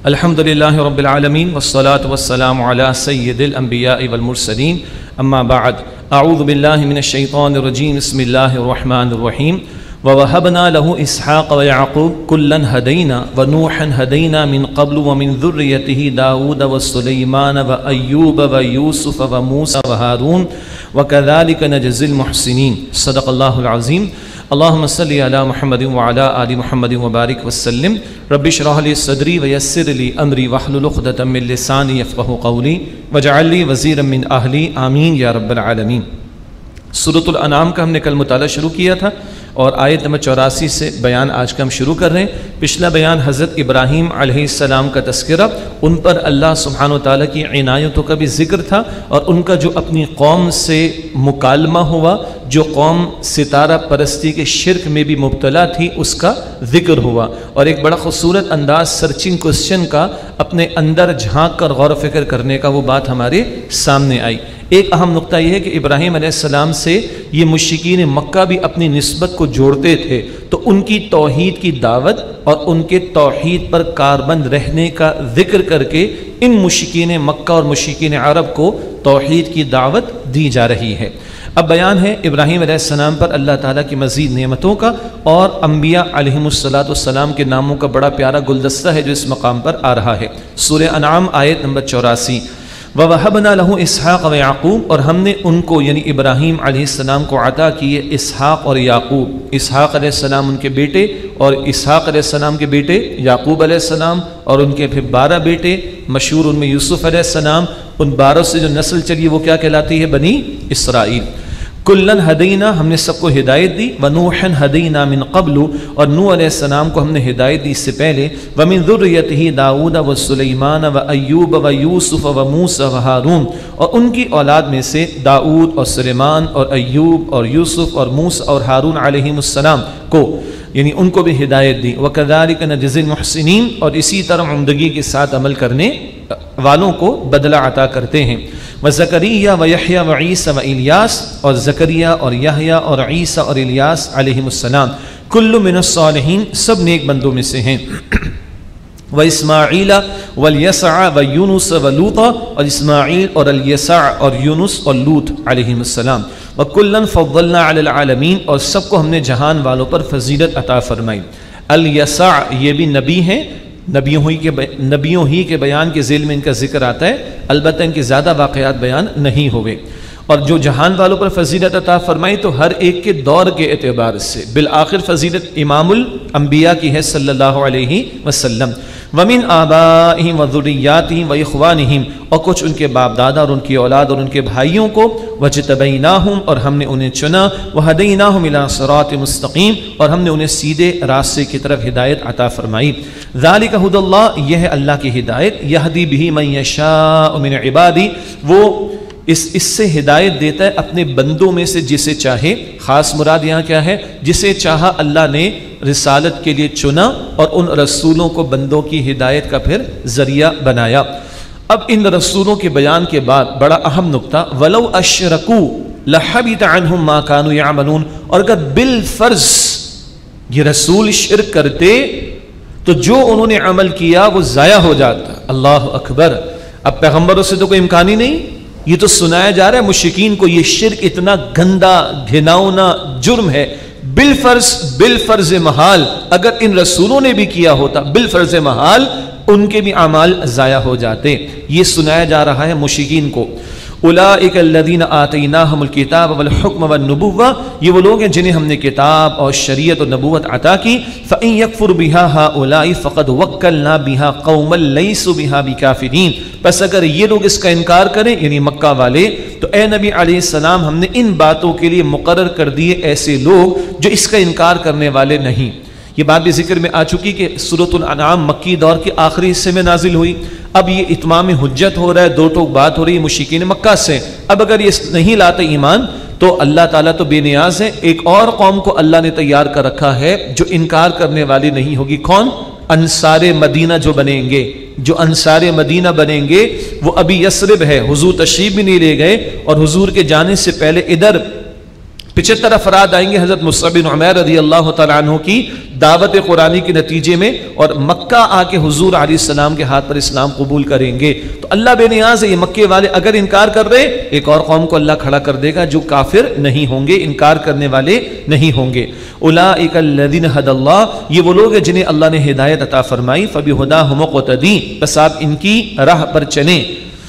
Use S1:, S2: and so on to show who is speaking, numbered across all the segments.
S1: الحمدللہ رب العالمین والصلاة والسلام علی سید الانبیاء والمرسلین اما بعد اعوذ باللہ من الشیطان الرجیم بسم اللہ الرحمن الرحیم ووهبنا له اسحاق ويعقوب كلا هدينا ونوحا هدينا من قبل ومن ذريته داود وسليمان وأيوب ويوسف وموسى وهارون وكذلك نجزي المحسنين صدق الله العظيم اللهم صل على محمد وعلى آل محمد وبارك وسلم رب اشرح لي صدري ويسر لي امري واحلل عقدة من لساني يفقهوا قولي واجعل لي وزيرا من اهلي آمین یا رب العالمین۔ سورۃ الانعام کا ہم نے کل مطالعہ شروع کیا تھا اور آیت نمبر 84 سے بیان آج کا ہم شروع کر رہے ہیں۔ پچھلا بیان حضرت ابراہیم علیہ السلام کا تذکرہ، ان پر اللہ سبحانہ وتعالی کی عنایتوں کا بھی ذکر تھا اور ان کا جو اپنی قوم سے مکالمہ ہوا، جو قوم ستارہ پرستی کے شرک میں بھی مبتلا تھی، اس کا ذکر ہوا اور ایک بڑا خوبصورت انداز سرچنگ کوسچن کا اپنے اندر جھانک کر غور و فکر کرنے کا وہ بات ہمارے سامنے آئی۔ ایک اہم نقطہ یہ ہے کہ ابراہیم علیہ السلام سے یہ مشرکین مکہ بھی اپنی نسبت کو جوڑتے تھے، تو ان کی توحید کی دعوت اور ان کے توحید پر کاربند رہنے کا ذکر کر کے ان مشرکین مکہ اور مشرکین عرب کو توحید کی دعوت دی جا رہی ہے۔ اب بیان ہے ابراہیم علیہ السلام پر اللہ تعالیٰ کی مزید نعمتوں کا اور انبیاء علیہم السلام کے ناموں کا بڑا پیارا گلدستہ ہے جو اس مقام پر آ رہا ہے۔ سورہ انعام آیت نمبر 84، وَوَهَبْنَا لَهُ اسحاق وَيَعْقُوب، اور ہم نے ان کو یعنی ابراہیم علیہ السلام کو عطا کیے اسحاق اور یعقوب۔ اسحاق علیہ السلام ان کے بیٹے اور اسحاق علیہ السلام کے بیٹے یعقوب علیہ السلام اور ان کے پھر 12 بیٹے، مشہور ان میں یوسف علیہ السلام۔ ان 12 سے جو نسل چلی وہ کیا کہلاتی ہے؟ بنی اسرائیل۔ کلن ہدینا، ہم نے سب کو ہدایت دی، ونوحا ہدینا من قبل، اور نوح علیہ السلام کو ہم نے ہدایت دی اس سے پہلے، ومن ذریتہ داود وسلیمان وایوب ویوسف وموسی وہارون، اور ان کی اولاد میں سے داؤد اور سلیمان اور ایوب اور یوسف اور موسی اور ہارون علیہم السلام کو یعنی ان کو بھی ہدایت دی۔ وَكَذَلِكَ نَجْزِي الْمُحْسِنِينَ، اور اسی طرح عمدگی کے ساتھ عمل کرنے والوں کو بدلہ عطا کرتے ہیں۔ وَزَكَرِيَّا وَيَحْيَا وَعِيسَى وَإِلْيَاسَ، اور زکریا اور یحییٰ اور عیسیٰ اور الیاس علیہم السلام، کل من الصالحین، سب نیک بندوں میں سے ہیں۔ وَإِسْمَاعِيلَ وَالْيَسَعَ وَيُونُسَ وَلُوطَ، اور اسماعیل اور الیسع اور یونس اور لوط علیہم السلام۔ وَكُلًّا فَضَّلْنَا عَلَى الْعَالَمِينَ، اور سب کو ہم نے جہان والوں پر فضیلت عطا فرمائی۔ الیسع یہ بھی نبی ہیں، نبیوں ہی کے بیان کے ذیل میں ان کا ذکر آتا ہے، البتہ ان کے زیادہ واقعات بیان نہیں ہوئے۔ اور جو جہان والوں پر فضیلت عطا فرمائی تو ہر ایک کے دور کے اعتبار سے، بالآخر فضیلت امام الانبیاء کی ہے صلی اللہ علیہ وسلم۔ وَمِنْ آبَائِهِمْ وَذُرِّيَّاتِهِمْ وَإِخْوَانِهِمْ، اور کچھ ان کے باپ دادا اور ان کی اولاد اور ان کے بھائیوں کو، وَاجْتَبَيْنَاهُمْ، اور ہم نے انہیں چنا، وَهَدَيْنَاهُمْ إِلَىٰ صِرَاطٍ مُسْتَقِيمٍ، اور ہم نے انہیں سیدھے راستے کی طرف ہدایت عطا فرمائی۔ ذَلِكَ هُدَى اللَّهِ، یہ ہے اللہ کی ہدایت، يَهْدِي بِهِ مَن يَشَاءُ مِنْ عِبَادِهِ، وہ اس سے ہدایت دیتا ہے اپنے بندوں میں سے جسے چاہے۔ خاص مراد یہاں کیا ہے؟ جسے چاہا اللہ نے رسالت کے لیے چنا اور ان رسولوں کو بندوں کی ہدایت کا پھر ذریعہ بنایا۔ اب ان رسولوں کے بیان کے بعد بڑا اہم نقطہ، وَلَوْ أَشْرَكُوا لَحَبِطَ عَنْهُمْ مَا كَانُوا يَعْمَلُونَ، اور اگر بالفرض یہ رسول شرک کرتے تو جو انہوں نے عمل کیا وہ ضائع ہو جاتا۔ اللہ اکبر! اب پیغمبروں سے تو کوئی امکان ہی نہیں، یہ تو سنایا جا رہا ہے مشرکین کو یہ شرک اتنا گندا گھناؤنا جرم ہے۔ بالفرض محال اگر ان رسولوں نے بھی کیا ہوتا، بالفرض محال ان کے بھی اعمال ضائع ہو جاتے۔ یہ سنایا جا رہا ہے مشرکین کو۔ اولئک الذین آتیناہم الکتاب والحکم والنبوۃ، یہ وہ لوگ ہیں جنہیں ہم نے کتاب اور شریعت اور نبوت عطا کی۔ فإن یکفر بها هؤلاء فقد وکلنا بها قوما لیسوا بها بکافرین، پس اگر یہ لوگ اس کا انکار کریں یعنی مکہ والے، تو اے نبی علیہ السلام ہم نے ان باتوں کے لیے مقرر کر دیے ایسے لوگ جو اس کا انکار کرنے والے نہیں۔ یہ بات بھی ذکر میں آ چکی کہ سورۃ الانعام مکی دور کے آخری حصے میں نازل ہوئی۔ اب یہ اتمام حجت ہو رہا ہے، دو ٹوک بات ہو رہی ہے مشرکین مکہ سے۔ اب اگر یہ نہیں لاتے ایمان تو اللہ تعالیٰ تو بے نیاز ہے، ایک اور قوم کو اللہ نے تیار کر رکھا ہے جو انکار کرنے والی نہیں ہوگی۔ کون؟ انصار مدینہ جو بنیں گے، جو انصار مدینہ بنیں گے وہ ابھی یثرب ہے، حضور تشریف بھی نہیں لے گئے اور حضور کے جانے سے پہلے ادھر 75 افراد آئیں گے حضرت مصعب بن عمیر رضی اللہ تعالیٰ عنہ کی دعوت قرآنی کے نتیجے میں، اور مکہ آ کے حضور علیہ السلام کے ہاتھ پر اسلام قبول کریں گے. تو اللہ بے نیاز ہے، یہ مکے والے اگر انکار کر رہے، ایک اور قوم کو اللہ کھڑا کر دے گا جو کافر نہیں ہوں گے، انکار کرنے والے نہیں ہوں گے. اولئک الذین ھدی اللہ، یہ وہ لوگ ہیں جنہیں اللہ نے ہدایت عطا فرمائی. فبہداہ مقتدی، بس آپ ان کی راہ پر چلیں.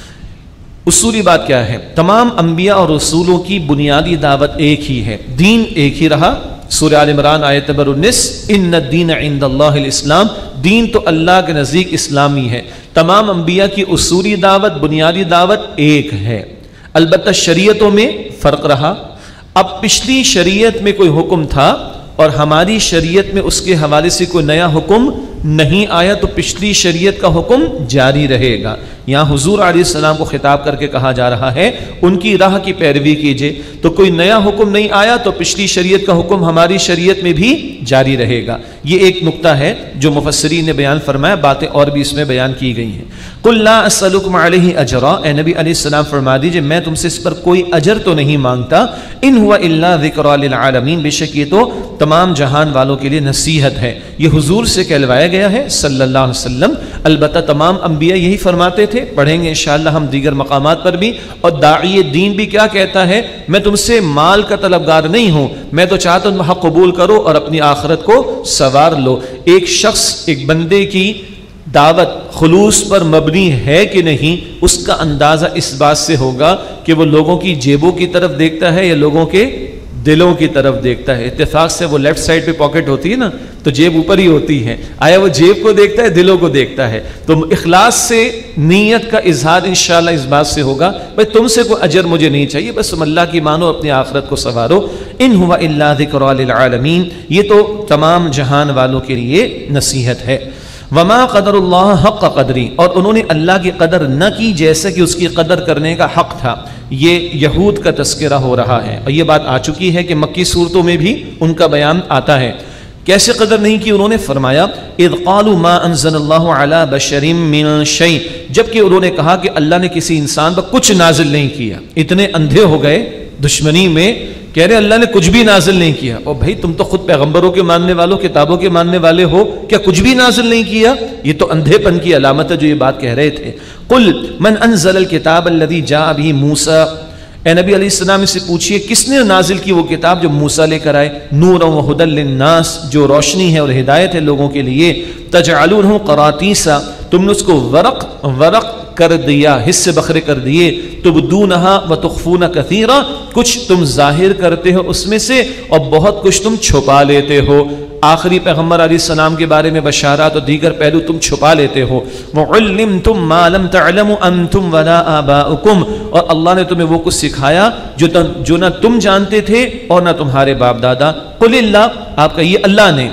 S1: اصولی بات کیا ہے؟ تمام انبیاء اور رسولوں کی بنیادی دعوت ایک ہی ہے، دین ایک ہی رہا. سورہ آل عمران آیت نمبر 19، ان الدین عند اللہ الاسلام، دین تو اللہ کے نزدیک اسلامی ہے. تمام انبیاء کی اصولی دعوت، بنیادی دعوت ایک ہے. البتہ شریعتوں میں فرق رہا. اب پچھلی شریعت میں کوئی حکم تھا اور ہماری شریعت میں اس کے حوالے سے کوئی نیا حکم نہیں آیا، تو پچھلی شریعت کا حکم جاری رہے گا. یہاں حضور علیہ السلام کو خطاب کر کے کہا جا رہا ہے ان کی راہ کی پیروی کیجئے. تو کوئی نیا حکم نہیں آیا تو پچھلی شریعت کا حکم ہماری شریعت میں بھی جاری رہے گا. یہ ایک نقطہ ہے جو مفسرین نے بیان فرمایا، باتیں اور بھی اس میں بیان کی گئی ہیں. قل لا اسألکم علیہ اجرا، اے نبی علیہ السلام فرما دیجئے میں تم سے اس پر کوئی اجر تو نہیں مانگتا. ان ہوا الا ذکری للعالمین، بے شک یہ تو تمام جہان والوں کے لیے نصیحت ہے. یہ حضور سے کہلوایا گیا ہے صلی اللہ علیہ وسلم. البتہ تمام انبیاء یہی فرماتے تھے، پڑھیں گے انشاءاللہ ہم دیگر مقامات پر بھی. اور داعی دین بھی کیا کہتا ہے؟ میں تم سے مال کا طلبگار نہیں ہوں، میں تو چاہتا ہوں حق قبول کرو اور اپنی آخرت کو سنوار لو. ایک شخص، ایک بندے کی دعوت خلوص پر مبنی ہے کہ نہیں، اس کا اندازہ اس بات سے ہوگا کہ وہ لوگوں کی جیبوں کی طرف دیکھتا ہے یا لوگوں کے دلوں کی طرف دیکھتا ہے. اتفاق سے وہ لیفٹ سائڈ پہ پاکٹ ہوتی ہے نا، تو جیب اوپر ہی ہوتی ہے. آیا وہ جیب کو دیکھتا ہے، دلوں کو دیکھتا ہے؟ تو اخلاص سے نیت کا اظہار انشاءاللہ اس بات سے ہوگا بھئی تم سے کوئی اجر مجھے نہیں چاہیے، بس تم اللہ کی مانو، اپنی آخرت کو سنوارو. ان ہوا الا ذکری للعالمین، یہ تو تمام جہان والوں کے لیے نصیحت ہے. وما قدر اللہ حق قدری، اور انہوں نے اللہ کی قدر نہ کی جیسا کہ اس کی قدر کرنے کا حق تھا. یہ یہود کا تذکرہ ہو رہا ہے، اور یہ بات آ چکی ہے کہ مکی صورتوں میں بھی ان کا بیان آتا ہے. کیسے قدر نہیں کی؟ انہوں نے فرمایا اذ قالوا ما انزل اللہ علی بشر من شیء، جبکہ انہوں نے کہا کہ اللہ نے کسی انسان پر کچھ نازل نہیں کیا. اتنے اندھے ہو گئے دشمنی میں، کہہ رہے اللہ نے کچھ بھی نازل نہیں کیا. اور بھائی تم تو خود پیغمبروں کے ماننے والوں، کتابوں کے ماننے والے ہو، کیا کچھ بھی نازل نہیں کیا؟ یہ تو اندھے پن کی علامت ہے جو یہ بات کہہ رہے تھے. قل من انزل الکتاب الذی جاء به موسیٰ، اے نبی علیہ السلام سے پوچھئے کس نے نازل کی وہ کتاب جو موسیٰ لے کر آئے؟ نورا و ھدی للناس، جو روشنی ہے اور ہدایت ہے لوگوں کے لیے. تجعلونہ قراطیسا، تم نے اس کو ورق کر دیا، حصے بکھرے کر دیے. تبدونہا وتخفون کثیرا، کچھ تم ظاہر کرتے ہو اس میں سے اور بہت کچھ تم چھپا لیتے ہو. آخری پیغمبر علیہ السلام کے بارے میں بشارات اور دیگر پہلو تم چھپا لیتے ہو. وَعُلِّمْتُمْ مَا لَمْ تَعْلَمُوا أَنْتُمْ وَلَا آبَاؤُكُمْ، اور اللہ نے تمہیں وہ کچھ سکھایا جو نہ تم جانتے تھے اور نہ تمہارے باپ دادا. قُلِ اللَّهُ، آپ کہیے اللہ نے،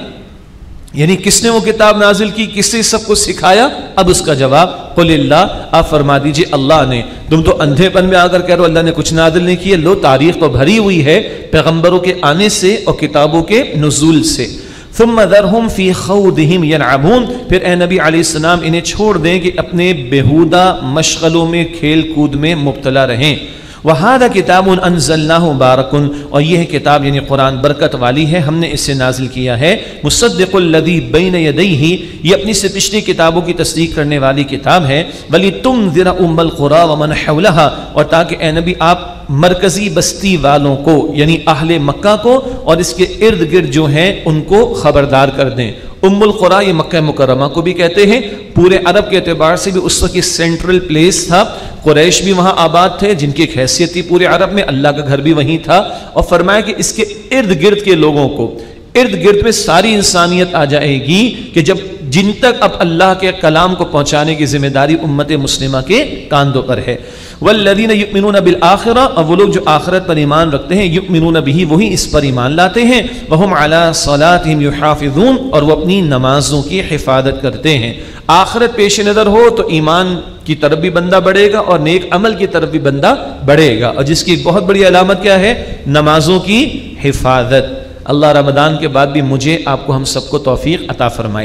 S1: یعنی کس نے وہ کتاب نازل کی، کس نے سب کو سکھایا؟ اب اس کا جواب قُلِ اللَّهُ، آپ فرما دیجئے اللہ نے. تم تو اندھے پن میں آ کر کہہ رہے ہو اللہ نے کچھ نازل نہیں کیا. لو تاریخ تو بھری ہوئی ہے پیغمبروں کے آنے سے اور کتابوں کے نزول سے. ثم ذرهم فی خوضهم یلعبون، پھر اے نبی علیہ السلام انہیں چھوڑ دیں کہ اپنے بیہودہ مشغلوں میں، کھیل کود میں مبتلا رہیں. وَهَذَا كِتَابٌ أَنزَلْنَاهُ مُبَارَكٌ، اور یہ کتاب یعنی قرآن برکت والی ہے، ہم نے اسے نازل کیا ہے. مُصَدِّقُ الَّذِي بَيْنَ يَدَيْهِ، یہ اپنی سے پچھلی کتابوں کی تصدیق کرنے والی کتاب ہے. وَلِتُنذِرَ أُمَّ الْقُرَىٰ وَمَنْ حَوْلَهَا، اور تاکہ اے نبی آپ مرکزی بستی والوں کو یعنی اہل مکہ کو اور اس کے ارد گرد جو ہیں ان کو خبردار کر دیں. ام القریٰ یہ مکہ مکرمہ کو بھی کہتے ہیں. پورے عرب کے اعتبار سے بھی اس وقت یہ سینٹرل پلیس تھا. قریش بھی وہاں آباد تھے جن کی ایک حیثیت تھی پورے عرب میں، اللہ کا گھر بھی وہیں تھا. اور فرمایا کہ اس کے ارد گرد کے لوگوں کو، ارد گرد میں ساری انسانیت آ جائے گی کہ جب جن تک اب اللہ کے کلام کو پہنچانے کی ذمہ داری امت مسلمہ کے کاندھوں پر ہے. والذین یؤمنون بالآخرہ، اور وہ لوگ جو آخرت پر ایمان رکھتے ہیں، یؤمنون بہ، وہی اس پر ایمان لاتے ہیں. وہم علی صلاتہم یحافظون، اور وہ اپنی نمازوں کی حفاظت کرتے ہیں. آخرت پیش نظر ہو تو ایمان کی طرف بھی بندہ بڑھے گا اور نیک عمل کی طرف بھی بندہ بڑھے گا، اور جس کی بہت بڑی علامت کیا ہے؟ نمازوں کی حفاظت. اللہ رمضان کے بعد بھی مجھے آپ کو ہم سب کو توفیق عطا فرمائے.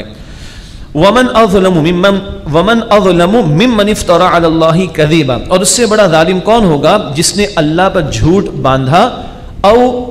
S1: ومن اظلم ممن افترى على الله كذبا، اور اس سے بڑا ظالم کون ہوگا جس نے اللہ پر جھوٹ باندھا. او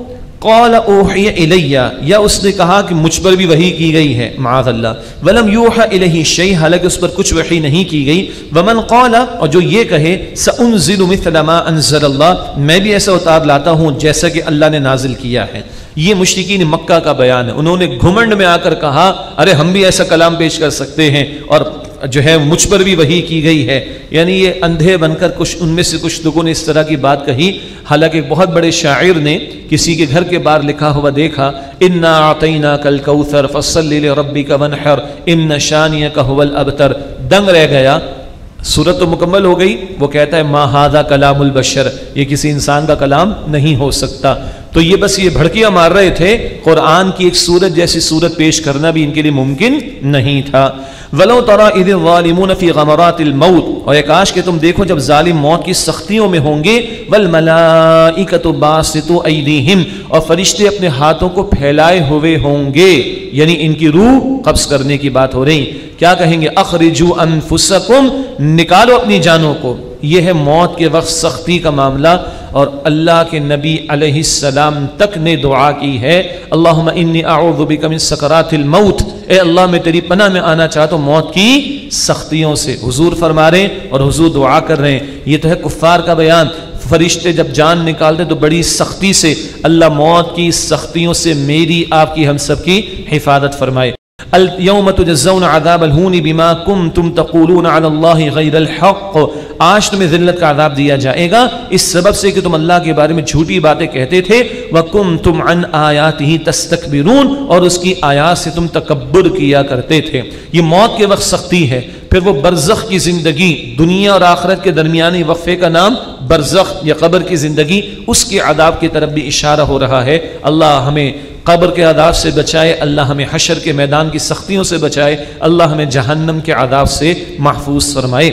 S1: قال اوحی الیہ، یا اس نے کہا کہ مجھ پر بھی وحی کی گئی ہے، معاذ اللہ، ولم یوحى الیہ شیء، حالانکہ اس پر کچھ وحی نہیں کی گئی، ومن قال، اور جو یہ کہے سانزل مثل ما انزل اللہ، میں بھی ایسا اتار لاتا ہوں جیسا کہ اللہ نے نازل کیا ہے۔ یہ مشرکین مکہ کا بیان ہے، انہوں نے گھمنڈ میں آ کر کہا ارے ہم بھی ایسا کلام پیش کر سکتے ہیں اور جو ہے مجھ پر بھی وحی کی گئی ہے، یعنی یہ اندھے بن کر کچھ ان میں سے کچھ لوگوں نے اس طرح کی بات کہی، حالانکہ بہت بڑے شاعر نے کسی کے گھر کے باہر لکھا ہوا دیکھا، انا اعطیناک الکوثر فصل لربک وانحر ان شانیک هو الابتر، دنگ رہ گیا، سورت تو مکمل ہو گئی، وہ کہتا ہے ما ھذا کلام البشر، یہ کسی انسان کا کلام نہیں ہو سکتا۔ تو یہ بس یہ بھڑکیاں مار رہے تھے، قرآن کی ایک سورت جیسی سورت پیش کرنا بھی ان کے لیے ممکن نہیں تھا۔ وَلَوْ تَرَى إِذِ الظَّالِمُونَ فِي غَمَرَاتِ الْمَوْتِ، اور ایک کاش کہ تم دیکھو جب ظالم موت کی سختیوں میں ہوں گے، وَالْمَلَائِكَةُ بَاسِطُو أَيْدِيهِمْ، اور فرشتے اپنے ہاتھوں کو پھیلائے ہوئے ہوں گے، یعنی ان کی روح قبض کرنے کی بات ہو رہی، کیا کہیں گے؟ اخرجوا انفسکم، نکالو اپنی جانوں کو۔ یہ ہے موت کے وقت سختی کا معاملہ، اور اللہ کے نبی علیہ السلام تک نے دعا کی ہے، اللہم انی اعوذ بک من سکرات الموت، اے اللہ میں تیری پناہ میں آنا چاہتا ہوں موت کی سختیوں سے۔ حضور فرما رہے ہیں اور حضور دعا کر رہے ہیں، یہ تو ہے کفار کا بیان، فرشتے جب جان نکالتے تو بڑی سختی سے، اللہ موت کی سختیوں سے میری آپ کی ہم سب کی حفاظت فرمائے۔ اليوم تجزون عذاب الہون بما کنتم تقولون علی اللہ غیر الحق، آج تمہیں ذلت کا عذاب دیا جائے گا اس سبب سے کہ تم اللہ کے بارے میں جھوٹی باتیں کہتے تھے، وکنتم عن آیاتہ تستکبرون، اور اس کی آیات سے تم تکبر کیا کرتے تھے۔ یہ موت کے وقت سختی ہے، پھر وہ برزخ کی زندگی، دنیا اور آخرت کے درمیانی وقفے کا نام برزخ یا قبر کی زندگی، اس کے عذاب کی طرف بھی اشارہ ہو رہا ہے۔ اللہ ہمیں قبر کے عذاب سے بچائے، اللہ ہمیں حشر کے میدان کی سختیوں سے بچائے، اللہ ہمیں جہنم کے عذاب سے محفوظ فرمائے۔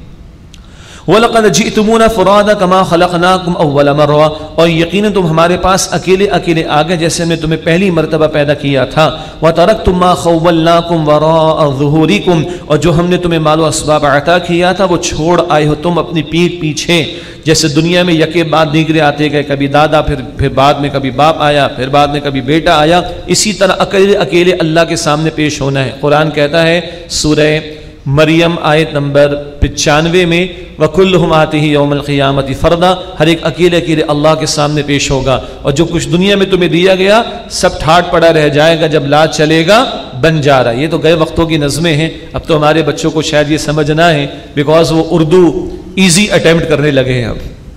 S1: وَلَقَدْ جِئْتُمُونَا فُرَادَىٰ كَمَا خَلَقْنَاكُمْ أَوَّلَ مَرَّةٍ، اور یقیناً تم ہمارے پاس اکیلے اکیلے آگے جیسے ہم نے تمہیں پہلی مرتبہ پیدا کیا تھا۔ وَتَرَكْتُم مَّا خَوَّلْنَاكُمْ وَرَاءَ ظُهُورِكُمْ، اور جو ہم نے تمہیں مال و اسباب عطا کیا تھا وہ چھوڑ آئے ہو تم اپنی پیٹھ پیچھے۔ جیسے دنیا میں یکے بعد دیگرے آتے گئے، کبھی دادا، پھر بعد میں کبھی باپ آیا، پھر بعد میں کبھی بیٹا آیا، اسی طرح اکیلے اکیلے اللہ کے سامنے پیش ہونا ہے۔ قرآن کہتا ہے سورہ مریم آیت نمبر 95 میں، وَكُلُّهُمْ آتِهِ يَوْمَ الْقِيَامَةِ فَرْدًا، ہر ایک اکیلے اکیلے اللہ کے سامنے پیش ہوگا، اور جو کچھ دنیا میں تمہیں دیا گیا سب ٹھاٹ پڑا رہ جائے گا، جب لا چلے گا بن جا رہا۔ یہ تو گئے وقتوں کی نظمیں ہیں، اب تو ہمارے بچوں کو شاید یہ سمجھ نہ ہے، بیکاز وہ اردو ایزی اٹیمپٹ کرنے لگے ہیں اب،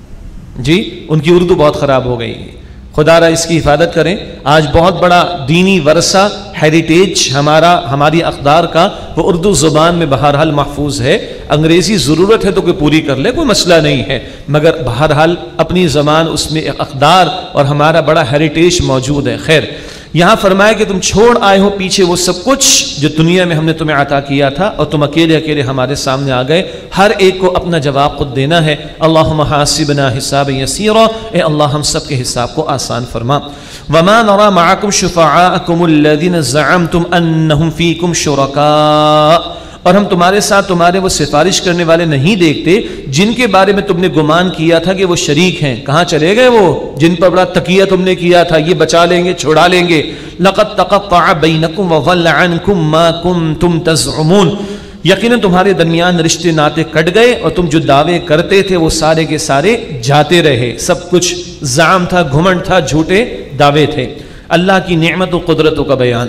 S1: جی ان کی اردو بہت خراب ہو گئی ہے، خدا را اس کی حفاظت کریں۔ آج بہت بڑا دینی ورثہ، ہیریٹیج ہماری اقدار کا، وہ اردو زبان میں بہرحال محفوظ ہے۔ انگریزی ضرورت ہے تو کوئی پوری کر لے، کوئی مسئلہ نہیں ہے، مگر بہرحال اپنی زبان، اس میں اقدار اور ہمارا بڑا ہیریٹیج موجود ہے۔ خیر، یہاں فرمایا کہ تم چھوڑ آئے ہو پیچھے وہ سب کچھ جو دنیا میں ہم نے تمہیں عطا کیا تھا، اور تم اکیلے اکیلے ہمارے سامنے آ گئے، ہر ایک کو اپنا جواب خود دینا ہے۔ اللہم حاسبنا حسابا یسیرا، اے اللہ ہم سب کے حساب کو آسان فرما۔ وما نرى معكم شفعاءكم الذين زعمتم انهم فيكم شركاء، اور ہم تمہارے ساتھ تمہارے وہ سفارش کرنے والے نہیں دیکھتے جن کے بارے میں تم نے گمان کیا تھا کہ وہ شریک ہیں۔ کہاں چلے گئے وہ جن پر بڑا تقیہ تم نے کیا تھا، یہ بچا لیں گے، چھڑا لیں گے۔ لقد تقطع بينكم وضل عنكم ما كنتم تزعمون، یقیناً تمہارے درمیان رشتے ناطے کٹ گئے، اور تم جو دعوے کرتے تھے وہ سارے کے سارے جاتے رہے۔ سب کچھ زعم تھا، گھمنڈ تھا، جھوٹے دعوے تھے۔ اللہ کی نعمت و قدرتوں کا بیان،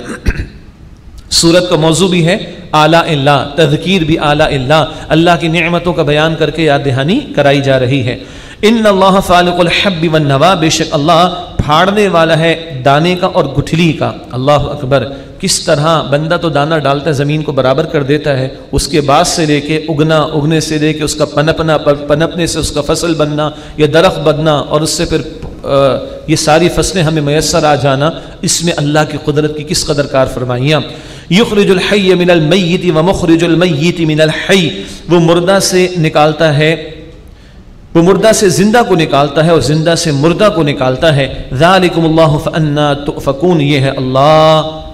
S1: سورت کا موضوع بھی ہے آلاء اللہ، تذکیر بھی آلاء اللہ، اللہ کی نعمتوں کا بیان کر کے یاد دہانی کرائی جا رہی ہے۔ ان اللہ فالق الحب والنوا، بے شک اللہ پھاڑنے والا ہے دانے کا اور گٹھلی کا۔ اللہ اکبر، کس طرح بندہ تو دانہ ڈالتا ہے زمین کو برابر کر دیتا ہے، اس کے بعد سے لے کے اگنا، اگنے سے لے کے اس کا پنپنا، پنپنے سے اس کا فصل بننا یا درخت بننا، اور اس سے پھر یہ ساری فصلیں ہمیں میسر آ جانا، اس میں اللہ کی قدرت کی کس قدر کار فرمائیاں۔ یخرج الحی من المیت ومخرج المیت من الحی، وہ مردہ سے نکالتا ہے، وہ مردہ سے زندہ کو نکالتا ہے اور زندہ سے مردہ کو نکالتا ہے۔ ذالکم اللہ فانا تؤفکون، یہ ہے اللہ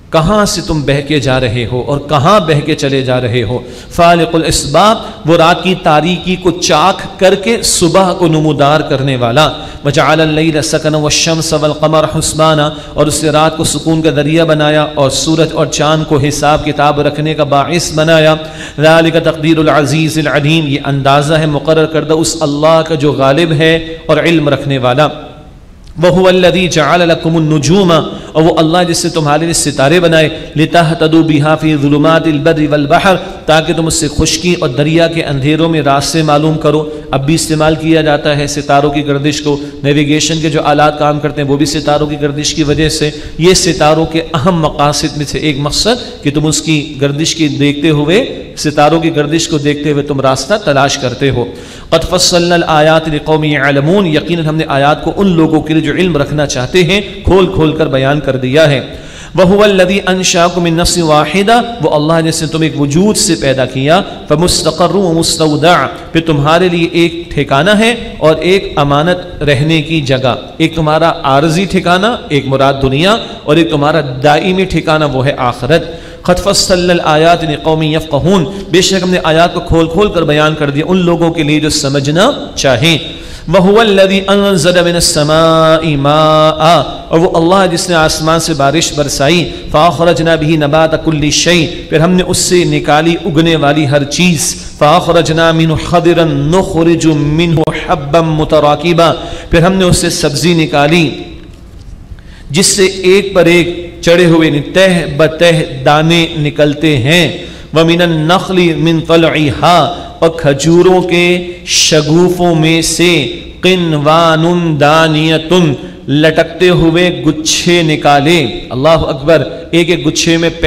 S1: کہاں سے تم بہ کے جا رہے ہو اور کہاں بہ کے چلے جا رہے ہو. فالق الاسباب، وہ رات کی تاریکی کو چاک کر کے صبح کو نمودار کرنے والا. وجعل اللیل سکنا والشمس والقمر حسبانا، اور اس نے رات کو سکون کا ذریعہ بنایا اور سورج اور چاند کو حساب کتاب رکھنے کا باعث بنایا. ذالک تقدیر العزیز العلیم، یہ اندازہ ہے مقرر کردہ اس اللہ کا جو غالب ہے اور علم رکھنے والا. وَهُوَ الَّذِي جَعَلَ لَكُمُ النُّجُومَ، اور وہ اللہ جس نے تمہارے لیے ستارے بنائے. لِتَهْتَدُوا بِهَا فِي ظُلُمَاتِ الْبَرِّ وَالْبَحْرِ، تاکہ تم اس سے خشکی اور دریا کے اندھیروں میں راستے معلوم کرو. اب بھی استعمال کیا جاتا ہے ستاروں کی گردش کو. نیویگیشن کے جو آلات کام کرتے ہیں وہ بھی ستاروں کی گردش کی وجہ سے. یہ ستاروں کے اہم مقاصد میں سے ایک مقصد کہ تم اس کی گردش کی دیکھتے ہوئے، ستاروں کی گردش کو دیکھتے ہوئے تم راستہ تلاش کرتے ہو. قد فصلنا الآیات لقوم یعلمون، یقیناً ہم نے آیات کو ان لوگوں کے لیے جو علم رکھنا چاہتے ہیں کھول کھول کر بیان کر دیا ہے. وَهُوَ الَّذِي أَنشَأَكُم مِّن نَّفْسٍ وَاحِدَةٍ، وہ اللہ جس نے تم ایک وجود سے پیدا کیا. فَمُسْتَقَرٌّ وَمُسْتَوْدَعٌ، پھر تمہارے لیے ایک ٹھکانہ ہے اور ایک امانت رہنے کی جگہ. ایک تمہارا عارضی ٹھکانہ، ایک مراد دنیا، اور ایک تمہارا دائمی ٹھکانہ وہ ہے آخرت. قد فصلنا الآیات لقوم یفقہون، بے شک ہم نے آیات کو کھول کھول کر بیان کر دیا ان لوگوں کے لیے جو سمجھنا چاہیں. وَهُوَ الَّذِي أَنزَلَ مِنَ السَّمَاءِ مَاءً، اور وہ اللہ جس نے آسمان سے بارش برسائی. فَأَخْرَجْنَا بِهِ نَبَاتَ كُلِّ شَيْءٍ، پھر ہم نے اس سے نکالی اگنے والی ہر چیز. فَأَخْرَجْنَا مِنْهُ خَضِرًا نُخْرِجُ مِنْهُ حَبًّا مُتَرَاكِبًا، پھر ہم نے اس سے سبزی نکالی جس سے ایک پر ایک چڑھے ہوئے تہ بتہ دانے نکلتے ہیں. وَمِنَ النَّخْلِ مِنْ طَلْعِهَا، اور کھجوروں کے شگوفوں میں سے قِنْوَانٌ دَانِيَةٌ، لٹکتے ہوئے گچھے نکالے. اللہ اکبر، ایک ایک گچھے میں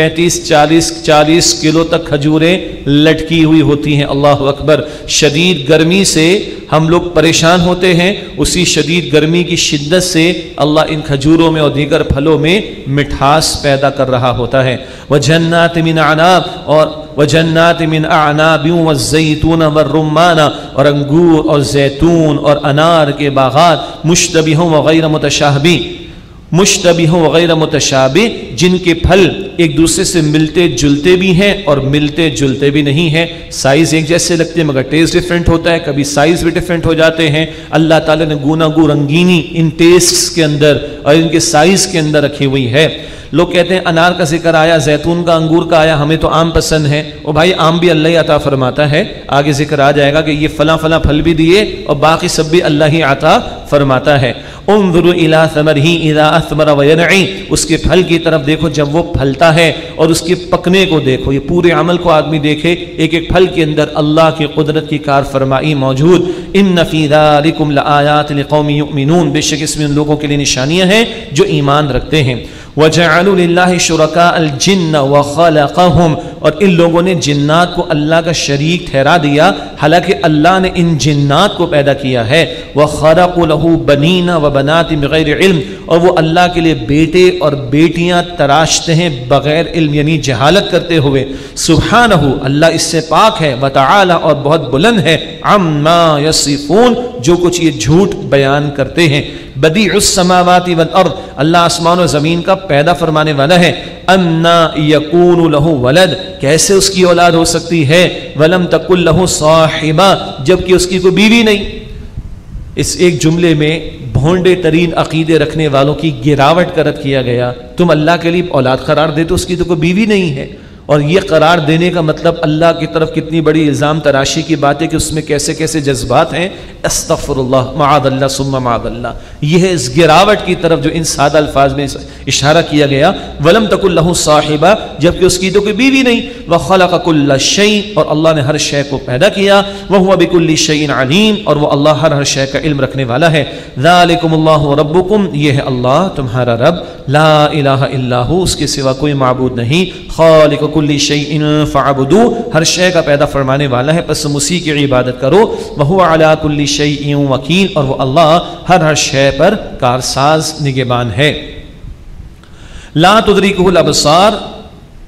S1: 35-40 کلو تک کھجوریں لٹکی ہوئی ہوتی ہیں. اللہ اکبر، شدید گرمی سے ہم لوگ پریشان ہوتے ہیں، اسی شدید گرمی کی شدت سے اللہ ان کھجوروں میں اور دیگر پھلوں میں مٹھاس پیدا کر رہا ہوتا ہے. وَجَنَّاتٍ مِّنْ أَعْنَابٍ، اور وَجَنَّاتٍ مِّنْ أَعْنَابٍ وَالزَّيْتُونَ وَالرُّمَّانَ، اور انگور اور زیتون اور انار کے باغات. مشتبہ وغیر متشابہ، مشتبہ وغیر متشابہ، جن کے پھل ایک دوسرے سے ملتے جلتے بھی ہیں اور ملتے جلتے بھی نہیں ہیں. سائز ایک جیسے لگتے ہیں مگر ٹیسٹ ڈیفرنٹ ہوتا ہے، کبھی سائز بھی ڈیفرنٹ ہو جاتے ہیں. اللہ تعالیٰ نے گوناگو رنگینی ان ٹیسٹس کے اندر اور ان کے سائز کے اندر رکھی ہوئی ہے. لوگ کہتے ہیں انار کا ذکر آیا، زیتون کا، انگور کا آیا، ہمیں تو آم پسند ہے. اور بھائی آم بھی اللہ ہی عطا فرماتا ہے، آگے ذکر آ جائے گا کہ یہ فلاں فلاں پھل بھی دیے اور باقی سب بھی اللہ ہی عطا فرماتا ہے. انظروا الى ثمره اذا اثمر وينعي، اس کے پھل کی طرف دیکھو جب وہ پھلتا ہے اور اس کے پکنے کو دیکھو. یہ پورے عمل کو آدمی دیکھے، ایک ایک پھل کے اندر اللہ کی قدرت کی کار فرمائی موجود. ان فی ذلکم لآیات لقوم یؤمنون، بے شک اس میں ان لوگوں کے لیے نشانیاں ہیں جو ایمان رکھتے ہیں. وَجَعَلُوا لِلَّهِ شُرَكَاءَ الْجِنَّ وَخَلَقَهُمْ، اور ان لوگوں نے جنات کو اللہ کا شریک ٹھہرا دیا حالانکہ اللہ نے ان جنات کو پیدا کیا ہے. وَخَرَقُوا لَهُ بَنِينَ وَبَنَاتٍ بِغَيْرِ عِلْمٍ، اور وہ اللہ کے لیے بیٹے اور بیٹیاں تراشتے ہیں بغیر علم، یعنی جہالت کرتے ہوئے. سبحانہ، اللہ اس سے پاک ہے. وَتَعَالَى، اور بہت بلند ہے. عَمَّا يَصِفُونَ، جو کچھ یہ جھوٹ بیان کرتے ہیں. بدیع السماوات والارض، اللہ آسمان و زمین کا پیدا فرمانے والا ہے. انا یکون له ولد، کیسے اس کی اولاد ہو سکتی ہے. ولم تکن له صاحبہ، جبکہ اس کی کوئی بیوی نہیں. اس ایک جملے میں بھونڈے ترین عقیدے رکھنے والوں کی گراوٹ کا رد کیا گیا. تم اللہ کے لیے اولاد قرار دیتے، اس کی تو کوئی بیوی نہیں ہے. اور یہ قرار دینے کا مطلب اللہ کی طرف کتنی بڑی الزام تراشی کی بات ہے کہ اس میں کیسے کیسے جذبات ہیں. استغفر اللہ، معاذ اللہ ثم معاذ اللہ. یہ ہے اس گراوٹ کی طرف جو ان سادہ الفاظ میں اشارہ کیا گیا. ولم تکن له صاحبہ، جبکہ اس کی تو کوئی بیوی نہیں. وخلق کل شیء، اور اللہ نے ہر شے کو پیدا کیا. وهو بكل شیء علیم، اور وہ اللہ ہر شے کا علم رکھنے والا ہے. ذالکم اللہ ربکم، یہ ہے اللہ تمہارا رب. لا الہ الا ہو، اس کے سوا کوئی معبود نہیں. خالق کل شیء فاعبدوہ، ہر شے کا پیدا فرمانے والا ہے پس اسی کی عبادت کرو. وهو علی کل شیء وکیل، اور وہ اللہ ہر شے پر کارساز نگہبان ہے. لا تدرکہ الابصار،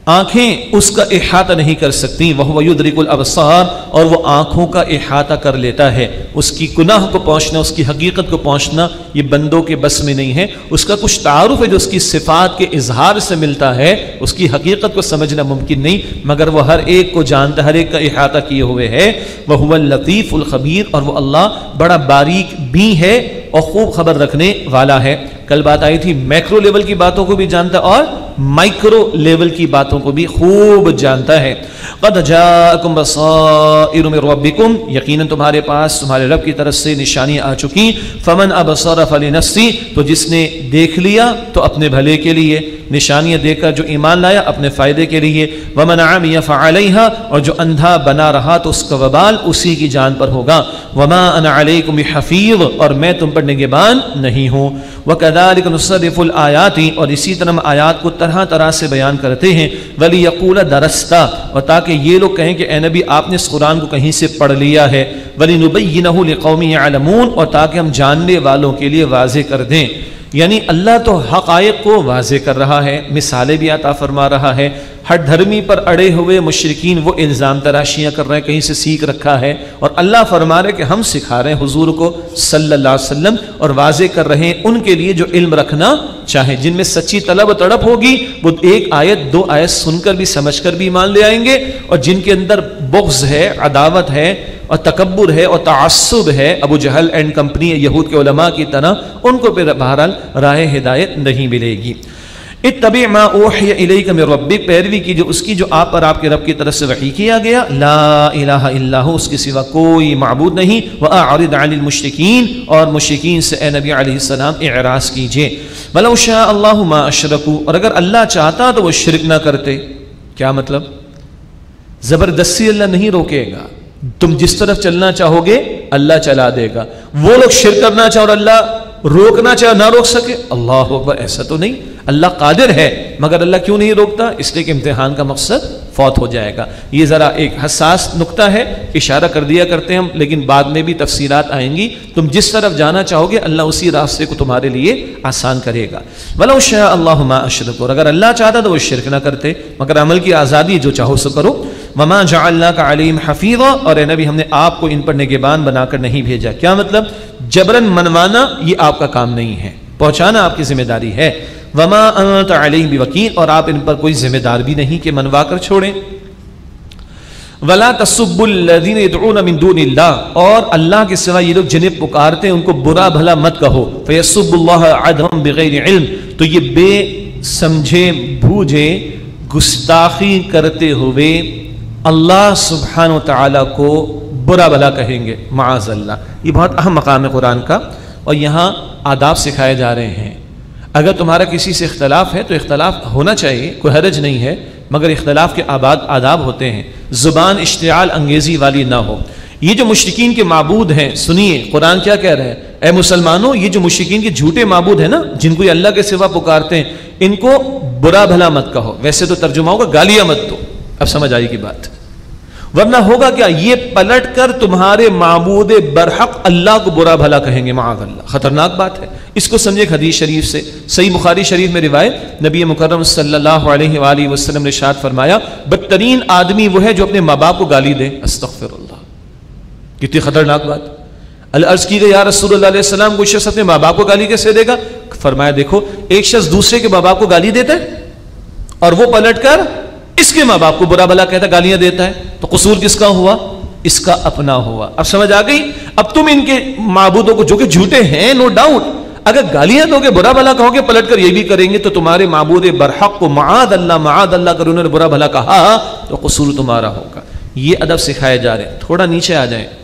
S1: آنکھیں اس کا احاطہ نہیں کر سکتی، وَهُوَ يُدْرِكُ الْأَبْصَارَ، اور وہ آنکھوں کا احاطہ کر لیتا ہے. اس کی گناہ کو پہنچنا، اس کی حقیقت کو پہنچنا یہ بندوں کے بس میں نہیں ہے. اس کا کچھ تعارف ہے جو اس کی صفات کے اظہار سے ملتا ہے، اس کی حقیقت کو سمجھنا ممکن نہیں، مگر وہ ہر ایک کو جانتا، ہر ایک کا احاطہ کیے ہوئے ہے. وَهُوَ اللَّطِيفُ الْخَبِيرُ، اور وہ اللہ بڑا باریک بھی ہے اور خوب خبر رکھنے والا ہے. کل بات آئی تھی میکرو لیول کی باتوں کو بھی جانتا اور مائکرو لیول کی باتوں کو بھی خوب جانتا ہے. قد جاءکم بصائر من ربکم، یقیناً تمہارے پاس تمہارے رب کی طرف سے نشانیاں آ چکی. فمن ابصر فلنفسہ، تو جس نے دیکھ لیا تو اپنے بھلے کے لیے، نشانیاں دیکھ کر جو ایمان لایا اپنے فائدے کے لیے. ومن عمی فعلیہا، اور جو اندھا بنا رہا تو اس کا وبال اسی کی جان پر ہوگا. وما انا علیکم بحفیظ، اور میں تم پر نگہبان نہیں ہوں. وَكَذَلِكَ نُصَرِّفُ الْآيَاتِ، اور اسی طرح ہم آیات کو طرح طرح سے بیان کرتے ہیں. وَلِيَقُولَ دَرَسْتَ، اور تاکہ یہ لوگ کہیں کہ اے نبی آپ نے اس قرآن کو کہیں سے پڑھ لیا ہے. وَلِنُبَيِّنَهُ لِقَوْمٍ يَعْلَمُونَ، اور تاکہ ہم جاننے والوں کے لیے واضح کر دیں. یعنی اللہ تو حقائق کو واضح کر رہا ہے، مثالیں بھی عطا فرما رہا ہے. ہر دھرمی پر اڑے ہوئے مشرکین وہ الزام تراشیاں کر رہے ہیں، کہیں سے سیکھ رکھا ہے، اور اللہ فرما رہے کہ ہم سکھا رہے ہیں حضور کو صلی اللہ علیہ وسلم، اور واضح کر رہے ہیں ان کے لیے جو علم رکھنا چاہیں. جن میں سچی طلب و تڑپ ہوگی وہ ایک آیت دو آیت سن کر بھی سمجھ کر بھی ایمان لے آئیں گے، اور جن کے اندر بغض ہے، عداوت ہے اور تکبر ہے اور تعصب ہے، ابو جہل اینڈ کمپنی یہود کے علماء کی طرح، ان کو پھر بہرحال راہ ہدایت نہیں ملے گی. اتبع ما اوحی الیک من ربک، پیروی کی جو اس کی جو آپ پر آپ کے رب کی طرف سے وحی کیا گیا. لا الہ الا ہو، اس کے سوا کوئی معبود نہیں. واعرض عن المشرکین، اور مشرکین سے اے نبی علیہ السلام اعراض کیجئے. ولو شاء اللہ ما اشرکوا، اور اگر اللہ چاہتا تو وہ شرک نہ کرتے. کیا مطلب؟ زبردستی اللہ نہیں روکے گا، تم جس طرف چلنا چاہو گے اللہ چلا دے گا. وہ لوگ شرک کرنا چاہو اور اللہ روکنا چاہے نہ روک سکے، اللہ اکبر، ایسا تو نہیں. اللہ قادر ہے، مگر اللہ کیوں نہیں روکتا؟ اس لیے کہ امتحان کا مقصد فوت ہو جائے گا. یہ ذرا ایک حساس نقطہ ہے، اشارہ کر دیا کرتے ہیں ہم، لیکن بعد میں بھی تفصیلات آئیں گی. تم جس طرف جانا چاہو گے اللہ اسی راستے کو تمہارے لیے آسان کرے گا. وَلَوْ شَاءَ اللَّهُ مَا أَشْرَكُوا، اور اگر اللہ چاہتا تو وہ شرک نہ کرتے، مگر عمل کی آزادی، جو چاہو سو کرو. وَمَا جَعَلْنَاكَ عَلَيْهِمْ حَفِيظًا، اور اے نبی ہم نے آپ کو ان پر نگہبان بنا کر نہیں بھیجا. کیا مطلب؟ جبراً منوانا یہ آپ کا کام نہیں ہے، پہنچانا آپ کی ذمہ داری ہے. وَمَا أَنْتَ عَلَيْهِمْ بِوَكِيلٍ، اور آپ ان پر کوئی ذمہ دار بھی نہیں کہ منوا کر چھوڑیں. وَلَا تَسُبُّوا الَّذِينَ يَدْعُونَ مِن دُونِ اللَّهِ، اور اللہ کے سوا یہ لوگ جنہیں پکارتے ہیں ان کو برا بھلا مت کہو. فَيَسُبُّوا اللَّهَ عَدْوًا بِغَيْرِ عِلْمٍ، تو یہ بے سمجھے بوجھے گستاخی کرتے ہوئے اللہ سبحانہ وتعالی کو برا بھلا کہیں گے، معاذ اللہ. یہ بہت اہم مقام ہے قرآن کا، اور یہاں آداب سکھائے جا رہے ہیں. اگر تمہارا کسی سے اختلاف ہے تو اختلاف ہونا چاہیے، کوئی حرج نہیں ہے، مگر اختلاف کے آداب ہوتے ہیں. زبان اشتعال انگیزی والی نہ ہو. یہ جو مشرکین کے معبود ہیں، سنیے قرآن کیا کہہ رہے ہیں. اے مسلمانوں، یہ جو مشرکین کے جھوٹے معبود ہیں نا، جن کو یہ اللہ کے سوا پکارتے ہیں، ان کو برا بھلا مت کہو. ویسے تو ترجمہ ہوگا گالیاں مت دو. اب سمجھ آئی کی بات. ورنہ ہوگا کیا؟ یہ پلٹ کر تمہارے معبود برحق اللہ کو برا بھلا کہیں گے، معاذ اللہ. خطرناک بات ہے. اس کو سمجھے حدیث شریف سے. صحیح بخاری شریف میں روایت، نبی مکرم صلی اللہ علیہ وآلہ وسلم نے ارشاد فرمایا، بدترین آدمی وہ ہے جو اپنے ماں باپ کو گالی دے. استغفر اللہ، کتنی خطرناک بات. عرض کی گئی یا رسول اللہ علیہ السلام، کوئی شخص اپنے ماں باپ کو گالی کیسے دے گا؟ فرمایا دیکھو، ایک شخص دوسرے کے ماں باپ کو گالی دیتا ہے اور وہ پلٹ کر اس کے ماں باپ کو برا بھلا کہتا ہے، گالیاں دیتا ہے، تو قصور کس کا ہوا؟ اس کا اپنا ہوا. اب سمجھ آ گئی؟ اب تم ان کے معبودوں کو جو کہ جھوٹے ہیں نو ڈاؤٹ، اگر گالیاں دو گے، برا بھلا کہو گے، پلٹ کر یہ بھی کریں گے، تو تمہارے معبود برحق کو معاذ اللہ کر انہوں نے برا بھلا کہا تو قصور تمہارا ہوگا. یہ ادب سکھائے جا رہے ہیں. تھوڑا نیچے آ جائیں.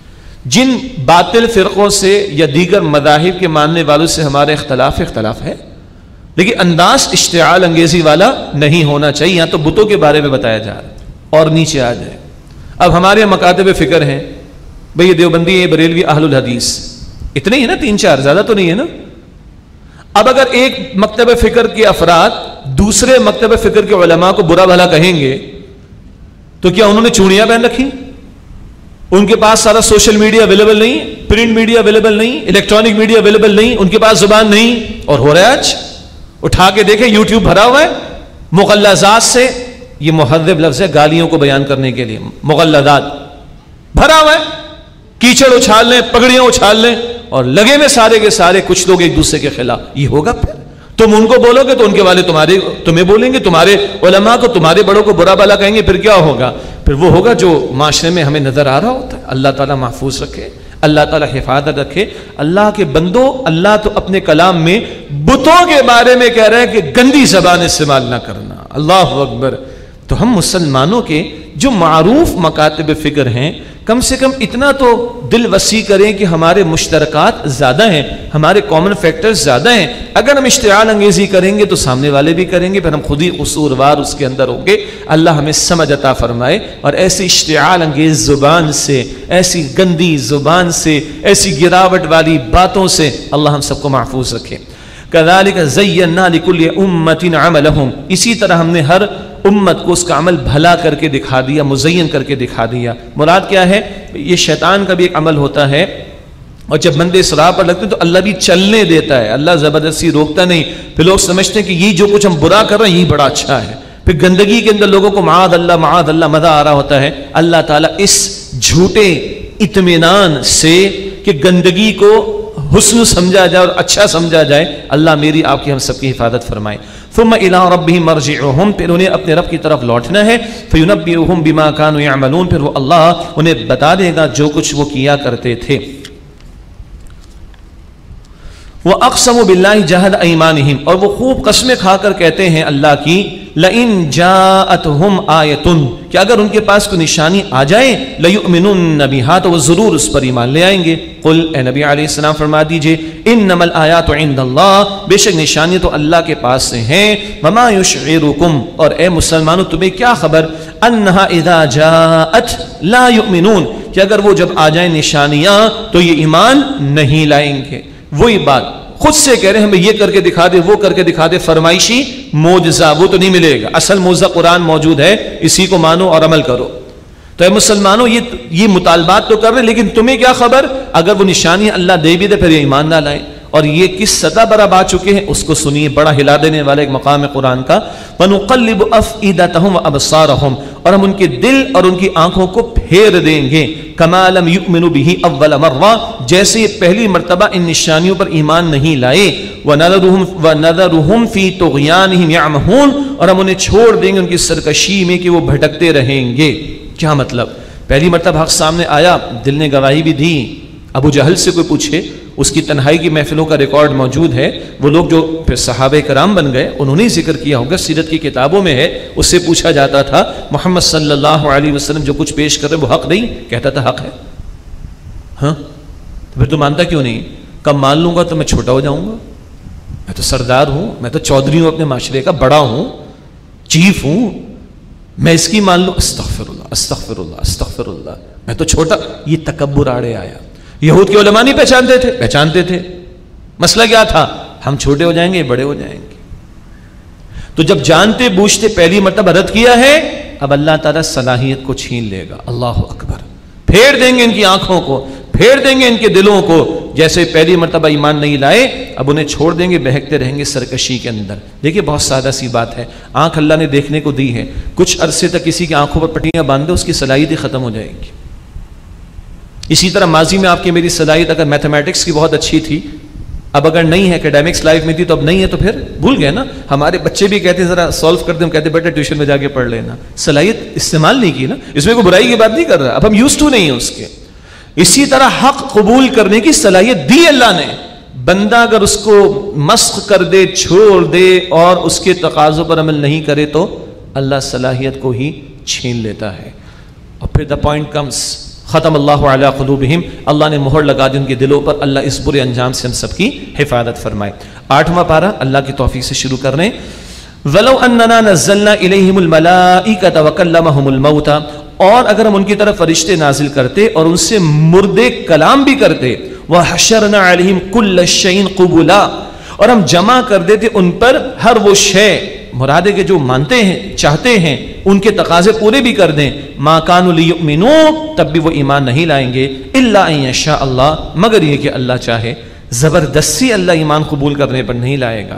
S1: جن باطل فرقوں سے یا دیگر مذاہب کے ماننے والوں سے ہمارے اختلاف ہے، لیکن انداز اشتعال انگیزی والا نہیں ہونا چاہیے. یہاں تو بتوں کے بارے میں بتایا جا رہا ہے. اور نیچے آ جائے. اب ہمارے مکاتب فکر ہیں، بھئی یہ دیوبندی ہے، بریلوی، اہل الحدیث، اتنے ہی نا، 3-4، زیادہ تو نہیں ہے نا. اب اگر ایک مکتب فکر کے افراد دوسرے مکتب فکر کے علماء کو برا بھلا کہیں گے تو کیا انہوں نے چوڑیاں پہن رکھی؟ ان کے پاس سارا سوشل میڈیا اویلیبل نہیں، پرنٹ میڈیا اویلیبل نہیں، الیکٹرانک میڈیا اویلیبل نہیں، ان کے پاس زبان نہیں؟ اور ہو رہا ہے آج، اٹھا کے دیکھیں یوٹیوب بھرا ہوا ہے مغلظات سے، یہ مہذب لفظ ہے گالیوں کو بیان کرنے کے لیے، مغلظات بھرا ہوا ہے، کیچڑ اچھال لیں، پگڑیاں اچھال لیں اور لگے میں سارے کے سارے کچھ لوگ ایک دوسرے کے خلاف. یہ ہوگا پھر تم ان کو بولو گے تو ان کے والے تمہیں بولیں گے، تمہارے علماء کو تمہارے بڑوں کو برا بھلا کہیں گے، پھر کیا ہوگا؟ پھر وہ ہوگا جو معاشرے میں ہمیں نظر آ رہا ہوتا ہے. اللہ تعالیٰ محفوظ رکھے، اللہ تعالیٰ حفاظت رکھے. اللہ کے بندو، اللہ تو اپنے کلام میں بتوں کے بارے میں کہہ رہے ہیں کہ گندی زبان استعمال نہ کرنا. اللہ اکبر. تو ہم مسلمانوں کے جو معروف مکاتب فکر ہیں، کم سے کم اتنا تو دل وسیع کریں کہ ہمارے مشترکات زیادہ ہیں، ہمارے کامن فیکٹرز زیادہ ہیں. اگر ہم اشتعال انگیزی کریں گے تو سامنے والے بھی کریں گے، پھر ہم خود ہی قصوروار اس کے اندر ہوں گے. اللہ ہمیں سمجھ عطا فرمائے اور ایسی اشتعال انگیز زبان سے، ایسی گندی زبان سے، ایسی گراوٹ والی باتوں سے اللہ ہم سب کو محفوظ رکھے. کذالک زینا لکل امۃ عملہم، اسی طرح ہم نے ہر امت کو اس کا عمل بھلا کر کے دکھا دیا، مزین کر کے دکھا دیا. مراد کیا ہے؟ یہ شیطان کا بھی ایک عمل ہوتا ہے، اور جب بندے اس راہ پر لگتے ہیں تو اللہ بھی چلنے دیتا ہے، اللہ زبردستی روکتا نہیں. پھر لوگ سمجھتے ہیں کہ یہ جو کچھ ہم برا کر رہے ہیں یہ بڑا اچھا ہے. پھر گندگی کے اندر لوگوں کو معاذ اللہ مزہ آ رہا ہوتا ہے. اللہ تعالیٰ اس جھوٹے اطمینان سے کہ گندگی کو حسن سمجھا جائے اور اچھا سمجھا جائے، اللہ میری آپ کی ہم سب کی حفاظت فرمائے. ثم الى ربهم مرجعهم، پھر انہیں اپنے رب کی طرف لوٹنا ہے. فینبئهم بما كانوا يعملون، پھر وہ اللہ انہیں بتا دے گا جو کچھ وہ کیا کرتے تھے. وَأَقْسَمُوا بِاللَّهِ جَهَدَ أَيْمَانِهِمْ، اور وہ خوب قسمیں کھا کر کہتے ہیں اللہ کی، لَإِن جَاءَتْهُمْ آیَةٌ، کہ اگر ان کے پاس کوئی نشانی آ جائے، لَيُؤْمِنُنَّ بِهَا، تو وہ ضرور اس پر ایمان لے آئیں گے. قل، اے نبی علیہ السلام فرما دیجئے، انما الآیات عند اللہ، بے شک نشانی تو اللہ کے پاس سے ہیں. وما یشعرکم، اور اے مسلمانوں تمہیں کیا خبر، انہا اذا جاءت لا یؤمنون، کہ اگر وہ جب آ جائیں نشانیاں تو یہ ایمان نہیں لائیں گے. وہی بات خود سے کہہ رہے ہیں ہمیں یہ کر کے دکھا دے، وہ کر کے دکھا دے، فرمائشی معجزہ وہ تو نہیں ملے گا. اصل معجزہ قرآن موجود ہے، اسی کو مانو اور عمل کرو. تو اے مسلمانوں یہ مطالبات تو کر رہے، لیکن تمہیں کیا خبر اگر وہ نشانی اللہ دے بھی دے پھر یہ ایمان نہ لائیں. اور یہ کس سطح پر اب آ چکے ہیں اس کو سنیے، بڑا ہلا دینے والا ایک مقام ہے قرآن کا. وَنُقَلِّبُ أَفْئِدَتَهُمْ وَأَبْصَارَهُمْ، اور ہم ان کے دل اور ان کی آنکھوں کو پھیر دیں گے. كَمَا لَمْ يُؤْمِنُوا بِهِ أَوَّلَ مَرَّةٍ، جیسے یہ پہلی مرتبہ ان نشانیوں پر ایمان نہیں لائے. وَنَذَرُهُمْ فِي طُغْيَانِهِمْ يَعْمَهُونَ، اور ہم انہیں چھوڑ دیں گے ان کی سرکشی میں کہ وہ بھٹکتے رہیں گے. کیا مطلب؟ پہلی مرتبہ حق سامنے آیا، دل نے گواہی بھی دی. ابو جہل سے کوئی پوچھے، اس کی تنہائی کی محفلوں کا ریکارڈ موجود ہے. وہ لوگ جو پھر صحابہ کرام بن گئے انہوں نے ذکر کیا ہوگا، سیرت کی کتابوں میں ہے. اس سے پوچھا جاتا تھا محمد صلی اللہ علیہ وسلم جو کچھ پیش کر رہے وہ حق نہیں؟ کہتا تھا حق ہے. ہاں پھر تو مانتا کیوں نہیں؟ کب مان لوں گا تو میں چھوٹا ہو جاؤں گا، میں تو سردار ہوں، میں تو چودھری ہوں، اپنے معاشرے کا بڑا ہوں، چیف ہوں، میں اس کی مان لوں. استغفر اللہ استغفر اللہ استغفر اللہ، میں تو چھوٹا. یہ تکبر آڑے آیا. یہود کے علماء نہیں پہچانتے تھے؟ پہچانتے تھے. مسئلہ کیا تھا؟ ہم چھوٹے ہو جائیں گے، بڑے ہو جائیں گے. تو جب جانتے بوجھتے پہلی مرتبہ رد کیا ہے، اب اللہ تعالیٰ صلاحیت کو چھین لے گا. اللہ اکبر. پھیر دیں گے ان کی آنکھوں کو، پھیر دیں گے ان کے دلوں کو. جیسے پہلی مرتبہ ایمان نہیں لائے اب انہیں چھوڑ دیں گے، بہکتے رہیں گے سرکشی کے اندر. دیکھیے بہت سادہ سی بات ہے، آنکھ اللہ نے دیکھنے کو دی ہے، کچھ عرصے تک کسی کی آنکھوں پر پٹیاں باندھ دے اس کی صلاحیت ہی ختم ہو جائے گی. اسی طرح ماضی میں آپ کی میری صلاحیت اگر میتھمیٹکس کی بہت اچھی تھی، اب اگر نہیں ہے، اکیڈیمکس لائف میں تھی تو اب نہیں ہے، تو پھر بھول گئے نا. ہمارے بچے بھی کہتے ہیں ذرا سولو کر دیں، ہم کہتے ہیں بیٹا ٹیوشن میں جا کے پڑھ لینا. صلاحیت استعمال نہیں کی نا، اس میں کوئی برائی کی بات نہیں کر رہا، اب ہم یوز ٹو نہیں ہیں اس کے. اسی طرح حق قبول کرنے کی صلاحیت دی اللہ نے. بندہ اگر اس کو مسخ کر دے، چھوڑ دے اور اس کے تقاضوں پر عمل نہیں کرے تو اللہ صلاحیت کو ہی چھین لیتا ہے. اور پھر دا پوائنٹ کمز، ختم اللہ علی قلوبہم، اللہ نے مہر لگا دی ان کے دلوں پر. اللہ اس برے انجام سے ہم سب کی حفاظت فرمائے. 8واں پارہ اللہ کی توفیق سے شروع کر رہے ہیں. وَلَوْ أَنَّنَا نَزَّلْنَا إِلَيْهِمُ الْمَلَائِكَةَ وَكَلَّمَهُمُ الْمَوْتَى، اور اگر ہم ان کی طرف فرشتے نازل کرتے اور ان سے مردے کلام بھی کرتے. وَحَشَرْنَا عَلَيْهِمْ كُلَّ شَيْءٍ قُبُلًا، اور ہم جمع کر دیتے ان پر ہر وہ شے، مراد ہے کہ جو مانتے ہیں چاہتے ہیں ان کے تقاضے پورے بھی کر دیں. مَا كَانُوا لِيُؤْمِنُوا، تب بھی وہ ایمان نہیں لائیں گے. إِلَّا أَن يَشَاءَ اللَّهُ، مگر یہ کہ اللہ چاہے. زبردستی اللہ ایمان قبول کرنے پر نہیں لائے گا.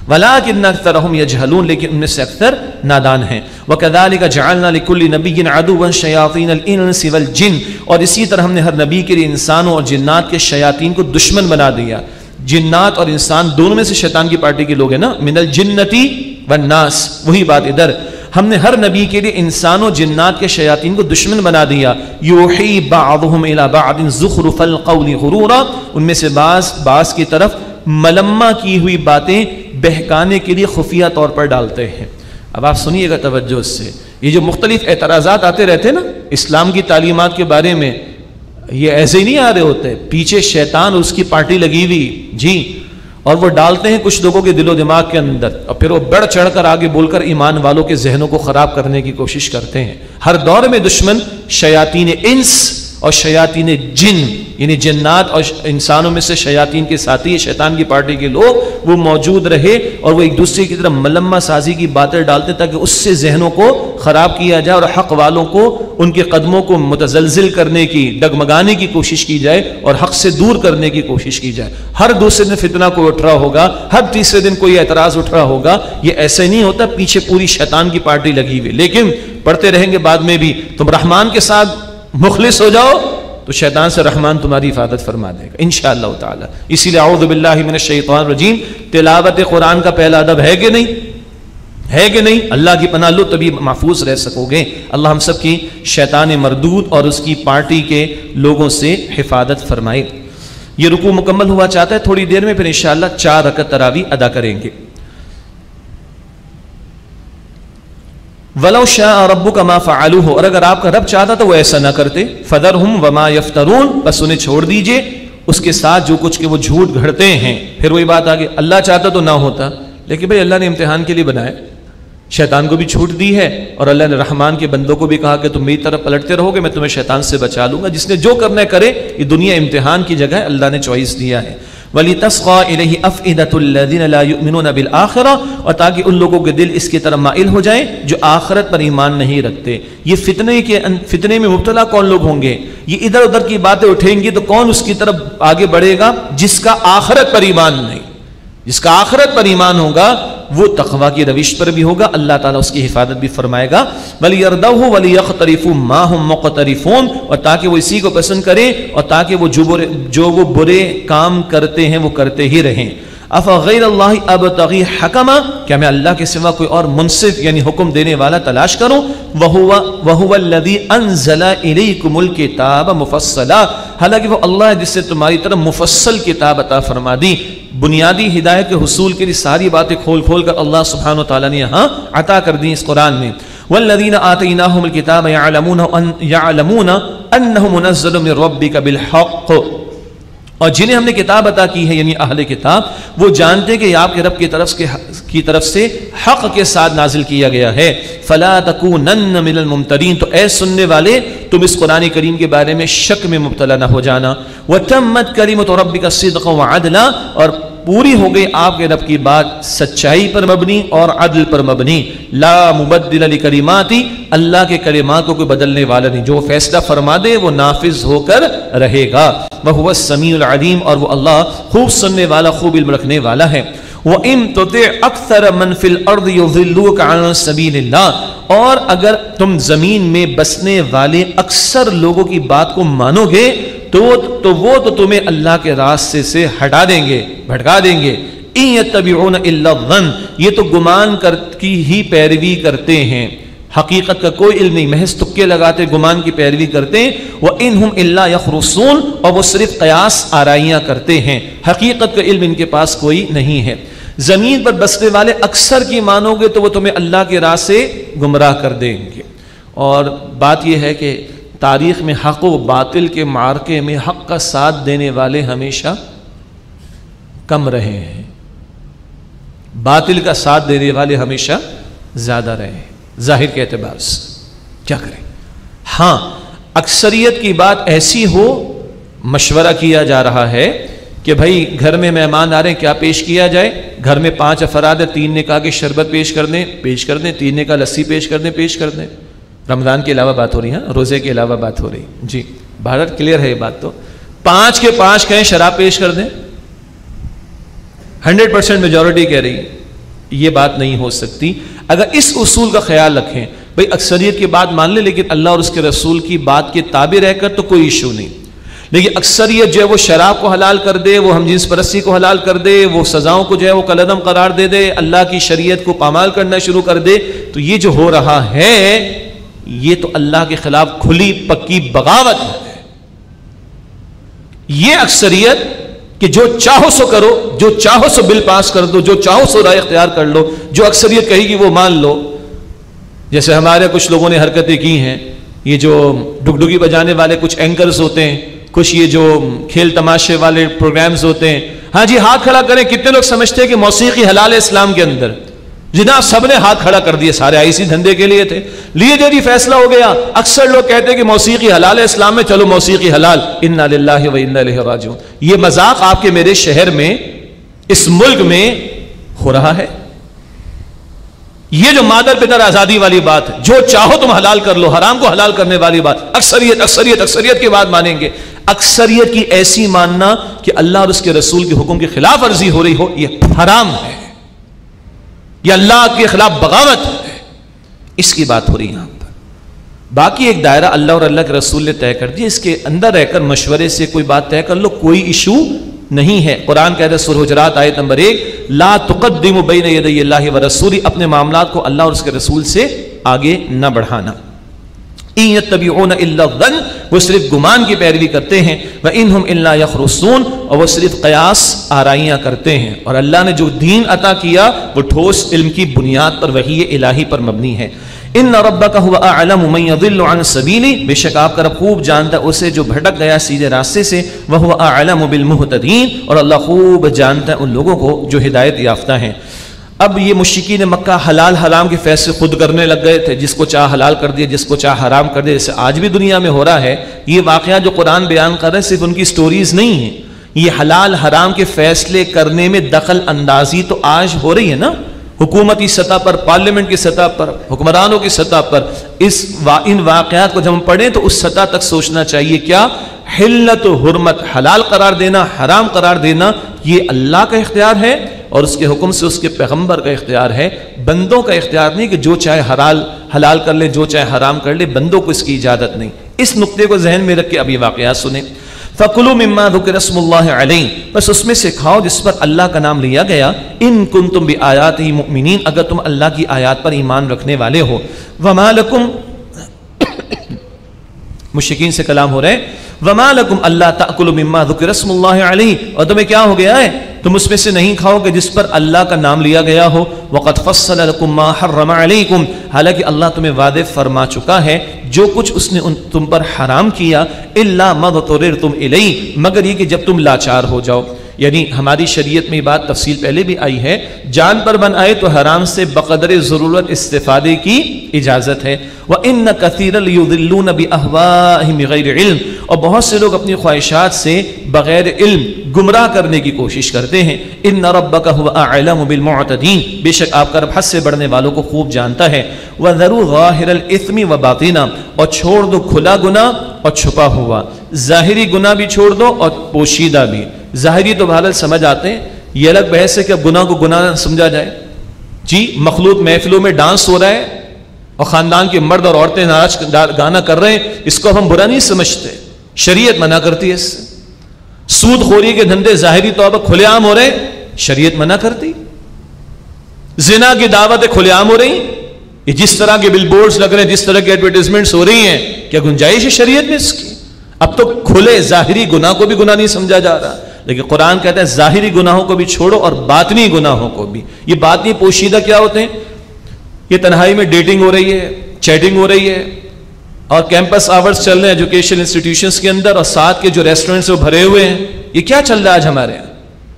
S1: وَلَٰكِنَّ أَكْثَرَهُمْ يَجْهَلُونَ، لیکن ان میں سے اکثر نادان ہیں. وَكَذَٰلِكَ جَعَلْنَا لِكُلِّ نَبِيٍّ عَدُوًّا شَيَاطِينَ الْإِنسِ وَالْجِنِّ، اور اسی طرح ہم نے ہر نبی کے لیے انسانوں اور جنات کے شیاطین کو دشمن بنا دیا. جنات اور انسان دونوں میں سے شیطان کی پارٹی کے لوگ ہیں نا. من الجنتی والناس، وہی بات ادھر ہم نے ہر نبی کے لیے انسان و جنات کے شیاطین کو دشمن بنا دیا. یوحی بعضهم الى بعض زخرف القول غرورا، ان میں سے بعض کی طرف ملمہ کی ہوئی باتیں بہکانے کے لیے خفیہ طور پر ڈالتے ہیں. اب آپ سنیے گا توجہ سے، یہ جو مختلف اعتراضات آتے رہتے ہیں نا اسلام کی تعلیمات کے بارے میں، یہ ایسے ہی نہیں آ رہے ہوتے، پیچھے شیطان اور اس کی پارٹی لگی ہوئی جی، اور وہ ڈالتے ہیں کچھ لوگوں کے دل و دماغ کے اندر، اور پھر وہ بڑھ چڑھ کر آگے بول کر ایمان والوں کے ذہنوں کو خراب کرنے کی کوشش کرتے ہیں. ہر دور میں دشمن شیاطین انس اور شیاطین جن، یعنی جنات اور انسانوں میں سے شیاطین کے ساتھی شیطان کی پارٹی کے لوگ وہ موجود رہے، اور وہ ایک دوسرے کی طرف ملمہ سازی کی باتیں ڈالتے تاکہ اس سے ذہنوں کو خراب کیا جائے اور حق والوں کو ان کے قدموں کو متزلزل کرنے کی، ڈگمگانے کی کوشش کی جائے اور حق سے دور کرنے کی کوشش کی جائے. ہر دوسرے دن فتنہ کوئی اٹھ رہا ہوگا، ہر تیسرے دن کوئی اعتراض اٹھ رہا ہوگا. یہ ایسے نہیں ہوتا، پیچھے پوری شیطان کی پارٹی لگی ہوئی. لیکن پڑھتے رہیں گے بعد میں بھی، تم رحمان کے ساتھ مخلص ہو جاؤ تو شیطان سے رحمان تمہاری حفاظت فرما دے گا انشاءاللہ تعالی. اسی لیے اعوذ باللہ من الشیطان الرجیم، تلاوت قرآن کا پہلا ادب ہے کہ نہیں؟ ہے کہ نہیں؟ اللہ کی پناہ لو تبھی محفوظ رہ سکو گے. اللہ ہم سب کی شیطان مردود اور اس کی پارٹی کے لوگوں سے حفاظت فرمائے. یہ رکوع مکمل ہوا چاہتا ہے، تھوڑی دیر میں پھر انشاءاللہ 4 رکعت تراویح ادا کریں گے. وَلَوْ شَاءَ رَبُّكَ مَا فَعَلُوهُ، اور اگر آپ کا رب چاہتا تو وہ ایسا نہ کرتے. فَذَرْهُمْ وَمَا يَفْتَرُونَ، بس انہیں چھوڑ دیجئے اس کے ساتھ جو کچھ کہ وہ جھوٹ گھڑتے ہیں. پھر وہی بات آگے، اللہ چاہتا تو نہ ہوتا، لیکن بھئی اللہ نے امتحان کے لیے بنایا. شیطان کو بھی چھوٹ دی ہے اور اللہ نے رحمان کے بندوں کو بھی کہا کہ تم میری طرف پلٹتے رہو گے میں تمہیں شیطان سے بچا لوں گا. جس نے جو کرنا ہے کرے، یہ دنیا امتحان کی جگہ ہے، اللہ نے چوائس دیا ہے. وَلِتَسْقَى إِلَيْهِ أَفْئِدَةُ الَّذِينَ لَا يُؤْمِنُونَ بِالْآخِرَةِ، اور تاکہ ان لوگوں کے دل اس کی طرف مائل ہو جائیں جو آخرت پر ایمان نہیں رکھتے. یہ فتنے میں مبتلا کون لوگ ہوں گے؟ یہ ادھر ادھر کی باتیں اٹھیں گی تو کون اس کی طرف آگے بڑھے گا؟ جس کا آخرت پر ایمان نہیں. جس کا آخرت پر ایمان ہوگا وہ تقوی کی روش پر بھی ہوگا، اللہ تعالیٰ اس کی حفاظت بھی فرمائے گا. وَلِيَرْضَوْهُ وَلِيَقْتَرِفُوا مَا هُمْ مُقْتَرِفُونَ، اور تاکہ وہ اسی کو پسند کریں اور تاکہ وہ جو وہ برے کام کرتے ہیں وہ کرتے ہی رہیں. افغیر اللہ ابتغی حکما، کیا میں اللہ کے سوا کوئی اور منصف یعنی حکم دینے والا تلاش کروں؟ وَهُوَ الَّذِي أَنزَلَ إِلَيْكُمُ الْكِتَابَ مُفَصَّلًا، حالانکہ وہ اللہ ہے جس سے تمہاری طرف مفصل کتاب عطا فرما دی. بنیادی ہدایت کے حصول کے لیے ساری باتیں کھول کھول کر اللہ سبحانہ وتعالیٰ نے یہاں عطا کر دی اس قرآن میں. وَالَّذِينَ آتَيْنَاهُمُ الْكِتَابَ يَعْلَمُونَ أَنَّهُ مُنَزَّلٌ مِّن رَّبِّكَ بِالْحَقِّ، اور جنہیں ہم نے کتاب عطا کی ہے یعنی اہل کتاب، وہ جانتے ہیں کہ آپ کے رب کی طرف سے حق کے ساتھ نازل کیا گیا ہے. فَلَا تَكُونَنَّ مِنَ الْمُمْتَرِينَ، تو اے سننے والے تم اس قرآن کریم کے بارے میں شک میں مبتلا نہ ہو جانا. وَتَمَّتْ كَلِمَتُ رَبِّكَ صِدْقًا وَعَدْلًا، اور پوری ہو گئی آپ کے رب کی بات سچائی پر مبنی اور عدل پر مبنی. لا مبدل لکلماتی، اللہ کے کلمات کو کوئی بدلنے والا نہیں، جو فیصلہ فرما دے وہ نافذ ہو کر رہے گا. وَهُوَ السَّمِيعُ الْعَلِيمُ، اور وہ اللہ خوب سننے والا خوب علم رکھنے والا ہے. وَإِن تُطِعْ أَكْثَرَ مَنْ فِي الْأَرْضِ يُضِلُّوكَ عَنْ سَبِيلِ اللَّهِ، اور اگر تم زمین میں بسنے والے اکثر لوگوں کی بات کو مانو گے تو وہ تمہیں اللہ کے راستے سے ہٹا دیں گے، بھٹکا دیں گے. إِن يَتَّبِعُونَ إِلَّا الظَّنَّ، یہ تو گمان کی ہی پیروی کرتے ہیں، حقیقت کا کوئی علم نہیں، محض تکے لگاتے گمان کی پیروی کرتے ہیں. وَإِنْهُمْ إِلَّا يَخْرُصُونَ، اور وہ صرف قیاس آرائیاں کرتے ہیں، حقیقت کا علم ان کے پاس کوئی نہیں ہے. زمین پر بسنے والے اکثر کی مانو گے تو وہ تمہیں اللہ کے راہ سے گمراہ کر دیں گے. اور بات یہ ہے کہ تاریخ میں حق و باطل کے معرکے میں حق کا ساتھ دینے والے ہمیشہ کم رہے ہیں، باطل کا ساتھ دینے والے ہمیشہ زیادہ رہے ہیں ظاہر کے اعتبار سے. کیا کریں؟ ہاں اکثریت کی بات ایسی ہو، مشورہ کیا جا رہا ہے کہ بھائی گھر میں مہمان آ رہے ہیں، کیا پیش کیا جائے؟ گھر میں 5 افراد ہیں، 3 نے کہا کہ شربت پیش کر دیں، 3 نے کہا لسی پیش کر دیں. رمضان کے علاوہ بات ہو رہی ہے، روزے کے علاوہ بات ہو رہی جی، بھارت کلیئر ہے یہ بات. تو 5 کے 5 کہیں شراب پیش کر دیں، 100% میجورٹی کہہ رہی ہے یہ بات نہیں ہو سکتی. اگر اس اصول کا خیال رکھیں بھئی اکثریت کی بات مان لیں لیکن اللہ اور اس کے رسول کی بات کے تابع رہ کر تو کوئی ایشو نہیں. لیکن اکثریت جو ہے وہ شراب کو حلال کر دے, وہ ہم جنس پرستی کو حلال کر دے, وہ سزاؤں کو جو ہے وہ کالعدم قرار دے دے, اللہ کی شریعت کو پامال کرنا شروع کر دے, تو یہ جو ہو رہا ہے یہ تو اللہ کے خلاف کھلی پکی بغاوت ہے. یہ اکثریت کہ جو چاہو سو کرو, جو چاہو سو بل پاس کر دو, جو چاہو سو رائے اختیار کر لو, جو اکثریت کہے گی وہ مان لو. جیسے ہمارے کچھ لوگوں نے حرکتیں کی ہیں, یہ جو ڈگڈگی بجانے والے کچھ اینکرز ہوتے ہیں, کچھ یہ جو کھیل تماشے والے پروگرامز ہوتے ہیں, ہاں جی ہاتھ کھڑا کریں. کتنے لوگ سمجھتے ہیں کہ موسیقی حلال ہے اسلام کے اندر؟ جناب سب نے ہاتھ کھڑا کر دیے, سارے اسی دھندے کے لیے تھے. لیے جی فیصلہ ہو گیا. اکثر لوگ کہتے ہیں کہ موسیقی حلال ہے اسلام میں, چلو موسیقی حلال, انا للہ و انا الیہ راجعون. یہ مذاق آپ کے میرے شہر میں, اس ملک میں ہو رہا ہے. یہ جو مادر پدر آزادی والی بات ہے, جو چاہو تم حلال کر لو, حرام کو حلال کرنے والی بات, اکثریت اکثریت اکثریت کی بات مانیں گے. اکثریت کی ایسی ماننا کہ اللہ اور اس کے رسول کے حکم کی خلاف ورزی ہو رہی ہو, یہ حرام ہے, یہ اللہ کے خلاف بغاوت ہے. اس کی بات ہو رہی ہے یہاں پر. باقی ایک دائرہ اللہ اور اللہ کے رسول نے طے کر دیا, اس کے اندر رہ کر مشورے سے کوئی بات طے کر لو, کوئی ایشو نہیں ہے. قرآن کہتا ہے سورہ حجرات آیت نمبر 1, لا تقدموا بین یدی اللہ ورسولہ, اپنے معاملات کو اللہ اور اس کے رسول سے آگے نہ بڑھانا. ان یتبعون الا الظن, وہ صرف گمان کی پیروی کرتے ہیں. وانہم الا یخرصون, اور وہ صرف قیاس آرائیاں کرتے ہیں. اور اللہ نے جو دین عطا کیا وہ ٹھوس علم کی بنیاد پر وحی الہی پر مبنی ہے. ان ربک هو اعلم من يضل عن سبیلہ, بے شک آپ کا رب خوب جانتا ہے اسے جو بھٹک گیا سیدھے راستے سے. وهو اعلم بالمهتدین, اور اللہ خوب جانتا ہے ان لوگوں کو جو ہدایت یافتہ ہیں. اب یہ مشرکین مکہ حلال حرام کے فیصلے خود کرنے لگ گئے تھے, جس کو چاہ حلال کر دیا, جس کو چاہ حرام کر دیا, جیسے آج بھی دنیا میں ہو رہا ہے. یہ واقعہ جو قرآن بیان کر رہے ہیں صرف ان کی سٹوریز نہیں ہیں, یہ حلال حرام کے فیصلے کرنے میں دخل اندازی تو آج ہو رہی ہے نا, حکومتی سطح پر, پارلیمنٹ کی سطح پر, حکمرانوں کی سطح پر. ان واقعات کو جب ہم پڑھیں تو اس سطح تک سوچنا چاہیے, کیا حلت و حرمت, حلال قرار دینا, حرام قرار دینا, یہ اللہ کا اختیار ہے اور اس کے حکم سے اس کے پیغمبر کا اختیار ہے. بندوں کا اختیار نہیں کہ جو چاہے حلال کر لے, جو چاہے حرام کر لے, بندوں کو اس کی اجازت نہیں. اس نقطے کو ذہن میں رکھ کے اب یہ واقعات سنیں. فَكُلُوا مِمَّا ذُكِرَ اسْمُ اللَّهِ عَلَيْهِ, بس اس میں سے کھاؤ جس پر اللہ کا نام لیا گیا. ان کنتم بآیاتہ مؤمنین, اگر تم اللہ کی آیات پر ایمان رکھنے والے ہو. وَمَا لَكُمْ, مشرکین سے کلام ہو رہے ہیں, وَمَا لَكُمْ أَلَّا تَأْكُلُوا مِمَّا ذُكِرَ اسْمُ اللَّهِ عَلَيْهِ, اور تمہیں کیا ہو گیا ہے تم اس میں سے نہیں کھاؤ گے جس پر اللہ کا نام لیا گیا ہو. وَقَدْ فَصَّلَ لَكُمْ مَا حَرَّمَ عَلَيْكُمْ, حالانکہ اللہ تمہیں واضح فرما چکا ہے جو کچھ اس نے تم پر حرام کیا. إِلَّا مَا اضْطُرِرْتُمْ إِلَيْهِ, مگر یہ کہ جب تم لاچار ہو جاؤ. یعنی ہماری شریعت میں یہ بات تفصیل پہلے بھی آئی ہے, جان پر بن آئے تو حرام سے بقدر ضرورت استفادے کی اجازت ہے. وَإِنَّ كَثِيرًا لِيُضِلُّونَ بِأَهْوَائِهِمْ بِغَيْرِ عِلْمٍ, اور بہت سے لوگ اپنی خواہشات سے بغیر علم گمراہ کرنے کی کوشش کرتے ہیں. إِنَّ رَبَّكَ هُوَ أَعْلَمُ بِالْمُعْتَدِينَ, بے شک آپ کا رب حد سے بڑھنے والوں کو خوب جانتا ہے. وَذَرُوا ظَاهِرَ الْإِثْمِ وَبَاطِنَهُ, اور چھوڑ دو کھلا گناہ اور چھپا ہوا. ظاہری گناہ بھی چھوڑ دو اور پوشیدہ بھی. ظاہری تو بہرحال سمجھ آتے ہیں, یہ الگ بحث ہے کہ اب گناہ کو گناہ سمجھا جائے. جی مخلوط محفلوں میں ڈانس ہو رہا ہے اور خاندان کے مرد اور عورتیں ناچ گانا کر رہے ہیں, اس کو ہم برا نہیں سمجھتے, شریعت منع کرتی ہے اس سے. سود خوری کے دھندے ظاہری طور پر کھلے عام ہو رہے ہیں, شریعت منع کرتی. زنا کی دعوتیں کھلے عام ہو رہی, یہ جس طرح کے بل بورڈز لگ رہے ہیں, جس طرح کی ایڈورٹائزمنٹس ہو رہی ہیں, کیا گنجائش ہے شریعت میں اس کی؟ اب تو کھلے ظاہری گناہ کو بھی گناہ نہیں سمجھا جا رہا, لیکن قرآن کہتا ہے ظاہری گناہوں کو بھی چھوڑو اور باطنی گناہوں کو بھی. یہ باطنی پوشیدہ کیا ہوتے ہیں؟ یہ تنہائی میں ڈیٹنگ ہو رہی ہے, چیٹنگ ہو رہی ہے, اور کیمپس آورز چل رہے ہیں ایجوکیشن انسٹیٹیوشنز کے اندر, اور ساتھ کے جو ریسٹورنٹس وہ بھرے ہوئے ہیں. یہ کیا چل رہا ہے آج ہمارے یہاں؟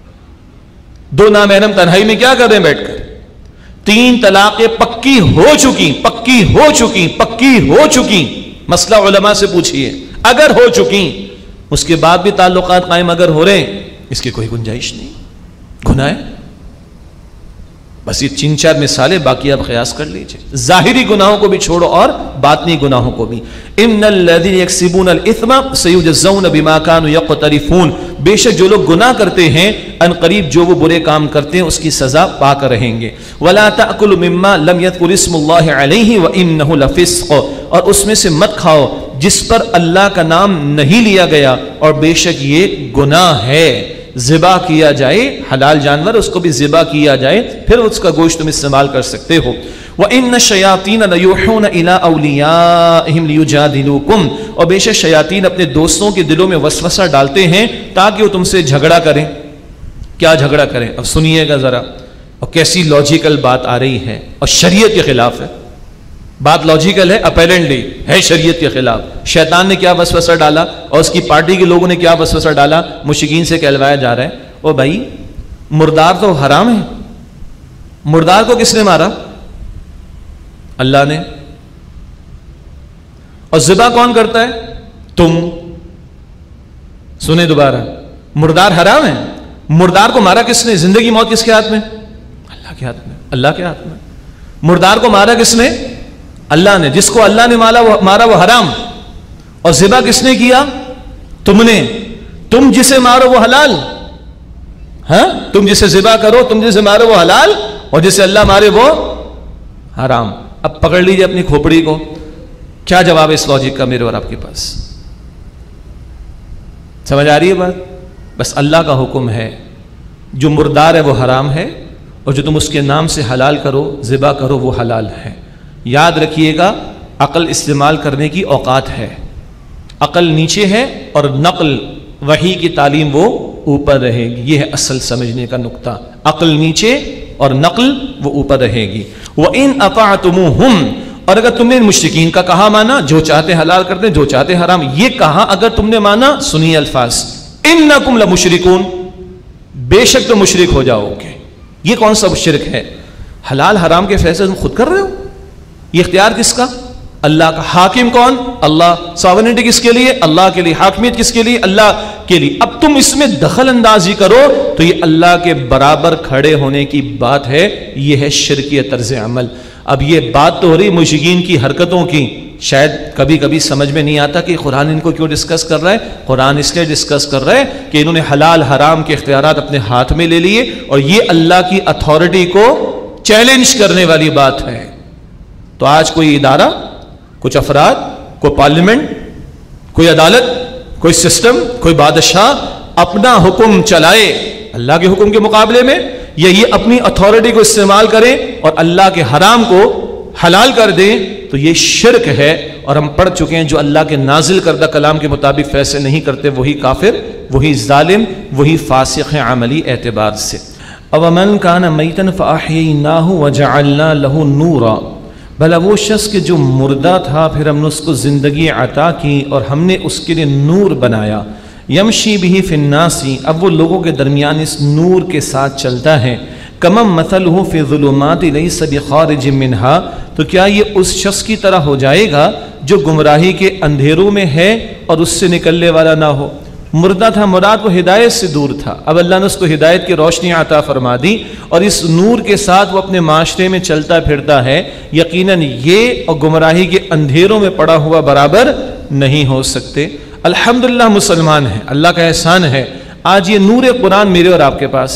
S1: دو نامحرم تنہائی میں کیا کر رہے ہیں بیٹھ کر؟ 3 طلاقیں پکی ہو چکی, پکی ہو چکی, پکی ہو چکی. مسئلہ علماء سے پوچھئے, اگر ہو چکی اس کے بعد بھی تعلقات قائم اگر ہو رہے ہیں, اس کی کوئی گنجائش نہیں, گناہ ہے. بس یہ 3-4 مثالیں، باقی آپ قیاس کر لیجئے۔ ظاہری گناہوں کو بھی چھوڑو اور باطنی گناہوں کو بھی۔ ان الذین یکسبون الاثم سیجزون بما كانوا یقترفون، بے شک جو لوگ گناہ کرتے ہیں ان قریب جو وہ برے کام کرتے ہیں اس کی سزا پا کر رہیں گے۔ ولا تأکلوا مما لم یذکر اسم اللہ علیہ وانہ لفسق، اور اس میں سے مت کھاؤ جس پر اللہ کا نام نہیں لیا گیا اور بے شک یہ گناہ ہے۔ ذبح کیا جائے حلال جانور، اس کو بھی ذبح کیا جائے، پھر اس کا گوشت تم استعمال کر سکتے ہو۔ وَإِنَّ الشَّيَاطِينَ لَيُوحُونَ إِلَىٰ أَوْلِيَائِهِمْ لِيُجَادِلُوكُمْ، اور بے شک شیاطین اپنے دوستوں کے دلوں میں وسوسہ ڈالتے ہیں تاکہ وہ تم سے جھگڑا کریں۔ کیا جھگڑا کریں؟ اب سنیے گا ذرا، اور کیسی لاجیکل بات آ رہی ہے اور شریعت کے خلاف ہے۔ بات لاجیکل ہے، اپیرنٹلی ہے شریعت کے خلاف۔ شیطان نے کیا وسوسہ ڈالا اور اس کی پارٹی کے لوگوں نے کیا وسوسہ ڈالا؟ مشرکین سے کہلوایا جا رہا ہے او بھائی مردار تو حرام ہے، مردار کو کس نے مارا؟ اللہ نے۔ اور ذبح کون کرتا ہے؟ تم۔ سنیں دوبارہ، مردار حرام ہے، مردار کو مارا کس نے؟ زندگی موت کس کے ہاتھ میں؟ اللہ کے ہاتھ میں، اللہ کے ہاتھ میں۔ مردار کو مارا کس نے؟ اللہ نے۔ جس کو اللہ نے مارا وہ حرام، اور ذبح کس نے کیا؟ تم نے۔ تم جسے مارو وہ حلال، ہاں تم جسے ذبح کرو، تم جسے مارو وہ حلال، اور جسے اللہ مارے وہ حرام۔ اب پکڑ لیجئے اپنی کھوپڑی کو، کیا جواب ہے اس لاجک کا میرے اور آپ کے پاس؟ سمجھ آ رہی ہے بات؟ بس اللہ کا حکم ہے جو مردار ہے وہ حرام ہے، اور جو تم اس کے نام سے حلال کرو، ذبح کرو، وہ حلال ہے۔ یاد رکھیے گا عقل استعمال کرنے کی اوقات ہے، عقل نیچے ہے اور نقل وحی کی تعلیم وہ اوپر رہے گی۔ یہ ہے اصل سمجھنے کا نقطہ، عقل نیچے اور نقل وہ اوپر رہے گی۔ وَإِنْ أَطَعْتُمُوهُمْ، اور اگر تم نے مشرکین کا کہا مانا، جو چاہتے حلال کرتے جو چاہتے حرام، یہ کہا اگر تم نے مانا، سنیے الفاظ، إِنَّكُمْ لَمُشْرِكُونَ، بے شک تو مشرک ہو جاؤ گے۔ یہ کون سا شرک ہے؟ حلال حرام کے فیصلے تم خود کر رہے ہو، یہ اختیار کس کا؟ اللہ کا۔ حاکم کون؟ اللہ۔ ساورنٹی کس کے لیے؟ اللہ کے لیے۔ حاکمیت کس کے لیے؟ اللہ کے لیے۔ اب تم اس میں دخل اندازی کرو تو یہ اللہ کے برابر کھڑے ہونے کی بات ہے، یہ ہے شرکی طرز عمل۔ اب یہ بات تو ہو رہی مشرکین کی حرکتوں کی، شاید کبھی کبھی سمجھ میں نہیں آتا کہ قرآن ان کو کیوں ڈسکس کر رہا ہے۔ قرآن اس لیے ڈسکس کر رہا ہے کہ انہوں نے حلال حرام کے اختیارات اپنے ہاتھ میں لے لیے، اور یہ اللہ کی اتھارٹی کو چیلنج کرنے والی بات ہے۔ تو آج کوئی ادارہ، کچھ افراد، کوئی پارلیمنٹ، کوئی عدالت، کوئی سسٹم، کوئی بادشاہ اپنا حکم چلائے اللہ کے حکم کے مقابلے میں، یا یہ اپنی اتھارٹی کو استعمال کریں اور اللہ کے حرام کو حلال کر دیں، تو یہ شرک ہے۔ اور ہم پڑھ چکے ہیں جو اللہ کے نازل کردہ کلام کے مطابق فیصلے نہیں کرتے وہی کافر، وہی ظالم، وہی فاسق ہے عملی اعتبار سے۔ أَوَمَنْ كَانَ مَيْتًا فَأَحْيَيْنَاهُ وَجَعَلْنَا لَهُ نُورًا، بھلا وہ شخص کہ جو مردہ تھا پھر ہم نے اس کو زندگی عطا کی اور ہم نے اس کے لیے نور بنایا۔ یمشی بہ فی الناس، اب وہ لوگوں کے درمیان اس نور کے ساتھ چلتا ہے۔ کمن مثلہ فی الظلمات لیس بخارج منہا، تو کیا یہ اس شخص کی طرح ہو جائے گا جو گمراہی کے اندھیروں میں ہے اور اس سے نکلنے والا نہ ہو۔ مردہ تھا، مراد وہ ہدایت سے دور تھا، اب اللہ نے اس کو ہدایت کی روشنی عطا فرما دی، اور اس نور کے ساتھ وہ اپنے معاشرے میں چلتا پھرتا ہے۔ یقیناً یہ اور گمراہی کے اندھیروں میں پڑا ہوا برابر نہیں ہو سکتے۔ الحمدللہ مسلمان ہیں، اللہ کا احسان ہے، آج یہ نور قرآن میرے اور آپ کے پاس،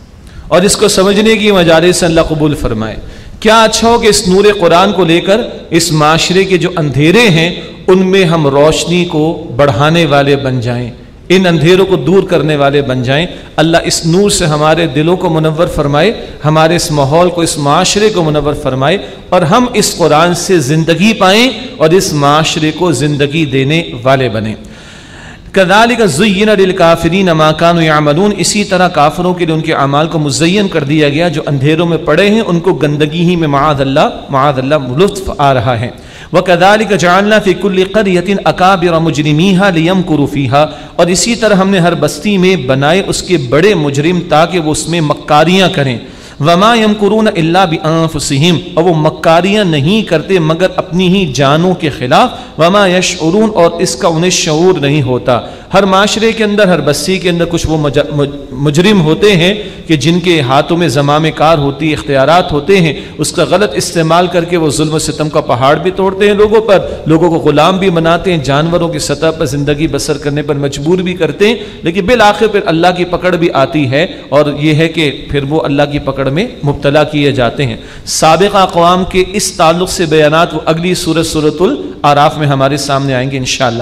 S1: اور اس کو سمجھنے کی مجالس سے اللہ قبول فرمائے۔ کیا اچھا ہو کہ اس نور قرآن کو لے کر اس معاشرے کے جو اندھیرے ہیں ان میں ہم روشنی کو بڑھانے والے بن جائیں، ان اندھیروں کو دور کرنے والے بن جائیں۔ اللہ اس نور سے ہمارے دلوں کو منور فرمائے، ہمارے اس ماحول کو، اس معاشرے کو منور فرمائے، اور ہم اس قرآن سے زندگی پائیں اور اس معاشرے کو زندگی دینے والے بنیں۔ کذالک زین للکافرین ما کانوا یعملون، اسی طرح کافروں کے لیے ان کے اعمال کو مزین کر دیا گیا، جو اندھیروں میں پڑے ہیں ان کو گندگی ہی میں معاذ اللہ لطف آ رہا ہے۔ وَكَذَلِكَ جَعَلْنَا فِي كُلِّ قَرْيَةٍ أَكَابِرَ مُجْرِمِيهَا لِيَمْكُرُوا فِيهَا، اور اسی طرح ہم نے ہر بستی میں بنائے اس کے بڑے مجرم تاکہ وہ اس میں مکاریاں کریں۔ وَمَا يَمْكُرُونَ إِلَّا بِأَنفُسِهِمْ، اور وہ مکاریاں نہیں کرتے مگر اپنی ہی جانوں کے خلاف۔ وَمَا يَشْعُرُونَ، اور اس کا انہیں شعور نہیں ہوتا۔ ہر معاشرے کے اندر، ہر بستی کے اندر کچھ وہ مجرم ہوتے ہیں کہ جن کے ہاتھوں میں زمام کار ہوتی، اختیارات ہوتے ہیں، اس کا غلط استعمال کر کے وہ ظلم و ستم کا پہاڑ بھی توڑتے ہیں لوگوں پر، لوگوں کو غلام بھی بناتے ہیں، جانوروں کی سطح پر زندگی بسر کرنے پر مجبور بھی کرتے ہیں، لیکن بالآخر پھر اللہ کی پکڑ بھی آتی ہے، اور یہ ہے کہ پھر وہ اللہ کی پکڑ میں مبتلا کیے جاتے ہیں۔ سابقہ اقوام کے اس تعلق سے بیانات وہ اگلی سورۃ الاعراف میں ہمارے سامنے آئیں گے انشاءاللہ۔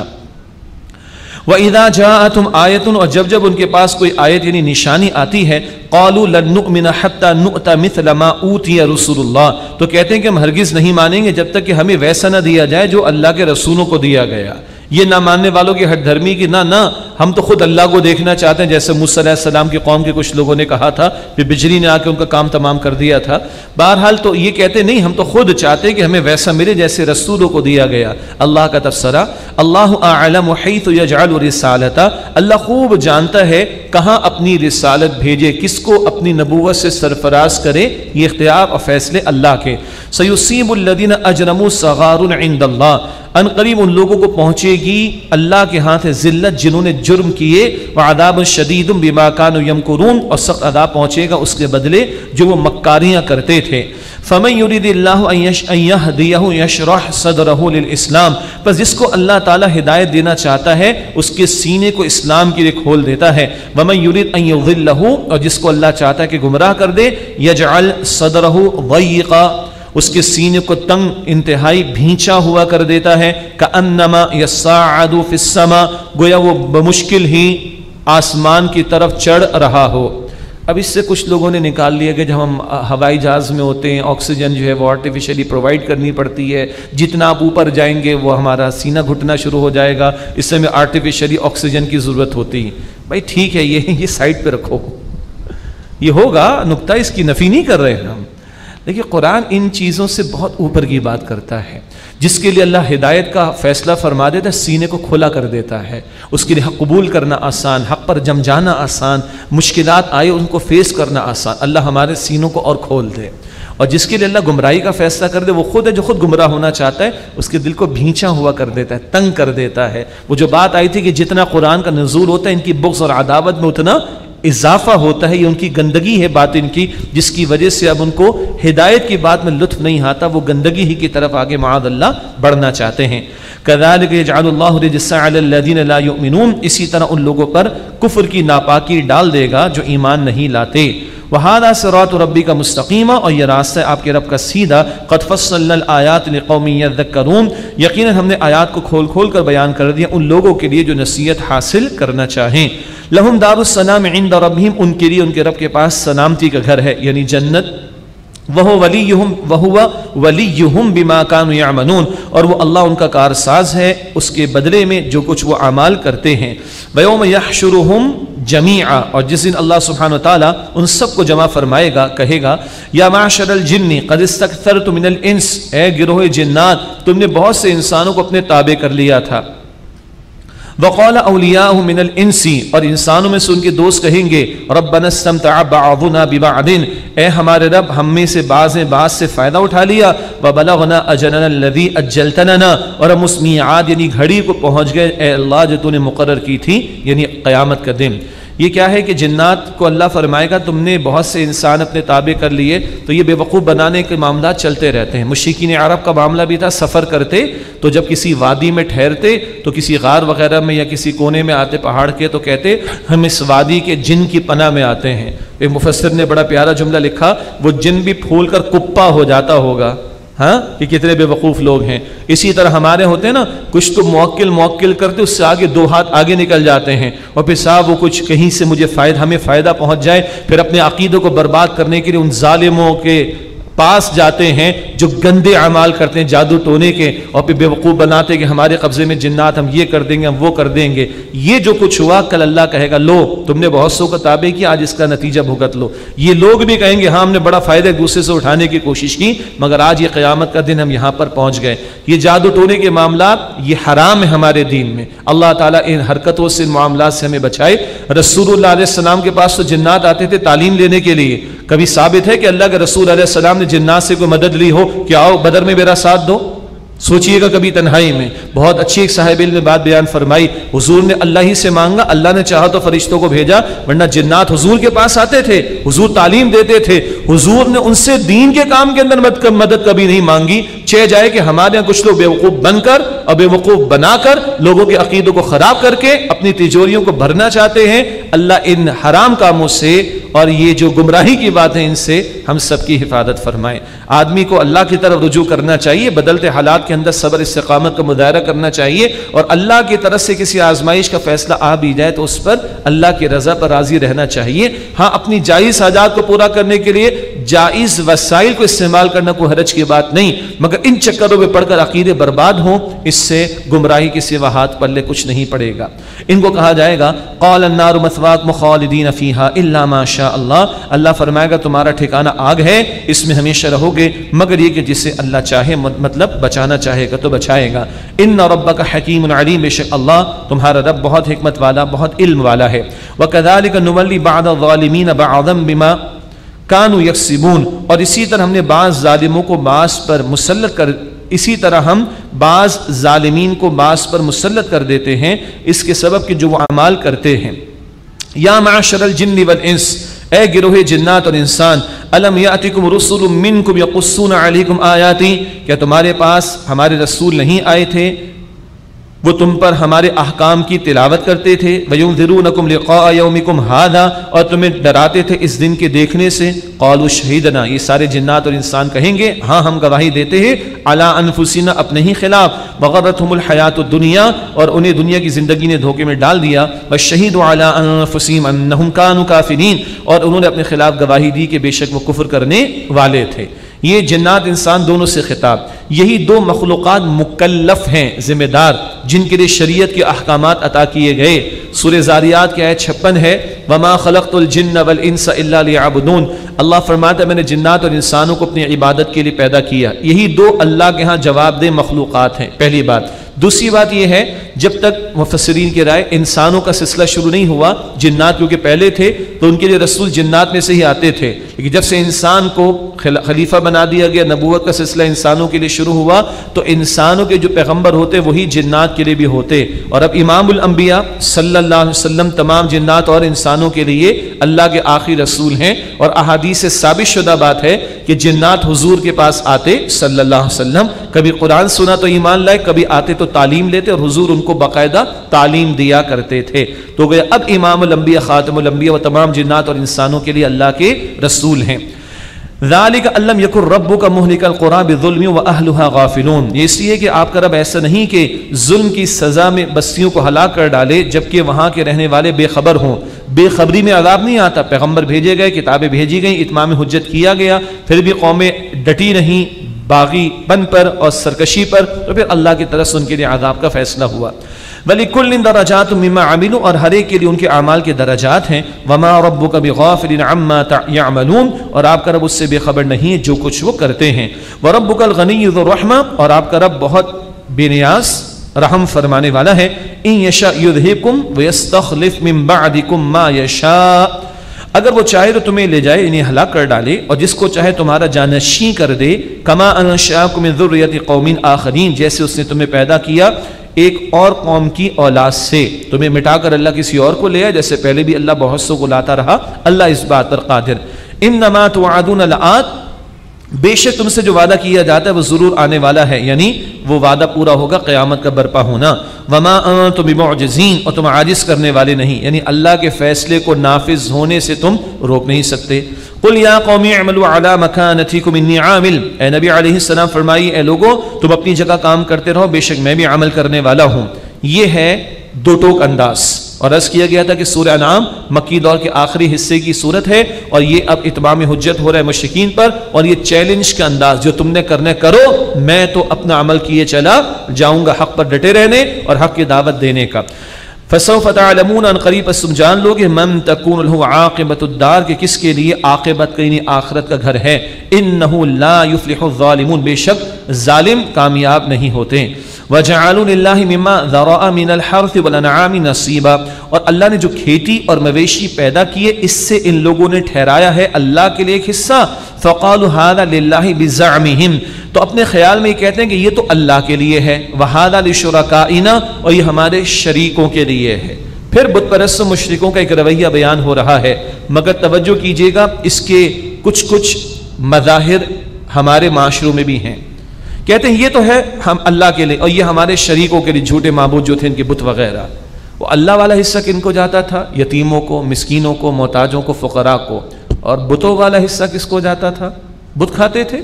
S1: وَإِذَا جَاءَتْهُمْ آیَةٌ، اور جب ان کے پاس کوئی آیت یعنی نشانی آتی ہے، قَالُوا لَن نُؤْمِنَ حَتَّى نُؤْتَ مِثْلَ مَا أُوتِيَ رُسُلُ اللَّهِ، تو کہتے ہیں کہ ہم ہرگز نہیں مانیں گے جب تک کہ ہمیں ویسا نہ دیا جائے جو اللہ کے رسولوں کو دیا گیا۔ یہ نہ ماننے والوں کی ہٹ دھرمی کی نہ ہم تو خود اللہ کو دیکھنا چاہتے ہیں، جیسے موسیٰ علیہ السلام کی قوم کے کچھ لوگوں نے کہا تھا، پھر بجلی نے آ کے ان کا کام تمام کر دیا تھا۔ بہرحال تو یہ کہتے نہیں، ہم تو خود چاہتے کہ ہمیں ویسا ملے جیسے رسولوں کو دیا گیا۔ اللہ کا تبصرہ، اللہ اعلم حیث یجعل رسالتہ، اللہ خوب جانتا ہے کہاں اپنی رسالت بھیجے، کس کو اپنی نبوت سے سرفراز کرے، یہ اختیار اور فیصلے اللہ کے۔ سیصیب الذین اجرموا صغار عند اللہ، ان قریب ان لوگوں کو پہنچے گی اللہ کے ہاتھ ذلت جنہوں نے جرم کیے، وعذاب شدید بما كانوا یمکرون، اور سخت عذاب پہنچے گا اس کے بدلے جو وہ مکاریاں کرتے تھے۔ فمن یرید اللہ ان یہدیہ یشرح صدرہ للاسلام، پس جس کو اللہ تعالی ہدایت دینا چاہتا ہے اس کے سینے کو اسلام کے لیے کھول دیتا ہے۔ ومن یرید ان یضلہ، اور جس کو اللہ چاہتا ہے کہ گمراہ کر دے، یجعل صدرہ ضیقا، اس کے سینے کو تنگ، انتہائی بھینچا ہوا کر دیتا ہے، کأنما یصعد فی السماء، گویا وہ بمشکل ہی آسمان کی طرف چڑھ رہا ہو۔ اب اس سے کچھ لوگوں نے نکال لیا کہ جب ہم ہوائی جہاز میں ہوتے ہیں آکسیجن جو ہے وہ آرٹیفیشلی پرووائڈ کرنی پڑتی ہے، جتنا آپ اوپر جائیں گے وہ ہمارا سینہ گھٹنا شروع ہو جائے گا، اس سے ہمیں آرٹیفیشلی آکسیجن کی ضرورت ہوتی ہے۔ بھائی ٹھیک ہے، یہ سائڈ پہ رکھو، یہ ہوگا نکتہ، اس کی نفی نہیں کر رہے ہیں ہم، دیکھیے قرآن ان چیزوں سے بہت اوپر کی بات کرتا ہے۔ جس کے لیے اللہ ہدایت کا فیصلہ فرما دیتا ہے، سینے کو کھلا کر دیتا ہے، اس کے لیے حق قبول کرنا آسان، حق پر جم جانا آسان، مشکلات آئے ان کو فیس کرنا آسان، اللہ ہمارے سینوں کو اور کھول دے۔ اور جس کے لیے اللہ گمراہی کا فیصلہ کر دے، وہ خود ہے جو خود گمراہ ہونا چاہتا ہے، اس کے دل کو بھینچا ہوا کر دیتا ہے، تنگ کر دیتا ہے۔ وہ جو بات آئی تھی کہ جتنا قرآن کا نزول ہوتا ہے ان کی بغض اور عداوت میں اتنا اضافہ ہوتا ہے، یہ ان کی گندگی ہے باطن کی، جس کی وجہ سے اب ان کو ہدایت کی بات میں لطف نہیں آتا، وہ گندگی ہی کی طرف آگے معاذ اللہ بڑھنا چاہتے ہیں۔ كذلك يجعل الله الرجس على الذين لا يؤمنون، اسی طرح ان لوگوں پر کفر کی ناپاکی ڈال دے گا جو ایمان نہیں لاتے۔ وَهَذَا صِرَاطُ رَبِّكَ مُسْتَقِيمًا، اور یہ راستہ ہے آپ کے رب کا سیدھا۔ قَدْ فَصَّلْنَا الْآيَاتِ لِقَوْمٍ يَذَّكَّرُونَ، یقیناً ہم نے آیات کو کھول کھول کر بیان کر دیا ان لوگوں کے لیے جو نصیحت حاصل کرنا چاہیں۔ لَهُمْ دَارُ السَّلَامِ عِنْدَ رَبِّهِمْ، ان کے لیے ان کے رب کے پاس سلامتی کا گھر ہے، یعنی جنت۔ وَهُوَ وَلِيُّهُمْ بِمَا كَانُوا يَعْمَلُونَ، اور وہ اللہ ان کا کارساز ہے اس کے بدلے میں جو کچھ وہ اعمال کرتے ہیں۔ وَيَوْمَ يَحْشُرُهُمْ جَمِيعًا، اور جس دن اللہ سبحانہ وتعالیٰ ان سب کو جمع فرمائے گا، کہے گا یا معشر الجن قد استکثرتم من الانس، اے گروہ جنات تم نے بہت سے انسانوں کو اپنے تابع کر لیا تھا۔ وقال اولیاءہ من الانس، اور انسانوں میں سے ان کے دوست کہیں گے ربنا استمتع بعضنا ببعض، اے ہمارے رب ہم میں سے بعض نے بعض سے فائدہ اٹھا لیا، وبلغنا اجلنا الذی اجلتنا، اور ہم اس میعاد یعنی گھڑی کو پہنچ گئے اے اللہ جو تو نے مقرر کی تھی، یعنی قیامت کا دن۔ یہ کیا ہے کہ جنات کو اللہ فرمائے گا تم نے بہت سے انسان اپنے تابع کر لیے، تو یہ بے وقوف بنانے کے معاملات چلتے رہتے ہیں۔ مشرکین عرب کا معاملہ بھی تھا، سفر کرتے تو جب کسی وادی میں ٹھہرتے تو کسی غار وغیرہ میں یا کسی کونے میں آتے پہاڑ کے، تو کہتے ہم اس وادی کے جن کی پناہ میں آتے ہیں۔ ایک مفسر نے بڑا پیارا جملہ لکھا، وہ جن بھی پھول کر کپا ہو جاتا ہوگا، ہاں کہ کتنے بے وقوف لوگ ہیں۔ اسی طرح ہمارے ہوتے ہیں نا، کچھ تو موکل کرتے اس سے آگے دو ہاتھ آگے نکل جاتے ہیں، اور پھر صاحب وہ کچھ کہیں سے مجھے ہمیں فائدہ پہنچ جائے، پھر اپنے عقیدوں کو برباد کرنے کے لیے ان ظالموں کے پاس جاتے ہیں جو گندے اعمال کرتے ہیں جادو ٹونے کے، اور پھر بے وقوف بناتے ہیں کہ ہمارے قبضے میں جنات، ہم یہ کر دیں گے، ہم وہ کر دیں گے۔ یہ جو کچھ ہوا کل اللہ کہے گا لو تم نے بہت سو کا تابع کیا، آج اس کا نتیجہ بھگت لو۔ یہ لوگ بھی کہیں گے ہاں ہم نے بڑا فائدہ ایک دوسرے سے اٹھانے کی کوشش کی، مگر آج یہ قیامت کا دن ہم یہاں پر پہنچ گئے۔ یہ جادو ٹونے کے معاملات یہ حرام ہے ہمارے دین میں، اللہ تعالیٰ ان حرکتوں سے، ان معاملات سے ہمیں بچائے۔ رسول اللہ علیہ السلام کے پاس تو جنات آتے تھے تعلیم لینے کے لیے، کبھی ثابت ہے کہ اللہ کے رسول علیہ السلام نے جنات سے کوئی مدد لی ہو کہ آؤ بدر میں میرا ساتھ دو؟ سوچئے گا کبھی تنہائی میں. بہت اچھی ایک صاحب علم نے بات بیان فرمائی. حضور نے اللہ ہی سے مانگا, اللہ نے چاہا تو فرشتوں کو بھیجا, ورنہ جنات حضور کے پاس آتے تھے, حضور تعلیم دیتے تھے, حضور نے ان سے دین کے کام کے اندر مدد کبھی نہیں مانگی. چہ جائے کہ ہمارے یہاں کچھ لوگ بیوقوف بن کر اور بیوقوف بنا کر لوگوں کے عقیدوں کو خراب کر کے اپنی تجوریوں کو بھرنا چاہتے ہیں. اللہ ان حرام کاموں سے اور یہ جو گمراہی کی باتیں ان سے ہم سب کی حفاظت فرمائے. آدمی کو اللہ کی طرف رجوع کرنا چاہیے, بدلتے حالات کے اندر صبر استقامت کا مظاہرہ کرنا چاہیے, اور اللہ کی طرف سے کسی آزمائش کا فیصلہ آ بھی جائے تو اس پر اللہ کی رضا پر راضی رہنا چاہیے. ہاں, اپنی جائز حاجات کو پورا کرنے کے لیے جائز وسائل کو استعمال کرنا کوئی حرج کی بات نہیں, مگر ان چکروں میں پڑھ کر عقیدے برباد ہوں, اس سے گمراہی کے سوا ہاتھ پلے کچھ نہیں پڑے گا. ان کو کہا جائے گا قال النار مثواکم خالدین فیہا الا ما شاء اللہ, اللہ فرمائے گا تمہارا ٹھکانہ آگ ہے, اس میں ہمیشہ رہو گے مگر یہ کہ جسے اللہ چاہے, مطلب بچانا چاہے گا تو بچائے گا. ان ربک حکیم علیم, بے شک اللہ تمہارا رب بہت حکمت والا بہت علم والا ہے. وکذالک نولی بعض الظالمین بعضا بما کانوا یکسبون, اور اسی طرح ہم نے بعض ظالموں کو بعض پر مسلط کر اسی طرح ہم بعض ظالمین کو بعض پر مسلط کر دیتے ہیں اس کے سبب کہ جو وہ اعمال کرتے ہیں. یا معاشر الجن والانس, اے گروہ جنات اور انسان, الم یاتکم رسل منکم یقصون علیکم آیاتی, کیا تمہارے پاس ہمارے رسول نہیں آئے تھے وہ تم پر ہمارے احکام کی تلاوت کرتے تھے, وَيُنذِرُونَكُمْ لِقَاءَ يَوْمِكُمْ هَذَا, اور تمہیں ڈراتے تھے اس دن کے دیکھنے سے. قالوا شہیدنا, یہ سارے جنات اور انسان کہیں گے ہاں ہم گواہی دیتے ہیں, علی انفسنا, اپنے ہی خلاف, وغرتهم الحیات الدنیا, اور انہیں دنیا کی زندگی نے دھوکے میں ڈال دیا, والشہیدوا علی انفسہم انہم کانوا کافرین, اور انہوں نے اپنے خلاف گواہی دی کہ بے شک وہ کفر کرنے والے تھے. یہ جنات انسان دونوں سے خطاب. یہی دو مخلوقات مکلف ہیں, ذمہ دار, جن کے لیے شریعت کے احکامات عطا کیے گئے. سورہ زاریات کی آیت 56 ہے, وما خلقت الجن والانس الا لیعبدون, اللہ فرماتا ہے میں نے جنات اور انسانوں کو اپنی عبادت کے لیے پیدا کیا. یہی دو اللہ کے ہاں جواب دہ مخلوقات ہیں, پہلی بات. دوسری بات یہ ہے, جب تک مفسرین کی رائے انسانوں کا سلسلہ شروع نہیں ہوا, جنات کیونکہ پہلے تھے تو ان کے لیے رسول جنات میں سے ہی آتے تھے, لیکن جب سے انسان کو خلیفہ بنا دیا گیا, نبوت کا سلسلہ انسانوں کے لیے شروع ہوا, تو انسانوں کے جو پیغمبر ہوتے وہی جنات کے لیے بھی ہوتے. اور اب امام الانبیاء صلی اللہ علیہ وسلم تمام جنات اور انسانوں کے لیے اللہ کے آخری رسول ہیں, اور احادیث سے ثابت شدہ بات ہے کہ جنات حضور کے پاس آتے صلی اللہ علیہ وسلم, کبھی قرآن سنا تو ایمان لائے, کبھی آتے تو تعلیم لیتے, اور حضور ان کو باقاعدہ تعلیم دیا کرتے تھے. تو گیا اب امام الانبیاء خاتم الانبیاء و تمام جنات اور انسانوں کے لیے اللہ کے رسول ہیں. ذالک ان لم یکن ربک مہلک القری بظلم واہلها غافلون, یہ اس لیے کہ آپ کا رب ایسا نہیں کہ ظلم کی سزا میں بستیوں کو ہلاک کر ڈالے جبکہ وہاں کے رہنے والے بے خبر ہوں. بے خبری میں عذاب نہیں آتا, پیغمبر بھیجے گئے, کتابیں بھیجی گئیں, اتمام حجت کیا گیا, پھر بھی قومیں ڈٹی نہیں باغی پن پر اور سرکشی پر, تو پھر اللہ کی طرف سے ان کے لیے عذاب کا فیصلہ ہوا. وَلِكُلٍّ دَرَجَاتٌ مِّمَّا عَمِلُوا, اور ہر ایک کے لیے ان کے اعمال کے درجات ہیں. وَمَا رَبُّكَ بِغَافِلٍ عَمَّا يَعْمَلُونَ, اور آپ کا رب اس سے بے خبر نہیں ہے جو کچھ وہ کرتے ہیں. وَرَبُّكَ الْغَنِيُّ ذُو الرَّحْمَةِ, اور آپ کا رب بہت بے نیاز رحم فرمانے والا ہے. إِن يَشَأْ يُذْهِبْكُمْ وَيَسْتَخْلِفْ مِن بَعْدِكُم مَّا يَشَاءُ, اگر وہ چاہے تو تمہیں لے جائے, انہیں ہلاک کر ڈالے, اور جس کو چاہے تمہارا جانشین کر دے. کما انشأکم من ذریۃ قوم آخرین, جیسے اس نے تمہیں پیدا کیا ایک اور قوم کی اولاد سے, تمہیں مٹا کر اللہ کسی اور کو لے آئے, جیسے پہلے بھی اللہ بہت سو کو لاتا رہا, اللہ اس بات پر قادر. انما توعدون لآت, بے شک تم سے جو وعدہ کیا جاتا ہے وہ ضرور آنے والا ہے, یعنی وہ وعدہ پورا ہوگا, قیامت کا برپا ہونا. وما انتم بمعجزین, اور تم عاجز کرنے والے نہیں, یعنی اللہ کے فیصلے کو نافذ ہونے سے تم روک نہیں سکتے. قل یا قوم اعملوا علی مکانتکم انی عامل, اے نبی علیہ السلام فرمائیے اے لوگو تم اپنی جگہ کام کرتے رہو, بے شک میں بھی عمل کرنے والا ہوں. یہ ہے دو ٹوک انداز, اور عرض کیا گیا تھا کہ سورہ انعام مکی دور کے آخری حصے کی صورت ہے, اور یہ اب اتمام حجت ہو رہا ہے مشرکین پر, اور یہ چیلنج کا انداز, جو تم نے کرنے کرو, میں تو اپنا عمل کیے چلا جاؤں گا, حق پر ڈٹے رہنے اور حق کی دعوت دینے کا. فسوف تعلمون ان قریب تم جان لو گے من تکون له عاقبۃ الدار کہ کس کے لیے عاقبت یعنی آخرت کا گھر ہے. انہ لا یفلح الظالمون بے شک ظالم کامیاب نہیں ہوتے. وجعلوا للہ مما ذرأ من الحرث والانعام نصیبا اور اللہ نے جو کھیتی اور مویشی پیدا کیے اس سے ان لوگوں نے ٹھہرایا ہے اللہ کے لیے ایک حصہ. فقالوا هذا للہ بزعمهم تو اپنے خیال میں یہ کہتے ہیں کہ یہ تو اللہ کے لیے ہے. وَهَذَا لِشُرَكَائِنَا اور یہ ہمارے شریکوں کے لیے ہے. پھر بت پرست مشرکوں کا ایک رویہ بیان ہو رہا ہے مگر توجہ کیجئے گا اس کے کچھ مظاہر ہمارے معاشروں میں بھی ہیں. کہتے ہیں یہ تو ہے ہم اللہ کے لیے اور یہ ہمارے شریکوں کے لیے جھوٹے معبود جو تھے ان کے بت وغیرہ. وہ اللہ والا حصہ کن کو جاتا تھا؟ یتیموں کو، مسکینوں کو، محتاجوں کو، فقراء کو. اور بتوں والا حصہ کس کو جاتا تھا؟ بت کھاتے تھے،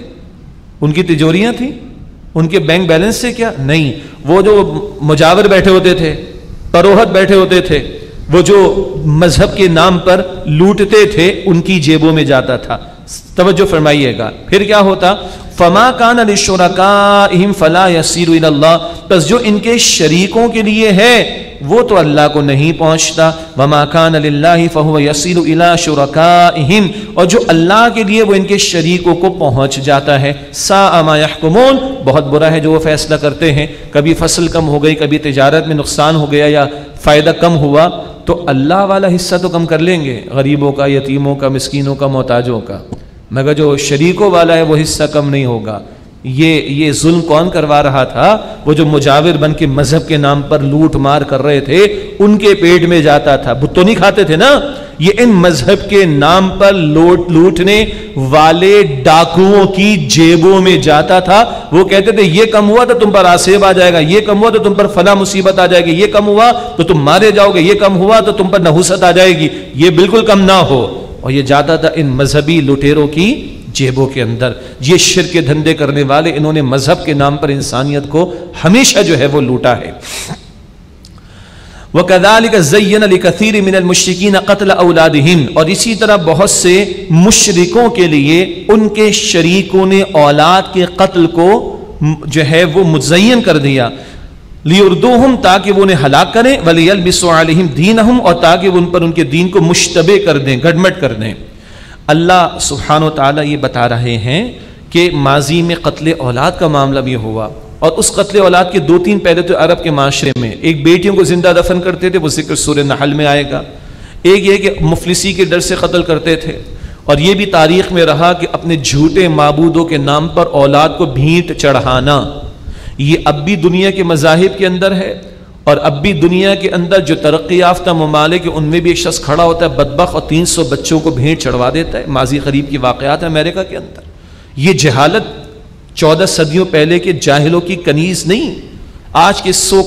S1: ان کی تجوریاں تھیں، ان کے بینک بیلنس سے کیا نہیں، وہ جو مجاور بیٹھے ہوتے تھے، پروہت بیٹھے ہوتے تھے، وہ جو مذہب کے نام پر لوٹتے تھے ان کی جیبوں میں جاتا تھا. توجہ فرمائیے گا. پھر کیا ہوتا؟ فما کان لشرکائہم فلا یصیر الی اللہ پس جو ان کے شریکوں کے لیے ہے وہ تو اللہ کو نہیں پہنچتا. وما کان للہ فہو یصیر الی شرکائہم اور جو اللہ کے لیے وہ ان کے شریکوں کو پہنچ جاتا ہے. ساء ما یحکمون بہت برا ہے جو وہ فیصلہ کرتے ہیں. کبھی فصل کم ہو گئی، کبھی تجارت میں نقصان ہو گیا یا فائدہ کم ہوا تو اللہ والا حصہ تو کم کر لیں گے، غریبوں کا، یتیموں کا، مسکینوں کا، محتاجوں کا، مگر جو شریکوں والا ہے وہ حصہ کم نہیں ہوگا. یہ ظلم کون کروا رہا تھا؟ وہ جو مجاور بن کے مذہب کے نام پر لوٹ مار کر رہے تھے ان کے پیٹ میں جاتا تھا. بت تو نہیں کھاتے تھے نا، یہ ان مذہب کے نام پر لوٹنے والے ڈاکوؤں کی جیبوں میں جاتا تھا. وہ کہتے تھے یہ کم ہوا تو تم پر آصیب آ جائے گا، یہ کم ہوا تو تم پر فلاں مصیبت آ جائے گی، یہ کم ہوا تو تم مارے جاؤ گے، یہ کم ہوا تو تم پر نحوست آ جائے گی، یہ بالکل کم نہ ہو. اور یہ جاتا تھا ان مذہبی لٹیروں کی جیبوں کے اندر. یہ شرک کے دھندے کرنے والے انہوں نے مذہب کے نام پر انسانیت کو ہمیشہ جو ہے وہ لوٹا ہے. وَكَذَلِكَ زَيَّنَ لِكَثِيرٍ مِنَ الْمُشْرِكِينَ قَتْلَ أَوْلَادِهِمْ اور اسی طرح بہت سے مشرکوں کے لیے ان کے شریکوں نے اولاد کے قتل کو جو ہے وہ مزین کر دیا. لِيُرْدُوهُمْ تاکہ وہ انہیں ہلاک کریں، وَلِيَلْبِسُوا عَلَيْهِمْ دِينَهُمْ اور تاکہ وہ ان پر ان کے دین کو مشتبہ کر دیں، گڈمٹ کر دیں. اللہ سبحانہ وتعالی یہ بتا رہے ہیں کہ ماضی میں قتل اولاد کا معاملہ بھی ہوا اور اس قتل اولاد کے 2-3 پہلے تو عرب کے معاشرے میں ایک بیٹیوں کو زندہ دفن کرتے تھے، وہ ذکر سورہ نحل میں آئے گا. ایک یہ کہ مفلسی کے ڈر سے قتل کرتے تھے اور یہ بھی تاریخ میں رہا کہ اپنے جھوٹے معبودوں کے نام پر اولاد کو بھینٹ چڑھانا. یہ اب بھی دنیا کے مذاہب کے اندر ہے اور اب بھی دنیا کے اندر جو ترقی یافتہ ممالک ان میں بھی ایک شخص کھڑا ہوتا ہے بدبخت اور 300 بچوں کو بھینٹ چڑھوا دیتا ہے. ماضی قریب کی واقعات ہیں امریکہ کے اندر. یہ جہالت 14 صدیوں پہلے کے جاہلوں کی کنیز نہیں، آج کے سو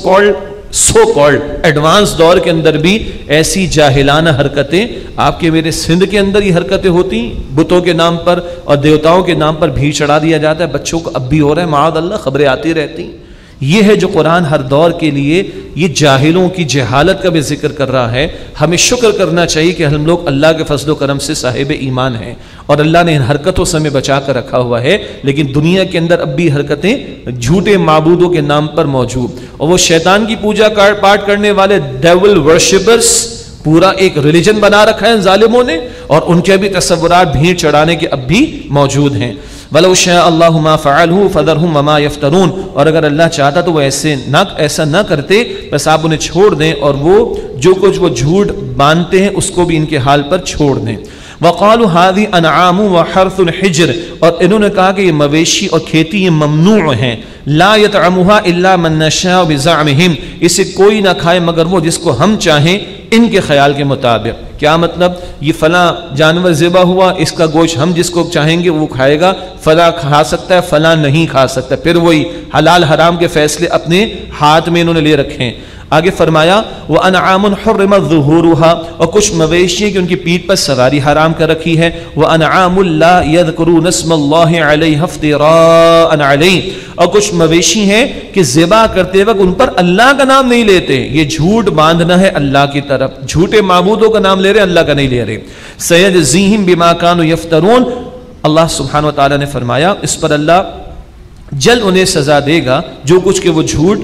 S1: کالڈ ایڈوانس دور کے اندر بھی ایسی جاہلانہ حرکتیں آپ کے میرے سندھ کے اندر ہی حرکتیں ہوتی ہیں. بتوں کے نام پر اور دیوتاؤں کے نام پر بھیڑ چڑھا دیا جاتا ہے بچوں کو، اب بھی ہو رہا ہے معاذ اللہ، خبریں آتی رہتی ہیں. یہ ہے جو قرآن ہر دور کے لیے یہ جاہلوں کی جہالت کا بھی ذکر کر رہا ہے. ہمیں شکر کرنا چاہیے کہ ہم لوگ اللہ کے فضل و کرم سے صاحب ایمان ہیں اور اللہ نے ان حرکتوں سے ہمیں بچا کر رکھا ہوا ہے. لیکن دنیا کے اندر اب بھی حرکتیں جھوٹے معبودوں کے نام پر موجود اور وہ شیطان کی پوجا پاٹ کرنے والے ڈیول ورشپرز پورا ایک ریلیجن بنا رکھا ہے ظالموں نے اور ان کے بھی تصورات بھیڑ چڑھانے کے اب بھی موجود ہیں. وَلَوْ شَاءَ اللَّهُ مَا فَعَلْهُ فَذَرْهُمْ وَمَا يَفْتَرُونَ اور اگر اللہ چاہتا تو وہ ایسا نہ کرتے، بس آپ انہیں چھوڑ دیں اور وہ جو کچھ وہ جھوٹ باندھتے ہیں اس کو بھی ان کے حال پر چھوڑ دیں. وَقَالُوا هَذِهِ أَنْعَامٌ وَحَرْثٌ حِجْرٌ اور انہوں نے کہا کہ یہ مویشی اور کھیتی یہ ممنوع ہیں. لَا يَطْعَمُهَا إِلَّا مَن نَّشَاءُ بِزَعْمِهِمْ اسے کوئی نہ کھائے مگر وہ جس کو ہم چاہیں ان کے خیال کے مطابق. کیا مطلب؟ یہ فلاں جانور ذبح ہوا، اس کا گوشت ہم جس کو چاہیں گے وہ کھائے گا، فلاں کھا سکتا ہے فلاں نہیں کھا سکتا. پھر وہی حلال حرام کے فیصلے اپنے ہاتھ میں انہوں نے لے رکھے ہیں. آگے فرمایا وَأَنْعَامٌ حُرِّمَتْ ظُهُورُهَا اور کچھ مویشی کہ ان کی پیٹھ پر سواری حرام کر رکھی ہے. وَأَنْعَامٌ لَا يَذْكُرُونَ اسْمَ اللَّهِ عَلَيْهَا افْتِرَاءً عَلَيْهِ اور کچھ مویشی ہیں کہ ذبح کرتے وقت ان پر اللہ کا نام نہیں لیتے. یہ جھوٹ باندھنا ہے اللہ کی طرف، جھوٹے معبودوں کا نام لے رہے اللہ کا نہیں لے رہے. سَيَجْزِيهِمْ بِمَا كَانُوا يَفْتَرُونَ اللہ سبحانہ و تعالیٰ نے فرمایا اس پر اللہ جلد انہیں سزا دے گا جو کچھ کہ وہ جھوٹ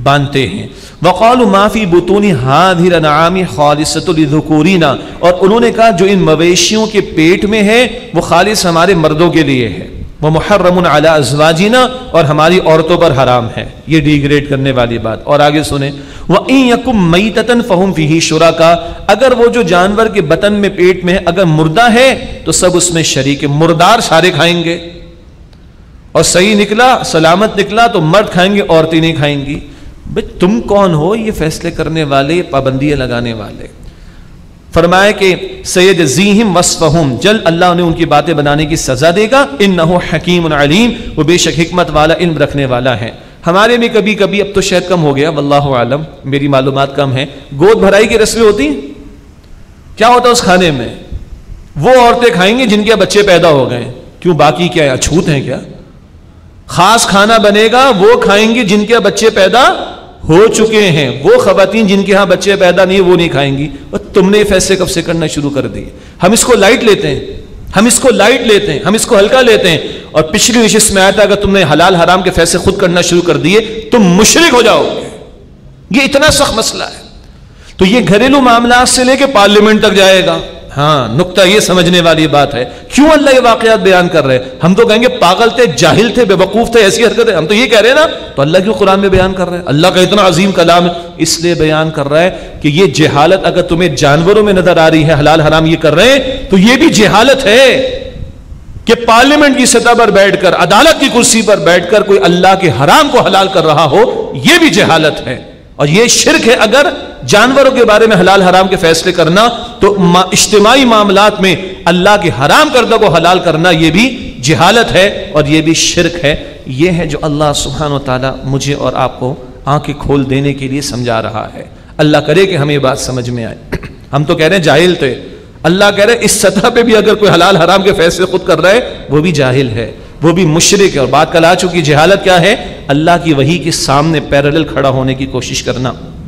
S1: باندھتے ہیں. وقالوا ما فی بطون هذه الانعام خالصۃ للذکورین، اور انہوں نے کہا جو ان مویشیوں کے پیٹ میں ہے وہ خالص ہمارے مردوں کے لیے ہے. ومحرم علی ازواجنا، اور ہماری عورتوں پر حرام ہے. یہ ڈیگریڈ کرنے والی بات. اور آگے سنیں وَإِن يَكُن مَيْتَةً فَهُمْ فِيهِ شُرَكَاء، اگر وہ جو جانور کے بطن میں پیٹ میں ہے اگر مردہ ہے تو سب اس میں شریک ہے. مردار سارے کھائیں گے، اور صحیح نکلا سلامت نکلا تو مرد کھائیں گے، عورتیں نہیں کھائیں گی. بھئی تم کون ہو یہ فیصلے کرنے والے، پابندیاں لگانے والے؟ فرمایا کہ سیجزیہم وصفہم، جلد اللہ انہیں ان کی باتیں بنانے کی سزا دے گا. انہ حکیم علیم، وہ بے شک حکمت والا علم رکھنے والا ہے. ہمارے میں کبھی کبھی، اب تو شاید کم ہو گیا واللہ عالم، میری معلومات کم ہیں، گود بھرائی کی رسمیں ہوتی ہیں. کیا ہوتا ہے اس کھانے میں؟ وہ عورتیں کھائیں گی جن کے بچے پیدا ہو گئے. کیوں باقی کیا ہے، اچھوت ہیں کیا؟ خاص کھانا بنے گا، وہ کھائیں گی جن کے بچے پیدا ہو چکے ہیں. وہ خواتین جن کے ہاں بچے پیدا نہیں وہ نہیں کھائیں گی. اور تم نے فیصلے کب سے کرنا شروع کر دیے؟ ہم اس کو لائٹ لیتے ہیں، ہم اس کو لائٹ لیتے ہیں، ہم اس کو ہلکا لیتے ہیں. اور پچھلی نشست میں آیا تھا اگر تم نے حلال حرام کے فیصلے خود کرنا شروع کر دیے تم مشرک ہو جاؤ گے. یہ اتنا سخت مسئلہ ہے. تو یہ گھریلو معاملات سے لے کے پارلیمنٹ تک جائے گا. ہاں نقطہ یہ سمجھنے والی بات ہے. کیوں اللہ یہ واقعات بیان کر رہے ہیں؟ ہم تو کہیں گے پاگل تھے، جاہل تھے، بے وقوف تھے، ایسی حرکتیں. ہم تو یہ کہہ رہے ہیں نا، تو اللہ کیوں قرآن میں بیان کر رہے ہیں؟ اللہ کا اتنا عظیم کلام ہے، اس لیے بیان کر رہا ہے کہ یہ جہالت اگر تمہیں جانوروں میں نظر آ رہی ہے حلال حرام یہ کر رہے ہیں تو یہ بھی جہالت ہے کہ پارلیمنٹ کی سطح پر بیٹھ کر، عدالت کی کرسی پر بیٹھ کر کوئی اللہ کے حرام کو حلال کر رہا ہو، یہ بھی جہالت ہے. اور یہ شرک ہے اگر جانوروں کے بارے میں حلال حرام کے فیصلے کرنا، تو اجتماعی معاملات میں اللہ کے حرام کردہ کو حلال کرنا یہ بھی جہالت ہے اور یہ بھی شرک ہے. یہ ہے جو اللہ سبحانہ و تعالیٰ مجھے اور آپ کو آنکھیں کھول دینے کے لیے سمجھا رہا ہے. اللہ کرے کہ ہمیں یہ بات سمجھ میں آئے. ہم تو کہہ رہے ہیں جاہل تھے، اللہ کہہ رہے ہیں اس سطح پہ بھی اگر کوئی حلال حرام کے فیصلے خود کر رہا ہے وہ بھی جاہل ہے، وہ بھی مشرک ہے. اور بات کل آ چکی، جہالت کیا ہے؟ اللہ کی وحی کے سامنے پیرالل کھڑا ہونے کی کوشش کرنا.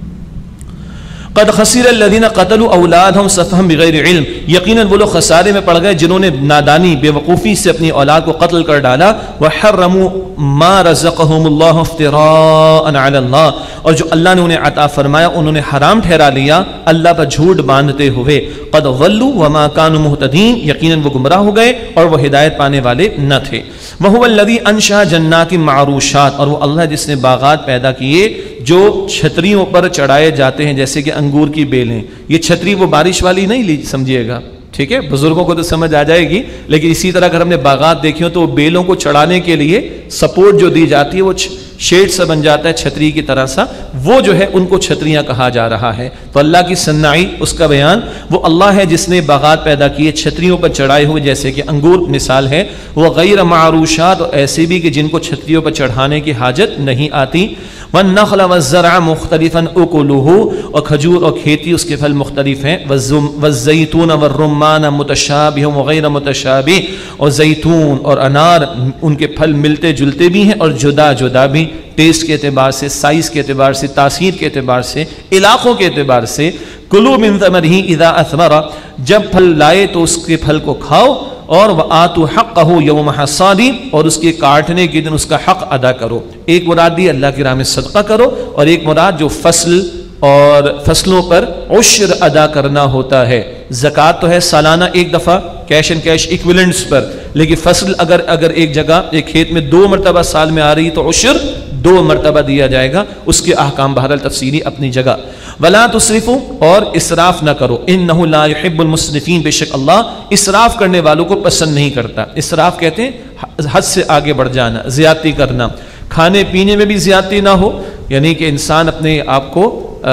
S1: قد خسر الذين قتلوا اولادهم سفها بغیر علم، یقیناً وہ لوگ خسارے میں پڑ گئے جنہوں نے نادانی بے وقوفی سے اپنی اولاد کو قتل کر ڈالا. وحرموا ما رزقهم الله افتراء على الله، اور جو اللہ نے انہیں عطا فرمایا انہوں نے حرام ٹھہرا لیا اللہ پر جھوٹ باندھتے ہوئے. قد ضلوا وما كانوا مهتدين، یقیناً وہ گمراہ ہو گئے اور وہ ہدایت پانے والے نہ تھے. وهو الذي انشأ جنات معروشات، اور وہ اللہ جس نے باغات پیدا کیے جو چھتریوں پر چڑھائے جاتے ہیں جیسے کہ انگور کی بیلیں. یہ چھتری وہ بارش والی نہیں سمجھیے گا، ٹھیک ہے، بزرگوں کو تو سمجھ آ جائے گی. لیکن اسی طرح اگر ہم نے باغات دیکھی ہو تو وہ بیلوں کو چڑھانے کے لیے سپورٹ جو دی جاتی ہے وہ شیڈ سا بن جاتا ہے چھتری کی طرح سا، وہ جو ہے ان کو چھتریاں کہا جا رہا ہے. تو اللہ کی صنعی، اس کا بیان، وہ اللہ ہے جس نے باغات پیدا کیے چھتریوں پر چڑھائے ہوئے جیسے کہ انگور مثال ہے. وہ غیر معروشات، اور ایسے بھی کہ جن کو چھتریوں پر چڑھانے کی حاجت نہیں آتی. والنخل والزرع مختلفا اکلہ، اور کھجور اور کھیتی اس کے پھل مختلف ہیں. والزیتون والرمان متشابہ وغیر متشابہ، اور زیتون اور انار ان کے پھل ملتے جلتے بھی ہیں اور جدا جدا بھی، ٹیسٹ کے اعتبار سے، سائز کے اعتبار سے، تاثیر کے اعتبار سے، علاقوں کے اعتبار سے. کلوا من ثمرہ اذا اثمر، جب پھل لائے تو اس کے پھل کو کھاؤ. اور وآتوا حقہ یوم حصادہ، اور اس کے کاٹنے کے دن اس کا حق ادا کرو. ایک مراد دی اللہ کی راہ میں صدقہ کرو، اور ایک مراد جو فصل اور فصلوں پر عشر ادا کرنا ہوتا ہے. زکوٰۃ تو ہے سالانہ ایک دفعہ کیش اینڈ کیش ایکویلنٹس پر، لیکن فصل اگر ایک جگہ ایک کھیت میں 2 مرتبہ سال میں آ رہی تو عشر 2 مرتبہ دیا جائے گا. اس کے احکام بہرحال تفصیلی اپنی جگہ. ولا تسرفوا، اور اسراف نہ کرو. انہ لا يحب المسرفین، بے شک اللہ اسراف کرنے والوں کو پسند نہیں کرتا. اسراف کہتے ہیں حد سے آگے بڑھ جانا، زیادتی کرنا. کھانے پینے میں بھی زیادتی نہ ہو، یعنی کہ انسان اپنے آپ کو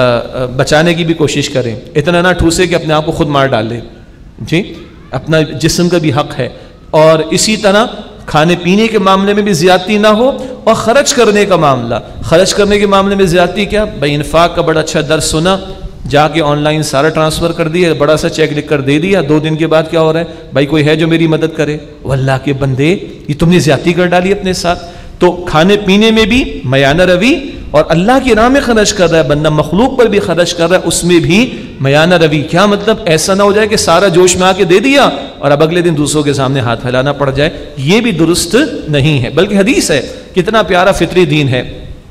S1: بچانے کی بھی کوشش کرے، اتنا نہ ٹھوسے کہ اپنے آپ کو خود مار ڈالے. جی، اپنا جسم کا بھی حق ہے. اور اسی طرح کھانے پینے کے معاملے میں بھی زیادتی نہ ہو. اور خرچ کرنے کا معاملہ، خرچ کرنے کے معاملے میں زیادتی کیا؟ بھائی انفاق کا بڑا اچھا درس سنا، جا کے آن لائن سارا ٹرانسفر کر دیا، بڑا سا چیک لکھ کر دے دیا، 2 دن کے بعد کیا ہو رہا ہے؟ بھائی کوئی ہے جو میری مدد کرے؟ وہ اللہ کے بندے، یہ تم نے زیادتی کر ڈالی اپنے ساتھ. تو کھانے پینے میں بھی میانہ روی، اور اللہ کی راہ میں خرچ کر رہا ہے بندہ، مخلوق پر بھی خرچ کر رہا ہے، اس میں بھی میانہ روی. کیا مطلب؟ ایسا نہ ہو جائے کہ سارا جوش میں آ کے دے دیا اور اب اگلے دن دوسروں کے سامنے ہاتھ پھیلانا پڑ جائے. یہ بھی درست نہیں ہے. بلکہ حدیث ہے، کتنا پیارا فطری دین ہے.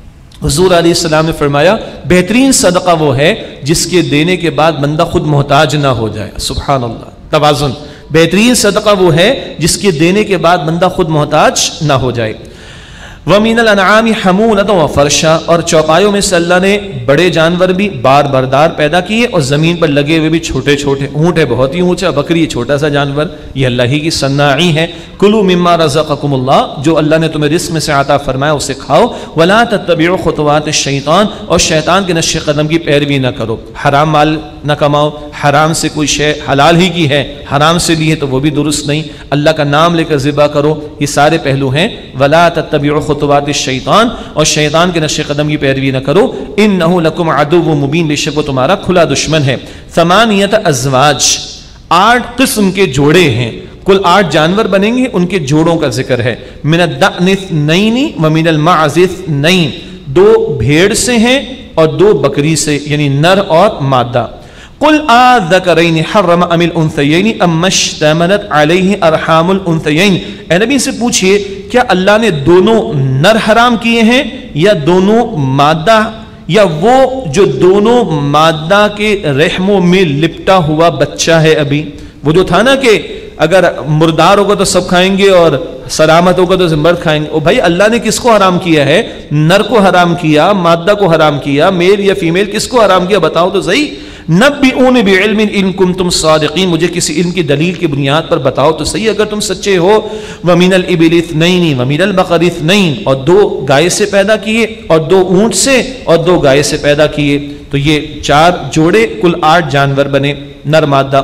S1: حضور علیہ السلام نے فرمایا بہترین صدقہ وہ ہے جس کے دینے کے بعد بندہ خود محتاج نہ ہو جائے. سبحان اللہ، توازن. بہترین صدقہ وہ ہے جس کے دینے کے بعد بندہ خود محتاج نہ ہو جائے. وَمِنَ الْأَنْعَامِ حَمُولَةً وَفَرْشًا، اور چوپایوں میں سے اللہ نے بڑے جانور بھی بار بردار پیدا کیے اور زمین پر لگے ہوئے بھی چھوٹے چھوٹے. اونٹ ہے بہت ہی اونچا، بکری چھوٹا سا جانور، یہ اللہ ہی کی صناعی ہے. کُلُوا مِمَّا رَزَقَكُمُ اللَّهُ، جو اللہ نے تمہیں رزق میں سے عطا فرمایا اسے کھاؤ. وَلَا تَتَّبِعُوا خُطُوَاتِ الشَّيْطَانِ، اور شیطان کے نقش قدم کی پیروی نہ کرو. حرام مال نہ کماؤ، حرام سے کوئی شے حلال ہی کی ہے حرام سے لی ہے تو وہ بھی درست نہیں. اللہ کا نام لے کر ذبح کرو، یہ سارے پہلو ہیں. وَلَا تَتَّبِعُوا خُطُوَاتِ الشَّيْطَانِ، اور شیطان کے نقش قدم کی پیروی نہ کرو. إِنَّهُ لَكُمْ عَدُوٌّ مُبِينٌ، بے شک وہ تمہارا کھلا دشمن ہے. 8 ازواج، 8 قسم کے جوڑے ہیں. کل 8 جانور بنیں گے، ان کے جوڑوں کا ذکر ہے. من الدأن 2 ومن المعز 2، 2 بھیڑ سے ہیں اور 2 بکری سے، یعنی نر اور مادہ. قل آذکرین حرم ام الانثیین ام اشتملت علیہ ارحام الانثیین، اے نبی سے پوچھئے کیا اللہ نے دونوں نر حرام کیے ہیں یا دونوں مادہ، یا وہ جو دونوں مادہ کے رحموں میں لپٹا ہوا بچہ ہے. ابھی وہ جو تھا نا کہ اگر مردار ہوگا تو سب کھائیں گے اور سلامت ہوگا تو مرد کھائیں گے. او بھائی اللہ نے کس کو حرام کیا ہے؟ نر کو حرام کیا، مادہ کو حرام کیا، میل یا فیمیل کس کو حرام کیا بتاؤ تو صحیح. نبئونی بعلم ان کنتم صادقین، مجھے کسی علم کی دلیل کی بنیاد پر بتاؤ تو صحیح اگر تم سچے ہو. ومن الابل 2 ومن البقر 2، اور 2 گائے سے پیدا کیے اور 2 اونٹ سے اور 2 گائے سے پیدا کیے. تو یہ 4 جوڑے، کل 8 جانور بنے نر مادہ.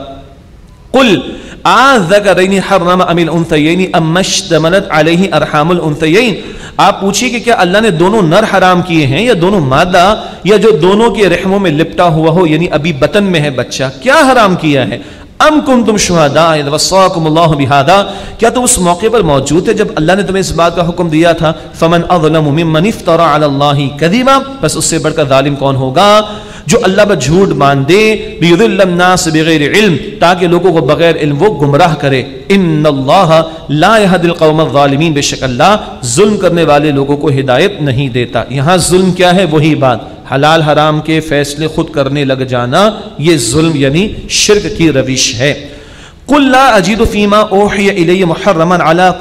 S1: قل آذکرین حرم ام الانثیین ام اشتملت علیہ ارحام الانثیین، آپ پوچھئے کہ کیا اللہ نے دونوں نر حرام کیے ہیں یا دونوں مادہ، یا جو دونوں کے رحموں میں لپٹا ہوا ہو یعنی ابھی بطن میں ہے بچہ، کیا حرام کیا ہے؟ ام کنتم شہداء اذ وصاکم اللہ بہذا، کیا تم اس موقع پر موجود تھے جب اللہ نے تمہیں اس بات کا حکم دیا تھا؟ فمن اظلم ممن افترى علی اللہ کذبا، بس اس سے بڑھ کر ظالم کون ہوگا جو اللہ پر جھوٹ مان دے. لیضل الناس بغیر علم، تاکہ لوگوں کو بغیر علم وہ گمراہ کرے. ان اللہ لا يهدي القوم الظالمین، بے شک اللہ ظلم کرنے والے لوگوں کو ہدایت نہیں دیتا. یہاں ظلم کیا ہے؟ وہی بات، حلال حرام کے فیصلے خود کرنے لگ جانا، یہ ظلم یعنی شرک کی روش ہے. قل لا اجد فیما اوحی الی محرما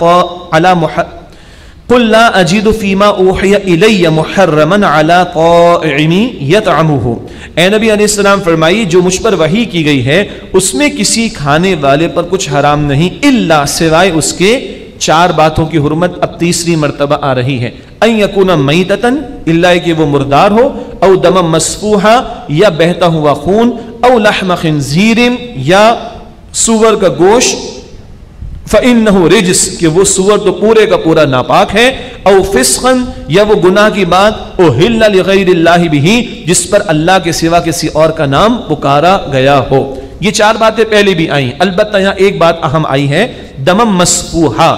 S1: قل لا اجد فیما اوحی الی محرما علی طاعم یطعمہ، اے نبی علیہ السلام فرمائیے جو مجھ پر وحی کی گئی ہے اس میں کسی کھانے والے پر کچھ حرام نہیں، الا سوائے اس کے 4 باتوں کی حرمت اب تیسری مرتبہ آ رہی ہے. ان یکون میتتا، الا کہ وہ مردار ہو، او دم مسفوحا، یا بہتا ہوا خون، او لحم خنزیر، یا سور کا گوشت، فَإِنَّهُ رِجْسٌ، کہ وہ سور تو پورے کا پورا ناپاک ہے، او فسقا، یا وہ گناہ کی بات، اُحِلَّ لِغَيْرِ اللَّهِ بِهِ، جس پر اللہ کے سوا کسی اور کا نام پکارا گیا ہو. یہ 4 باتیں پہلے بھی آئیں، البتہ یہاں ایک بات اہم آئی ہے، دم مسفوحا،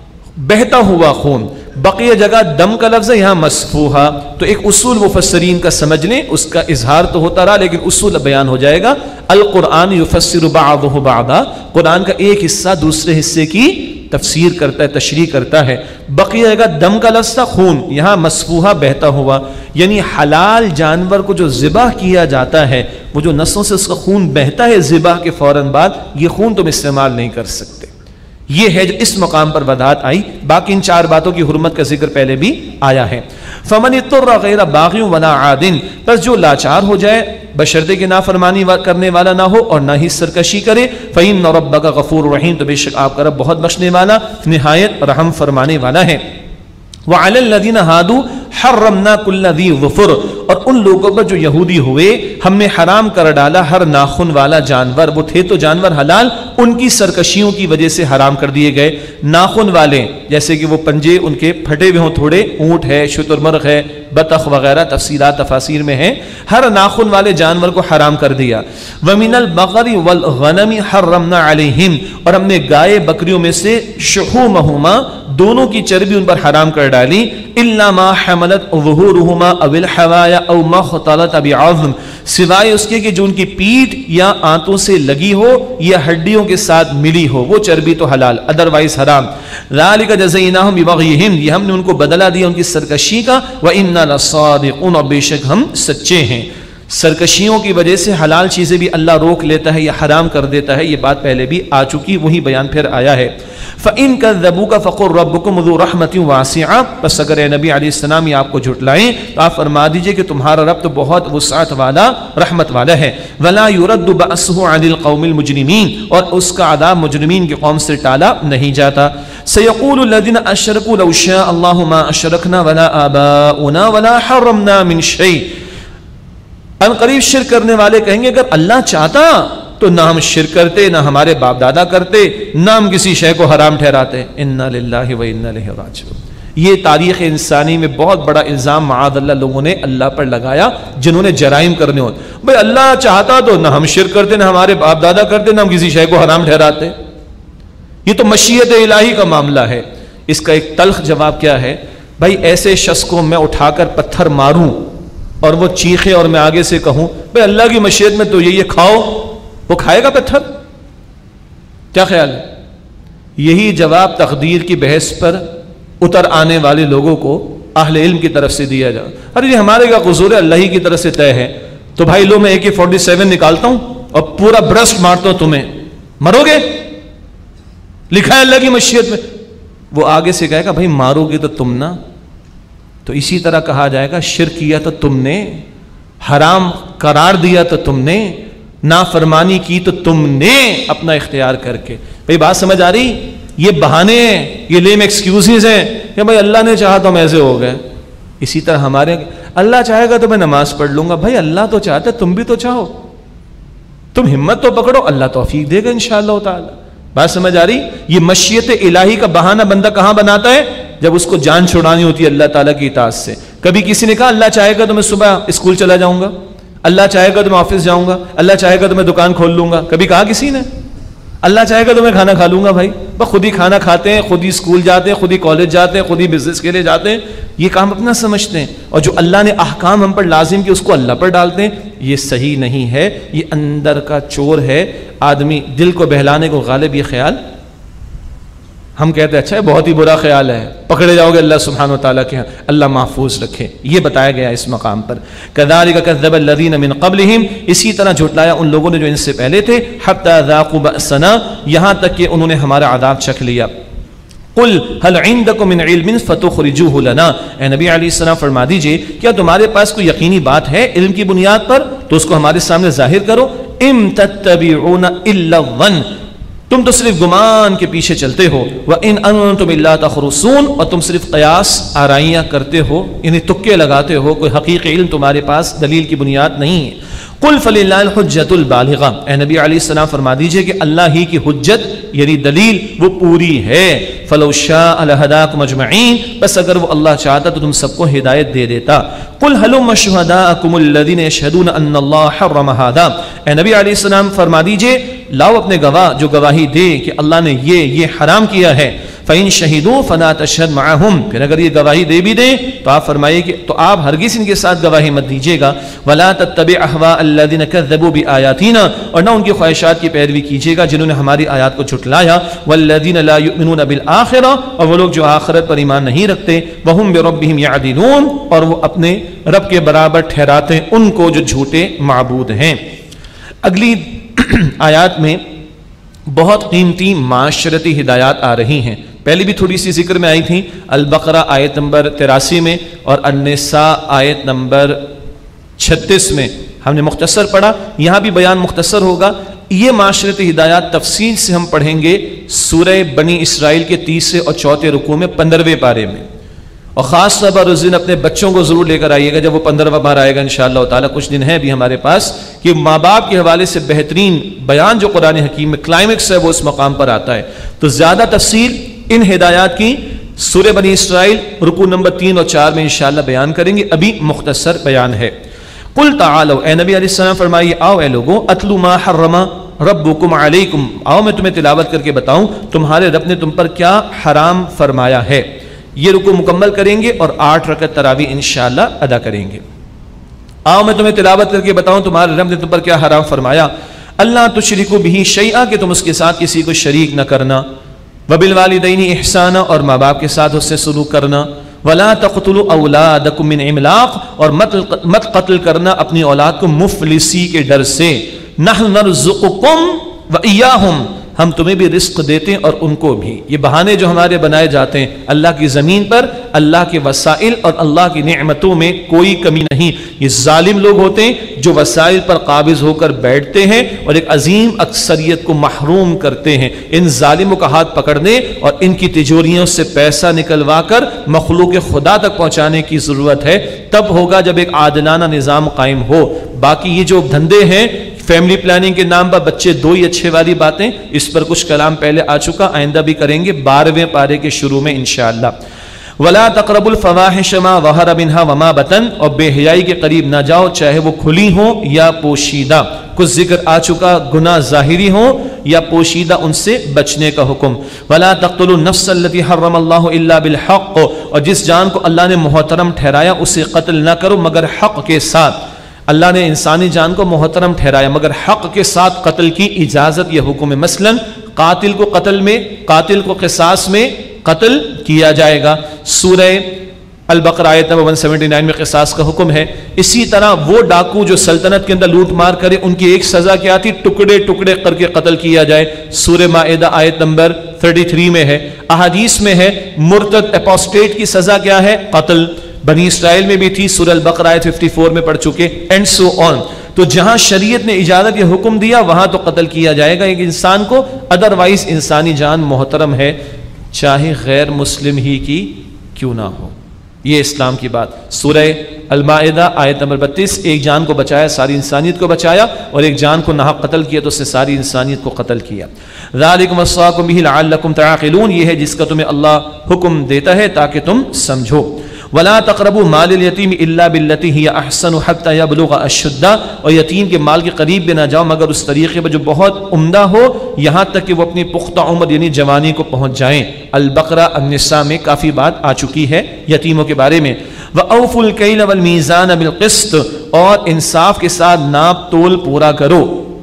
S1: بہتا ہوا خون. بقیہ جگہ دم کا لفظ ہے، یہاں مسفوحا. تو ایک اصول مفسرین کا سمجھ لیں، اس کا اظہار تو ہوتا رہا لیکن اصول بیان ہو جائے گا. القرآن یفسر بعضہ بعضا، قرآن کا ایک حصہ دوسرے حصے کی تفسیر کرتا ہے، تشریح کرتا ہے. بقیہ جگہ دم کا لفظ تھا خون، یہاں مسفوحا بہتا ہوا، یعنی حلال جانور کو جو ذبح کیا جاتا ہے وہ جو نسوں سے اس کا خون بہتا ہے ذبح کے فوراً بعد، یہ خون تم استعمال نہیں کر سکتے. یہ ہے جو اس مقام پر وضاحت آئی. باقی ان 4 باتوں کی حرمت کا ذکر پہلے بھی آیا ہے. فمن اضطر غیر باغ ولا عاد، بس جو لاچار ہو جائے بشرطے کہ نافرمانی کرنے والا نہ ہو اور نہ ہی سرکشی کرے، فإن ربک غفور رحیم، تو بے شک آپ کا رب بہت بخشنے والا نہایت رحم فرمانے والا ہے. وعلی الذین ہادوا حرمنا کل ذی ظفر، اور ان لوگوں پر جو یہودی ہوئے ہم نے حرام کر ڈالا ہر ناخن والا جانور. وہ تھے تو جانور حلال، ان کی سرکشیوں کی وجہ سے حرام کر دیے گئے. ناخن والے جیسے کہ وہ پنجے ان کے پھٹے ہوئے ہوں تھوڑے، اونٹ ہے، شتر مرغ ہے، بطخ وغیرہ، تفصیلات تفاسیر میں ہیں. ہر ناخن والے جانور کو حرام کر دیا. ومن البقر والغنم حرمنا علیہم، اور ہم نے گائے بکریوں میں سے شحومہما، دونوں کی چربی ان پر حرام کر ڈالی. الا ما حملت ظہورہما او الحوایا او ما اختلط بعظم، سوائے اس کے کہ جو ان کی پیٹھ یا آنتوں سے لگی ہو یا ہڈیوں کے ساتھ ملی ہو، وہ چربی تو حلال، ادروائز حرام۔ ذالک جزیناہم ببغیہم، یہ ہم نے ان کو بدلہ دیا ان کی سرکشی کا، وَإِنَّا لَصَادِقُونَ، اور بے شک ہم سچے ہیں۔ سرکشیوں کی وجہ سے حلال چیزیں بھی اللہ روک لیتا ہے یا حرام کر دیتا ہے، یہ بات پہلے بھی آ چکی، وہی بیان پھر آیا ہے۔ فَإِن كَذَّبُوكَ فَقُلْ رَبُّكُمْ ذُو رَحْمَةٍ وَاسِعَةٍ، بس اگر اے نبی علیہ السلام یہ آپ کو جھٹلائیں تو آپ فرما دیجئے کہ تمہارا رب تو بہت وسعت والا، رحمت والا ہے۔ وَلَا يُرَدُّ بَأْسُهُ عَنِ الْقَوْمِ الْمُجْرِمِينَ، اور اس کا عذاب مجرمین کی قوم سے ٹالا نہیں جاتا۔ سَيَقُولُ الَّذِينَ أَشْرَكُوا لَوْ شَاءَ اللَّهُ مَا أَشْرَكْنَا وَلَا آبَاؤُنَا وَلَا حَرَّمْنَا مِنْ شَيْءٍ، ان قریب شرک کرنے والے کہیں گے اگر اللہ چاہتا تو نہ ہم شرک کرتے، نہ ہمارے باپ دادا کرتے، نہ ہم کسی شے کو حرام ٹھہراتے۔ انا للہ و انا الیہ راجعون۔ یہ تاریخ انسانی میں بہت بڑا الزام معاذ اللہ لوگوں نے اللہ پر لگایا جنہوں نے جرائم کرنے ہوتے۔ بھئی اللہ چاہتا تو نہ ہم شرک کرتے، نہ ہمارے باپ دادا کرتے، نہ ہم کسی شے کو حرام ٹھہراتے۔ یہ تو مشیت الہی کا معاملہ ہے۔ اس کا ایک تلخ جواب کیا ہے؟ بھائی ایسے شخص کو میں اٹھا کر پتھر ماروں اور وہ چیخے اور میں آگے سے کہوں بھئی اللہ کی مشیت میں تو یہ کھاؤ، وہ کھائے گا پتھر؟ کیا خیال ہے؟ یہی جواب تقدیر کی بحث پر اتر آنے والے لوگوں کو اہل علم کی طرف سے دیا جائے۔ ارے یہ ہمارے کا قصور ہے، اللہ ہی کی طرف سے طے ہے، تو بھائی لو میں AK-47 نکالتا ہوں اور پورا برسٹ مارتا ہوں، تمہیں مرو گے، لکھا ہے اللہ کی مشیت میں۔ وہ آگے سے کہے گا بھائی مارو گے تو تم نہ، تو اسی طرح کہا جائے گا شرک کیا تو تم نے، حرام قرار دیا تو تم نے، نافرمانی کی تو تم نے اپنا اختیار کر کے۔ بھئی بات سمجھ آ رہی؟ یہ بہانے ہیں، یہ لیم ایکسکیوزز ہیں کہ بھئی اللہ نے چاہا تو ہم ایسے ہو گئے۔ اسی طرح ہمارے اللہ چاہے گا تو میں نماز پڑھ لوں گا۔ بھئی اللہ تو چاہتا ہے، تم بھی تو چاہو، تم ہمت تو پکڑو، اللہ توفیق دے گا انشاءاللہ تعالی۔ بات سمجھ آ رہی؟ یہ مشیت الہی کا بہانہ بندہ کہاں بناتا ہے؟ جب اس کو جان چھڑانی ہوتی ہے اللہ تعالیٰ کی اطاعت سے۔ کبھی کسی نے کہا اللہ چاہے گا تو میں صبح اسکول چلا جاؤں گا، اللہ چاہے گا تو میں آفس جاؤں گا، اللہ چاہے گا تو میں دکان کھول لوں گا، کبھی کہا کسی نے؟ اللہ چاہے گا تو میں کھانا کھا لوں گا۔ بھائی بس خود ہی کھانا کھاتے ہیں، خود ہی اسکول جاتے ہیں، خود ہی کالج جاتے ہیں، خود ہی بزنس کے لیے جاتے ہیں، یہ کام اپنا سمجھتے ہیں، اور جو اللہ نے احکام ہم پر لازم کیے اس کو اللہ پر ڈالتے ہیں۔ یہ صحیح نہیں ہے، یہ اندر کا چور ہے۔ آدمی دل کو بہلانے کو غالب یہ خیال، ہم کہتے ہیں اچھا ہے، بہت ہی برا خیال ہے، پکڑے جاؤ گے اللہ سبحانہ و تعالیٰ کے، اللہ محفوظ رکھے، یہ بتایا گیا اس مقام پر۔ كَذَلِكَ كَذَّبَ الَّذِينَ مِن قَبْلِهِمْ، اسی طرح جھٹلایا ان لوگوں نے جو ان سے پہلے تھے، حَتَّى ذَاقُوا بَأْسَنَا، یہاں تک کہ انہوں نے ہمارا عذاب چکھ لیا۔ قُلْ هَلْ عِنْدَكُم مِّن عِلْمٍ فَتُخْرِجُوهُ لَنَا، اے نبی علیہ السلام فرما دیجئے کیا تمہارے پاس کوئی یقینی بات ہے علم کی بنیاد پر، تو اس کو ہمارے سامنے ظاہر کرو۔ إِن تَتَّبِعُونَ إِلَّا الظَّنَّ، تم تو صرف گمان کے پیچھے چلتے ہو۔ وَإِنْ أَنْتُمْ إِلَّا تَخْرُصُونَ، اور تم صرف قیاس آرائیاں کرتے ہو، یعنی تکے لگاتے ہو، کوئی حقیقی علم تمہارے پاس دلیل کی بنیاد نہیں ہے۔ قُلْ فَلِلَّهِ الْحُجَّةُ الْبَالِغَةُ، اے نبی علیہ السلام فرما دیجئے کہ اللہ ہی کی حجت یعنی دلیل وہ پوری ہے۔ فَلَوْ شَاءَ لَهَدَاكُمْ أَجْمَعِينَ، بس اگر وہ اللہ چاہتا تو تم سب کو ہدایت دے دیتا۔ قُلْ هَلُمَّ شُهَدَاءَكُمُ الَّذِينَ يَشْهَدُونَ أَنَّ اللَّهَ حَرَّمَ هَذَا، اے نبی علیہ السلام فرما دیجئے لاؤ اپنے گواہ جو گواہی دے کہ اللہ نے یہ حرام کیا ہے۔ فَإِن شَهِدُوا فَلَا تَشْهَدْ مَعَهُمْ، پھر اگر یہ گواہی دے بھی دیں تو آپ فرمائیے کہ تو آپ ہرگز ان کے ساتھ گواہی مت دیجیے گا۔ وَلَا تَتَّبِعْ أَهْوَاءَ الَّذِينَ كَذَّبُوا بِآيَاتِنَا، اور نہ ان کی خواہشات کی پیروی کیجیے گا جنہوں نے ہماری آیات کو جھٹلایا۔ وَالَّذِينَ لَا يُؤْمِنُونَ بِالْآخِرَةِ، اور وہ لوگ جو آخرت پر ایمان نہیں رکھتے۔ وَهُمْ بِرَبِّهِمْ يَعْدِلُونَ، اور وہ اپنے رب کے برابر ٹھہراتے ہیں ان کو جو جھوٹے معبود ہیں۔ اگلی آیات میں بہت قیمتی معاشرتی ہدایات آ رہی ہیں، پہلے بھی تھوڑی سی ذکر میں آئی تھی، البقرہ آیت نمبر 83 میں اور النساء آیت نمبر 36 میں ہم نے مختصر پڑھا، یہاں بھی بیان مختصر ہوگا۔ یہ معاشرتی ہدایات تفصیل سے ہم پڑھیں گے سورہ بنی اسرائیل کے 3 اور 4 رکوع میں 15ویں پارے میں، اور خاص طور پر اس دن اپنے بچوں کو ضرور لے کر آئیے گا جب وہ 15واں پارہ آئے گا انشاءاللہ تعالیٰ، کچھ دن ہے بھی ہمارے پاس، کہ ماں باپ کے حوالے سے بہترین بیان جو قرآن حکیم میں کلائمیکس ہے وہ اس مقام پر آتا ہے۔ تو زیادہ تفصیل ان ہدایات کی سورہ بنی اسرائیل رکوع نمبر 3 اور 4 میں انشاءاللہ بیان کریں گے، ابھی مختصر بیان ہے۔ قل تعالوا، اے نبی علیہ السلام فرمائیے آؤ اے لوگوں، اتلو ما حرم ربکم علیکم، آؤ میں تمہیں تلاوت کر کے بتاؤں تمہارے رب نے تم پر کیا حرام فرمایا ہے۔ یہ رکوع مکمل کریں گے اور 8 رکعت تراویح انشاءاللہ ادا کریں گے۔ آؤ میں تمہیں تلاوت کر کے بتاؤں تمہارے رب نے تم پر کیا حرام فرمایا. اللہ تشرکوا بہ شیئا کہ تم اس کے ساتھ کسی کو شریک نہ کرنا. وبالوالدین احسانا اور ماں باپ کے ساتھ اس سے سلوک کرنا. ولا تقتلوا اولادکم من املاق اور مت قتل کرنا اپنی اولاد کو مفلسی کے ڈر سے. نحن نرزقکم وإیاہم ہم تمہیں بھی رزق دیتے ہیں اور ان کو بھی. یہ بہانے جو ہمارے بنائے جاتے ہیں اللہ کی زمین پر اللہ کے وسائل اور اللہ کی نعمتوں میں کوئی کمی نہیں. یہ ظالم لوگ ہوتے ہیں جو وسائل پر قابض ہو کر بیٹھتے ہیں اور ایک عظیم اکثریت کو محروم کرتے ہیں. ان ظالموں کا ہاتھ پکڑنے اور ان کی تجوریوں سے پیسہ نکلوا کر مخلوق خدا تک پہنچانے کی ضرورت ہے. تب ہوگا جب ایک عادلانہ نظام قائم ہو. باقی یہ جو دھندے ہیں فیملی پلاننگ کے نام پر بچے دو ہی اچھے والی باتیں، اس پر کچھ کلام پہلے آ چکا، آئندہ بھی کریں گے 12ویں پارے کے شروع میں انشاءاللہ. ولا تقربوا الفواحش ما ظهر منها وما بطن اور بے حیائی کے قریب نہ جاؤ چاہے وہ کھلی ہوں یا پوشیدہ. کچھ ذکر آ چکا گناہ ظاہری ہوں یا پوشیدہ ان سے بچنے کا حکم. ولا تقتلوا النفس التي حرم الله الا بالحق اور جس جان کو اللہ نے محترم ٹھہرایا اسے قتل نہ کرو مگر حق کے ساتھ. اللہ نے انسانی جان کو محترم ٹھہرایا مگر حق کے ساتھ قتل کی اجازت یہ حکم ہے. مثلا قاتل کو قتل میں قاتل کو قصاص میں قتل کیا جائے گا. سورہ البقرہ آیت نمبر 179 میں قصاص کا حکم ہے. اسی طرح وہ ڈاکو جو سلطنت کے اندر لوٹ مار کرے ان کی ایک سزا کیا تھی؟ ٹکڑے ٹکڑے کر کے قتل کیا جائے. سورہ مائدہ آیت نمبر 33 میں ہے. احادیث میں ہے مرتد اپوسٹیٹ کی سزا کیا ہے؟ قتل. بنی اسرائیل میں بھی تھی، سورہ البقرہ آیت 54 میں پڑھ چکے اینڈ سو آن. تو جہاں شریعت نے اجازت یہ حکم دیا وہاں تو قتل کیا جائے گا ایک انسان کو. ادروائز انسانی جان محترم ہے چاہے غیر مسلم ہی کی کیوں نہ ہو. یہ اسلام کی بات. سورہ المائدہ آیت نمبر 32 ایک جان کو بچایا ساری انسانیت کو بچایا اور ایک جان کو ناحق قتل کیا تو اس نے ساری انسانیت کو قتل کیا. ذالکم وصاکم بہ لعلکم تعقلون یہ ہے جس کا تمہیں اللہ حکم دیتا ہے تاکہ تم سمجھو. ولا تقربوا مال الیتیم الا بالتی ہی احسن حتی یبلغ اشدہ اور یتیم کے مال کے قریب بھی نہ جاؤ مگر اس طریقے پر جو بہت عمدہ ہو یہاں تک کہ وہ اپنی پختہ عمر یعنی جوانی کو پہنچ جائیں. البقرہ النساء میں کافی بات آ چکی ہے یتیموں کے بارے میں. وَأَوْفُوا الْكَيْلَ وَالْمِيزَانَ بِالْقِسْطِ اور انصاف کے ساتھ ناپ تول پورا کرو.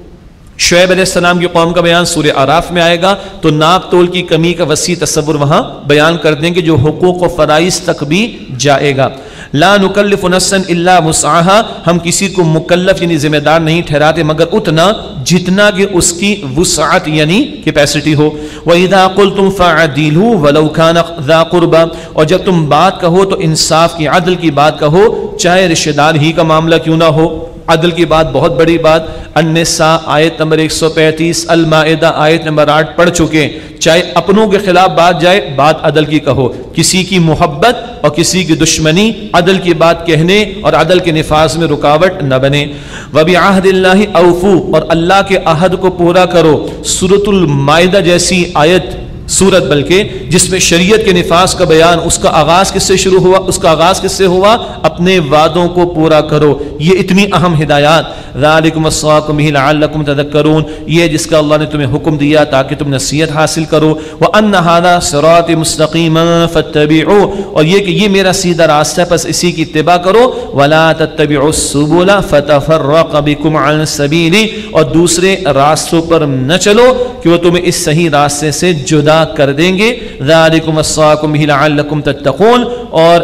S1: شعیب علیہ السلام کی قوم کا بیان سورہ اعراف میں آئے گا تو ناپ تول کی کمی کا وسیع تصور وہاں بیان کر دیں گے جو حقوق و فرائض تک بھی جائے گا. لا نکلف نفسا الا وسعها ہم کسی کو مکلف یعنی ذمہ دار نہیں ٹھہراتے مگر اتنا جتنا کہ اس کی وسعت یعنی کیپیسٹی ہو. وَإِذَا قُلْتُمْ فَعَدِلُوا وَلَوْ كَانَ ذَا قُرْبَى اور جب تم بات کہو تو انصاف کی عدل کی بات کہو چاہے رشتہ دار ہی کا معاملہ کیوں نہ ہو. عدل کی بات بہت بڑی بات. النساء آیت نمبر 135 المائدہ آیت نمبر 8 پڑھ چکے. چاہے اپنوں کے خلاف بات جائے بات عدل کی کہو. کسی کی محبت اور کسی کی دشمنی عدل کی بات کہنے اور عدل کے نفاذ میں رکاوٹ نہ بنے. وَبِعَهْدِ اللَّهِ أَوْفُوا اور اللہ کے عہد کو پورا کرو. سورۃ المائدہ جیسی آیت سورت بلکہ جس میں شریعت کے نفاذ کا بیان اس کا آغاز کس سے شروع ہوا؟ اس کا آغاز کس سے ہوا؟ اپنے وعدوں کو پورا کرو. یہ اتنی اہم ہدایات. ذالکم وصاکم بہ لعلکم تذکرون یہ جس کا اللہ نے تمہیں حکم دیا تاکہ تم نصیحت حاصل کرو. وان ھذا صراطی مستقیما فاتبعوه اور یہ کہ یہ میرا سیدھا راستہ ہے پس اسی کی اتباع کرو. ولا تتبعوا السبل فتفرق بکم عن سبیلی اور دوسرے راستوں پر نہ چلو کہ وہ تمہیں اس صحیح راستے سے جدا کر دیں گے. ذالکم وصاکم بہ لعلکم تتقون اور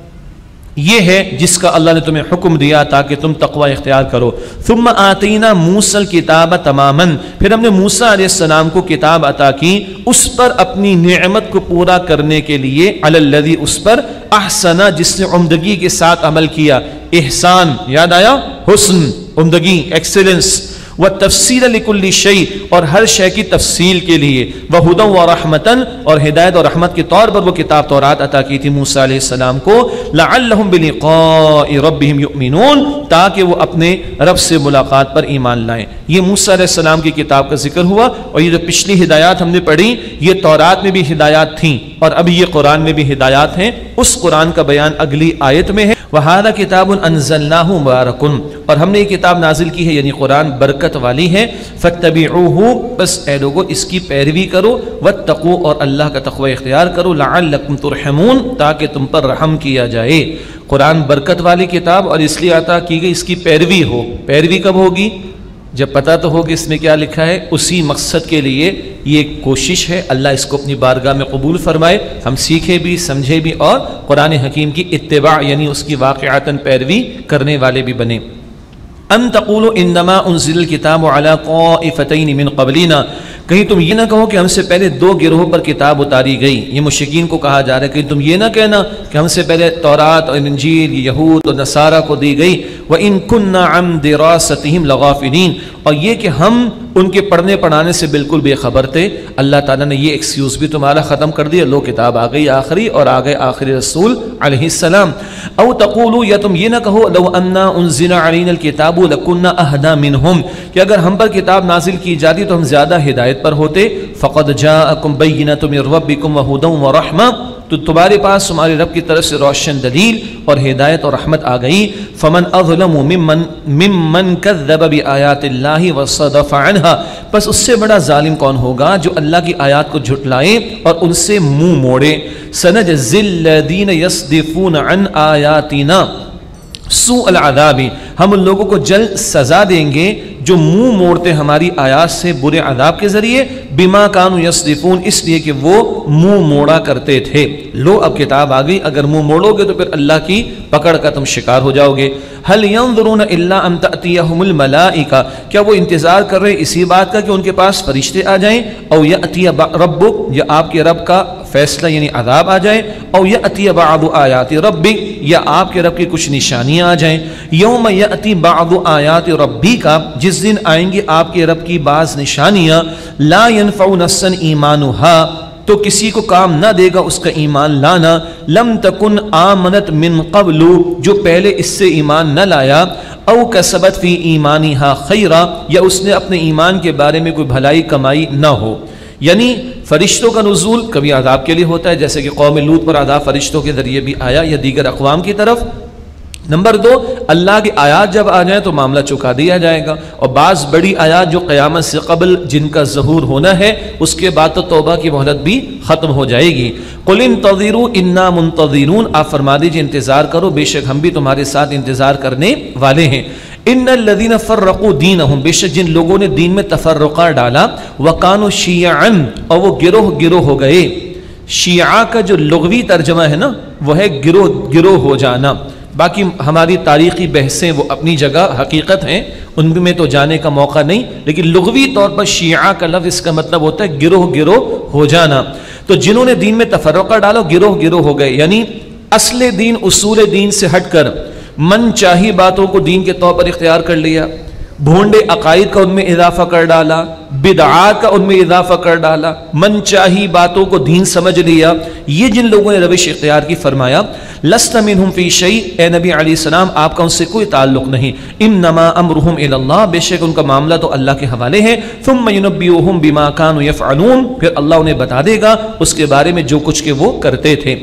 S1: یہ ہے جس کا اللہ نے تمہیں حکم دیا تاکہ تم تقوی اختیار کرو. ثم آتینا موسیٰ الکتاب تماما پھر ہم نے موسیٰ علیہ السلام کو کتاب عطا کی اس پر اپنی نعمت کو پورا کرنے کے لیے علی الذی اس پر احسن جس نے عمدگی کے ساتھ عمل کیا. احسان یاد آیا؟ حسن عمدگی ایکسلنس. وَالتَّفْصِيلَ لِكُلِّ شَيْءٍ اور ہر شے کی تفصیل کے لیے. وَهُدًى وَرَحْمَةً اور ہدایت اور رحمت کے طور پر وہ کتاب تورات عطا کی تھی موسیٰ علیہ السلام کو. لَعَلَّهُمْ بِلِقَاءِ رَبِّهِمْ يُؤْمِنُونَ تاکہ وہ اپنے رب سے ملاقات پر ایمان لائیں. یہ موسیٰ علیہ السلام کی کتاب کا ذکر ہوا اور یہ جو پچھلی ہدایات ہم نے پڑھی یہ تورات میں بھی ہدایات تھیں اور ابھی یہ قرآن میں بھی ہدایات ہیں. اس قرآن کا بیان اگلی آیت میں ہے. وَهَذَا كِتَابٌ أَنزَلْنَاهُ مُبَارَكٌ، اور ہم نے یہ کتاب نازل کی ہے یعنی قرآن برکت والی ہے، فَاتَّبِعُوهُ، بس اے لوگو اس کی پیروی کرو، وَاتَّقُوا، اور اللہ کا تقوی اختیار کرو، لَعَلَّكُمْ تُرْحَمُونَ، تاکہ تم پر رحم کیا جائے۔ قرآن برکت والی کتاب اور اس لیے عطا کی گئی، اس کی پیروی ہو۔ پیروی کب ہوگی؟ جب پتہ تو ہوگی اس میں کیا لکھا ہے، اسی مقصد کے لیے یہ ایک کوشش ہے، اللہ اس کو اپنی بارگاہ میں قبول فرمائے، ہم سیکھے بھی سمجھے بھی اور قرآن حکیم کی اتباع یعنی اس کی واقعتاً پیروی کرنے والے بھی بنے۔ ان تقولوا انما انزل الكتاب على طائفتين من قبلنا، کہیں تم یہ نہ کہو کہ ہم سے پہلے دو گروہوں پر کتاب اتاری گئی، یہ مشرکین کو کہا جا رہا ہے، کہیں تم یہ نہ کہنا کہ ہم سے پہلے تورات اور انجیل یہود اور نصارہ کو دی گئی، وَإِن كُنَّا عَن دِرَاسَتِهِمْ لَغَافِلِينَ، اور یہ کہ ہم ان کے پڑھنے پڑھانے سے بالکل بے خبر تھے، اللہ تعالیٰ نے یہ ایکسکیوز بھی تمہارا ختم کر دیا، لو کتاب آ گئی آخری اور آ گئے آخری رسول علیہ السلام۔ او تقولوا، یا تم یہ نہ کہو لو انا انزل علینا الکتاب لکنا اہدی منہم، کہ اگر ہم پر کتاب نازل کی جاتی تو ہم زیادہ ہدایت پر ہوتے، فقد جاءکم بینۃ من ربکم وہدی ورحمہ، تو تمہارے پاس تمہارے رب کی طرف سے روشن دلیل اور ہدایت اور رحمت آ گئی، فمن اظلم ممن کذب بآیات اللہ وصدف عنہا، بس اس سے بڑا ظالم کون ہوگا جو اللہ کی آیات کو جھٹلائے اور ان سے منہ موڑے۔ سنجزی الذین یصدفون عن آیاتنا سوء العذاب، ہم ان لوگوں کو جلد سزا دیں گے جو منہ موڑتے ہماری آیات سے برے عذاب کے ذریعے، بما کانوا یصدفون، اس لیے کہ وہ منہ موڑا کرتے تھے۔ لو اب کتاب آ گئی، اگر منہ موڑو گے تو پھر اللہ کی پکڑ کا تم شکار ہو جاؤ گے۔ هل ينظرون الا ان تأتيهم الملائکہ، کیا وہ انتظار کر رہے اسی بات کا کہ ان کے پاس فرشتے آ جائیں، او یأتی ربک، یا آپ کے رب کا فیصلہ یعنی عذاب آ جائے، او یأتی بعض آیات ربک، یا آپ کے رب کی کچھ نشانیاں آ جائیں۔ یوم یأتی بعض آیات ربک، جس دن آئیں گے آپ کے رب کی بعض نشانیاں، لا ينفع نفسا ایمانها، تو کسی کو کام نہ دے گا اس کا ایمان لانا، لم تکن آمنت من قبل، جو پہلے اس سے ایمان نہ لایا، او کسبت فی ایمانہا خیرا، یا اس نے اپنے ایمان کے بارے میں کوئی بھلائی کمائی نہ ہو۔ یعنی فرشتوں کا نزول کبھی عذاب کے لیے ہوتا ہے، جیسے کہ قوم لوط پر عذاب فرشتوں کے ذریعے بھی آیا یا دیگر اقوام کی طرف۔ نمبر دو، اللہ کی آیات جب آ جائیں تو معاملہ چکا دیا جائے گا، اور بعض بڑی آیات جو قیامت سے قبل جن کا ظہور ہونا ہے اس کے بعد تو توبہ کی مہلت بھی ختم ہو جائے گی۔ قل انتظروا انا منتظرون، آپ فرما دیجیے انتظار کرو، بے شک ہم بھی تمہارے ساتھ انتظار کرنے والے ہیں۔ ان الذین فرقوا دینہم، بے شک جن لوگوں نے دین میں تفرقہ ڈالا، وکانوا شیعا، اور وہ گروہ گروہ ہو گئے۔ شیعہ کا جو لغوی ترجمہ ہے نا وہ ہے گروہ گروہ ہو جانا، باقی ہماری تاریخی بحثیں وہ اپنی جگہ حقیقت ہیں، ان میں تو جانے کا موقع نہیں، لیکن لغوی طور پر شیعہ کا لفظ اس کا مطلب ہوتا ہے گروہ گروہ ہو جانا۔ تو جنہوں نے دین میں تفرقہ ڈالا گروہ گروہ ہو گئے، یعنی اصل دین اصول دین سے ہٹ کر من چاہی باتوں کو دین کے طور پر اختیار کر لیا، بھونڈے عقائد کا ان میں اضافہ کر ڈالا، بدعات کا ان میں اضافہ کر ڈالا، من چاہی باتوں کو دین سمجھ لیا، یہ جن لوگوں نے روش اختیار کی، فرمایا لست منہم فی شیء، اے نبی علیہ السلام آپ کا ان سے کوئی تعلق نہیں، انما امرہم الی اللہ، بے شک ان کا معاملہ تو اللہ کے حوالے ہے، ثم ینبئہم بما کانوا یفعلون، پھر اللہ انہیں بتا دے گا اس کے بارے میں جو کچھ کہ وہ کرتے تھے۔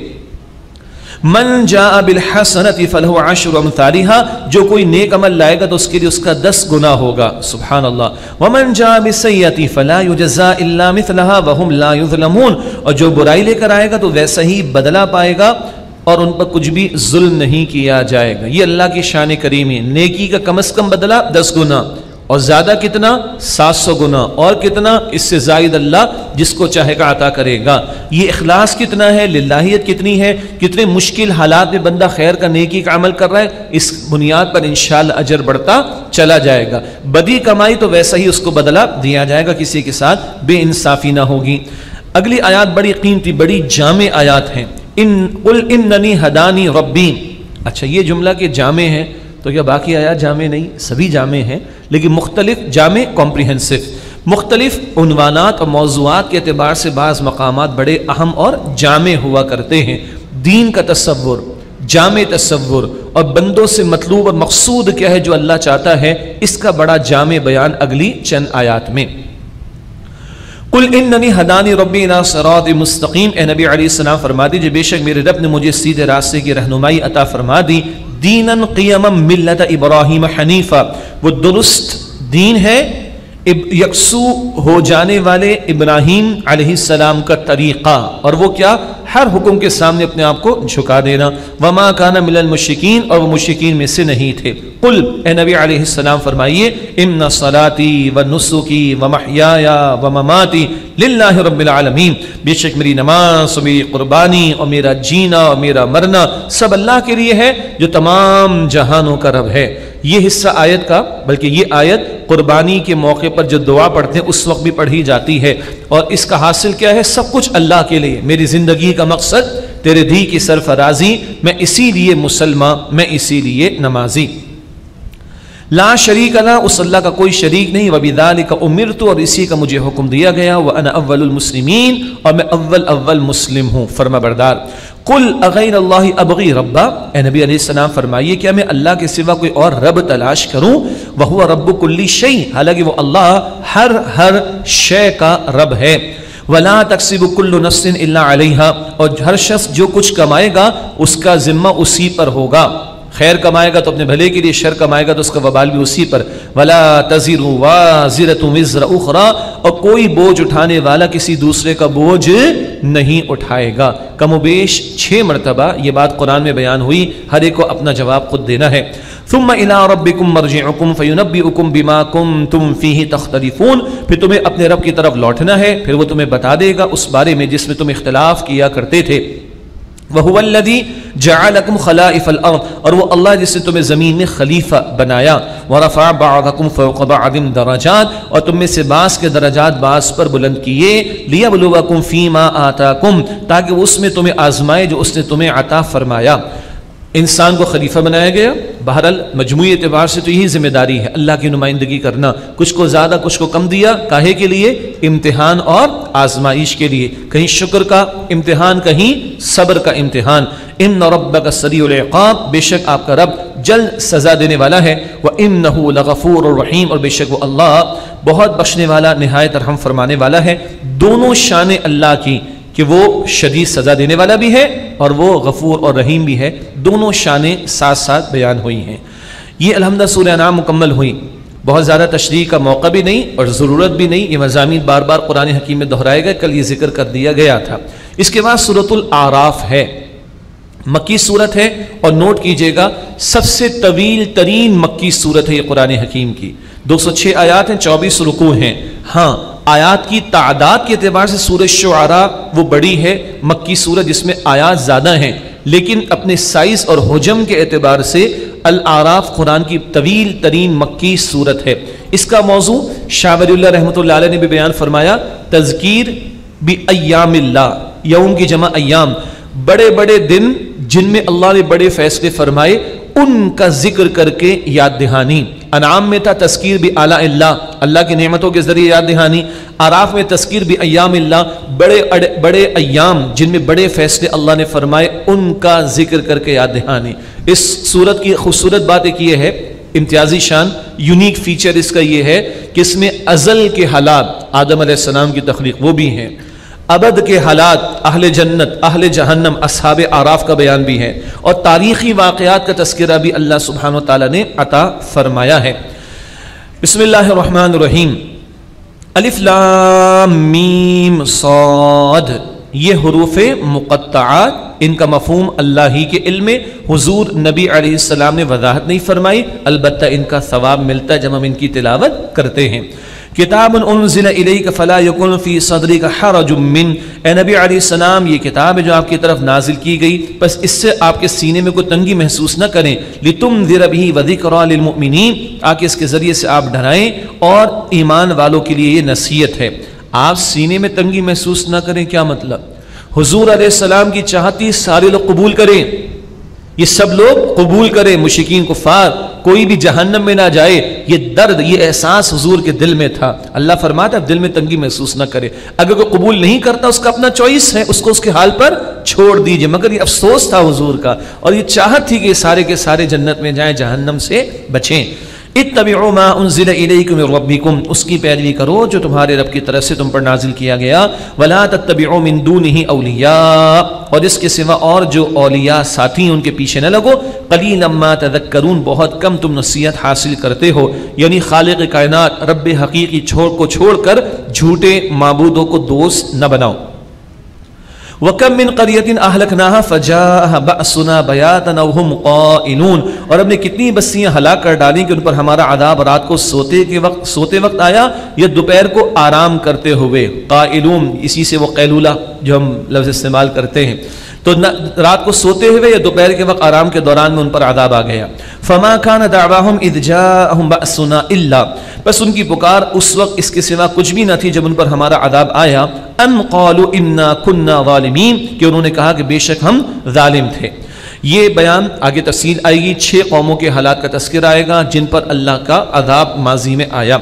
S1: من جاء بالحسنۃ فلہ عشر امثالها، جو کوئی نیک عمل لائے گا تو اس کے لیے اس کا 10 گنا ہوگا، سبحان اللہ۔ ومن جاء بالسیئۃ فلا یجزى الا مثلها وهم لا یظلمون، اور جو برائی لے کر آئے گا تو ویسا ہی بدلہ پائے گا اور ان پر کچھ بھی ظلم نہیں کیا جائے گا۔ یہ اللہ کی شان کریمی، نیکی کا کم از کم بدلہ 10 گنا، اور زیادہ کتنا 700 گنا، اور کتنا اس سے زائد اللہ جس کو چاہے گا عطا کرے گا۔ یہ اخلاص کتنا ہے، للہیت کتنی ہے، کتنے مشکل حالات میں بندہ خیر کا نیکی کا عمل کر رہا ہے، اس بنیاد پر انشاءاللہ اجر بڑھتا چلا جائے گا۔ بدی کمائی تو ویسا ہی اس کو بدلہ دیا جائے گا، کسی کے ساتھ بے انصافی نہ ہوگی۔ اگلی آیات بڑی قیمتی بڑی جامع آیات ہیں۔ قل اننی ہدانی ربی، اچھا یہ جملہ کہ جامع ہے تو کیا باقی آیات جامع نہیں؟ سبھی جامع ہیں، لیکن مختلف جامع کمپریہنسو، مختلف عنوانات اور موضوعات کے اعتبار سے بعض مقامات بڑے اہم اور جامع ہوا کرتے ہیں۔ دین کا تصور، جامع تصور، اور بندوں سے مطلوب اور مقصود کیا ہے جو اللہ چاہتا ہے، اس کا بڑا جامع بیان اگلی چند آیات میں۔ قل اننی ہدانی ربی الی صراط مستقیم، اے نبی علیہ السلام فرما دیجئے بے شک میرے رب نے مجھے سیدھے راستے کی رہنمائی عطا فرما دی، دینن قیما ملت ابراہیم حنیفہ، وہ درست دین ہے یکسو ہو جانے والے ابراہیم علیہ السلام کا طریقہ، اور وہ کیا؟ ہر حکم کے سامنے اپنے آپ کو جھکا دینا۔ وما کان من المشرکین، اور وہ مشرکین میں سے نہیں تھے۔ قل، اے نبی علیہ السلام فرمائیے، ان صلاتی ونسکی ومحیای ومماتی للہ رب العالمین، بے شک میری نماز اور میری قربانی اور میرا جینا اور میرا مرنا سب اللہ کے لیے ہے جو تمام جہانوں کا رب ہے۔ یہ حصہ آیت کا، بلکہ یہ آیت قربانی کے موقع پر جو دعا پڑھتے ہیں اس وقت بھی پڑھی جاتی ہے، اور اس کا حاصل کیا ہے؟ سب کچھ اللہ کے لیے، میری زندگی کا مقصد تیرے دی کی سرفرازی، میں اسی لیے مسلمان، میں اسی لیے نمازی۔ لا شریک لا، اس اللہ کا کوئی شریک نہیں، وبذالک امرت، اور اسی کا مجھے حکم دیا گیا، وانا اول المسلمین، اور میں اول مسلم ہوں، فرما بردار۔ قل اغیر اللہ ابغی ربا، اے نبی علیہ السلام فرمائیے کیا میں اللہ کے سوا کوئی اور رب تلاش کروں؟ وہو رب کل شیء، حالانکہ وہ اللہ ہر شے کا رب ہے۔ ولا تکسب کل نفس الا علیہا، اور ہر شخص جو کچھ کمائے گا اس کا ذمہ اسی پر ہوگا، خیر کمائے گا تو اپنے بھلے کے لیے، شر کمائے گا تو اس کا وبال بھی اسی پر۔ ولا تزر وازرۃ وزر اخرى، اور کوئی بوجھ اٹھانے والا کسی دوسرے کا بوجھ نہیں اٹھائے گا۔ کم و بیش 6 مرتبہ یہ بات قرآن میں بیان ہوئی، ہر ایک کو اپنا جواب خود دینا ہے۔ ثم الى ربکم مرجعکم فینبئکم بما کنتم فیہ تختلفون، پھر تمہیں اپنے رب کی طرف لوٹنا ہے، پھر وہ تمہیں بتا دے گا اس بارے میں جس میں تم اختلاف کیا کرتے تھے۔ وَهُوَ الَّذِي جَعَلَكُمْ خَلَائِفَ الْأَرْضِ، اور وہ اللہ جس نے تمہیں زمین میں خلیفہ بنایا۔ وَرَفَعَ بَعْضَكُمْ فَوْقَ بَعْضٍ دَرَجَاتٍ، اور تم میں سے بعض کے درجات بعض پر بلند کیے۔ لِيَبْلُوَكُمْ فِي مَا آتَاكُمْ، تاکہ اس میں تمہیں آزمائے جو اس نے تمہیں عطا فرمایا۔ انسان کو خلیفہ بنایا گیا، بہرحال مجموعی اعتبار سے تو یہی ذمہ داری ہے، اللہ کی نمائندگی کرنا، کچھ کو زیادہ کچھ کو کم دیا، کاہے کے لیے؟ امتحان اور آزمائش کے لیے، کہیں شکر کا امتحان، کہیں صبر کا امتحان۔ ان ربک سریع العقاب، بے شک آپ کا رب جلد سزا دینے والا ہے۔ وانہ لغفور الرحیم، اور بے شک وہ اللہ بہت بخشنے والا، نہایت رحم فرمانے والا ہے۔ دونوں شان اللہ کی، کہ وہ شدید سزا دینے والا بھی ہے اور وہ غفور اور رحیم بھی ہے، دونوں شانیں ساتھ ساتھ بیان ہوئی ہیں۔ یہ الحمدللہ سورہ انعام مکمل ہوئی، بہت زیادہ تشریح کا موقع بھی نہیں اور ضرورت بھی نہیں، یہ مضامین بار بار قرآن حکیم میں دہرائے گئے، کل یہ ذکر کر دیا گیا تھا۔ اس کے بعد سورۃ الاعراف ہے، مکی صورت ہے، اور نوٹ کیجئے گا سب سے طویل ترین مکی صورت ہے یہ قرآن حکیم کی، 206 آیات ہیں، 24 رکوع ہیں۔ ہاں، آیات کی تعداد کے اعتبار سے سورہ شعراء وہ بڑی ہے مکی صورت جس میں آیات زیادہ ہیں، لیکن اپنے سائز اور حجم کے اعتبار سے الاعراف قرآن کی طویل ترین مکی صورت ہے۔ اس کا موضوع شاہ ولی اللہ رحمۃ اللہ علیہ نے بھی بیان فرمایا، تذکیر بایام اللہ، یوم کی جمع ایام، بڑے بڑے دن جن میں اللہ نے بڑے فیصلے فرمائے ان کا ذکر کر کے یاد دہانی۔ انعام میں تھا تذکیر بآلاء اللہ، اللہ کی نعمتوں کے ذریعے یاد دہانی۔ اعراف میں تذکیر بایام اللہ، بڑے ایام جن میں بڑے فیصلے اللہ نے فرمائے ان کا ذکر کر کے یاد دہانی۔ اس صورت کی خوبصورت بات ایک یہ ہے، امتیازی شان، یونیک فیچر اس کا یہ ہے کہ اس میں ازل کے حالات، آدم علیہ السلام کی تخلیق وہ بھی ہیں، ابد کے حالات، اہل جنت، اہل جہنم، اصحاب اعراف کا بیان بھی ہے، اور تاریخی واقعات کا تذکرہ بھی اللہ سبحانہ و تعالیٰ نے عطا فرمایا ہے۔ بسم اللہ الرحمن الرحیم۔ الف لام میم صاد، یہ حروف مقطعات، ان کا مفہوم اللہ ہی کے علم میں، حضور نبی علیہ السلام نے وضاحت نہیں فرمائی، البتہ ان کا ثواب ملتا ہے جب ہم ان کی تلاوت کرتے ہیں۔ کتاب انزل الیک فلا یکن فی صدرک حرج من، اے نبی علیہ السلام یہ کتاب ہے جو آپ کی طرف نازل کی گئی، بس اس سے آپ کے سینے میں کوئی تنگی محسوس نہ کریں، لتنذر بہ وذکری للمؤمنین، تاکہ اس کے ذریعے سے آپ ڈرائیں اور ایمان والوں کے لیے یہ نصیحت ہے۔ آپ سینے میں تنگی محسوس نہ کریں، کیا مطلب؟ حضور علیہ السلام کی چاہتی سارے لوگ قبول کریں، یہ سب لوگ قبول کریں، مشرکین کفار کوئی بھی جہنم میں نہ جائے، یہ درد، یہ احساس حضور کے دل میں تھا۔ اللہ فرماتا ہے دل میں تنگی محسوس نہ کرے، اگر کوئی قبول نہیں کرتا اس کا اپنا چوائس ہے، اس کو اس کے حال پر چھوڑ دیجئے، مگر یہ افسوس تھا حضور کا، اور یہ چاہت تھی کہ سارے کے سارے جنت میں جائیں، جہنم سے بچیں۔ اتبعوا ما انزل الیکم من ربکم، اس کی پیروی کرو جو تمہارے رب کی طرف سے تم پر نازل کیا گیا، ولا تتبعوا من دونہ اولیاء، اور اس کے سوا اور جو اولیاء ساتھی ہیں ان کے پیچھے نہ لگو، قلیلا ما تذکرون، بہت کم تم نصیحت حاصل کرتے ہو، یعنی خالق کائنات رب حقیقی کو چھوڑ کر جھوٹے معبودوں کو دوست نہ بناؤ۔ وَكَمْ مِنْ قَرْيَةٍ أَهْلَكْنَاهَا فَجَاءَهَا بَأْسُنَا بَيَاتًا أَوْ هُمْ قَائِلُونَ، اور ہم نے کتنی بستیاں ہلاک کر ڈالی کہ ان پر ہمارا عذاب رات کو سوتے وقت آیا یا دوپہر کو آرام کرتے ہوئے۔ قائلون اسی سے وہ قیلولہ جو ہم لفظ استعمال کرتے ہیں، تو رات کو سوتے ہوئے یا دوپہر کے وقت آرام کے دوران میں ان پر عذاب آ گیا۔ فما كان دعواهم اذ جاءهم بأسنا الا، بس ان کی پکار اس وقت اس کے سوا کچھ بھی نہ تھی جب ان پر ہمارا عذاب آیا، ان قالوا انا كنا ظالمین، کہ انہوں نے کہا کہ بے شک ہم ظالم تھے۔ یہ بیان آگے تفصیل آئے گی، 6 قوموں کے حالات کا تذکرہ آئے گا جن پر اللہ کا عذاب ماضی میں آیا۔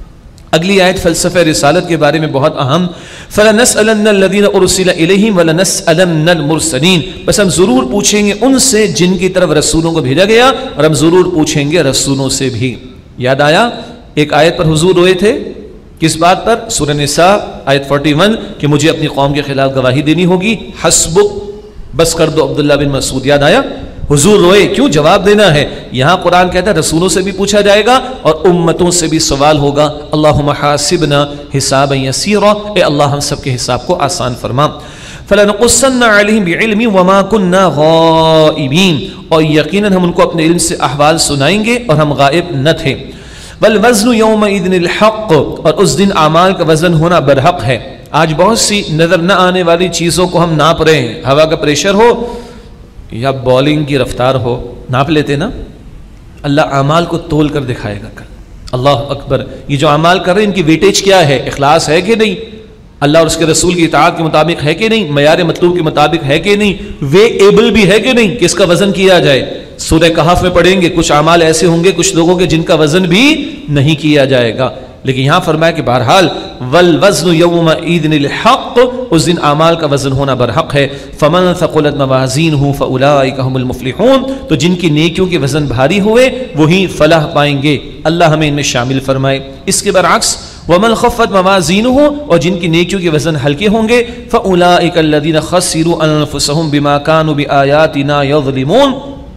S1: اگلی آیت فلسفہ رسالت کے بارے میں بہت اہم، فَلَنَسْأَلَنَّ الَّذِينَ أُرْسِلَ إِلَيْهِمْ وَلَنَسْأَلَنَّ الْمُرْسَلِينَ، بس ہم ضرور پوچھیں گے ان سے جن کی طرف رسولوں کو بھیجا گیا، اور ہم ضرور پوچھیں گے رسولوں سے بھی۔ یاد آیا ایک آیت پر حضور روئے تھے، کس بات پر؟ سورہ نساء آیت 41 کہ مجھے اپنی قوم کے خلاف گواہی دینی ہوگی، حسبک، بس کر دو عبداللہ بن مسعود۔ یاد آیا حضور روئے کیوں؟ جواب دینا ہے۔ یہاں قرآن کہتا ہے رسولوں سے بھی پوچھا جائے گا اور امتوں سے بھی سوال ہوگا۔ اللہم حاسبنا حسابا یسیرا، اے اللہ ہم سب کے حساب کو آسان فرما۔ فلنقصن علیہم بعلم وما كنا غائبین، اور یقیناً ہم ان کو اپنے علم سے احوال سنائیں گے اور ہم غائب نہ تھے۔ والوزن یومئذ الحق، اور اس دن اعمال کا وزن ہونا برحق ہے۔ آج بہت سی نظر نہ آنے والی چیزوں کو ہم ناپ رہے ہیں، ہوا کا پریشر ہو یا بالنگ کی رفتار ہو، ناپ لیتے نا۔ اللہ اعمال کو تول کر دکھائے گا کل۔ اللہ اکبر، یہ جو اعمال کر رہے ہیں ان کی ویٹیج کیا ہے؟ اخلاص ہے کہ نہیں؟ اللہ اور اس کے رسول کی اطاعت کے مطابق ہے کہ نہیں؟ معیار مطلوب کے مطابق ہے کہ نہیں؟ وے ایبل بھی ہے کہ نہیں کہ اس کا وزن کیا جائے؟ سورہ کہف میں پڑھیں گے کچھ اعمال ایسے ہوں گے کچھ لوگوں کے جن کا وزن بھی نہیں کیا جائے گا، لیکن یہاں فرمایا کہ بہرحال والوزن یومئذ الحق، اس دن اعمال کا وزن ہونا برحق ہے۔ فمن ثقلت موازینہ فاولئک هم المفلحون، تو جن کی نیکیوں کے وزن بھاری ہوئے وہی فلاح پائیں گے، اللہ ہمیں ان میں شامل فرمائے۔ اس کے برعکس ومن خفت موازینہ، اور جن کی نیکیوں کے وزن ہلکے ہوں گے، فاولئک الذین خسروا انفسهم بما كانوا بآیاتنا یظلمون،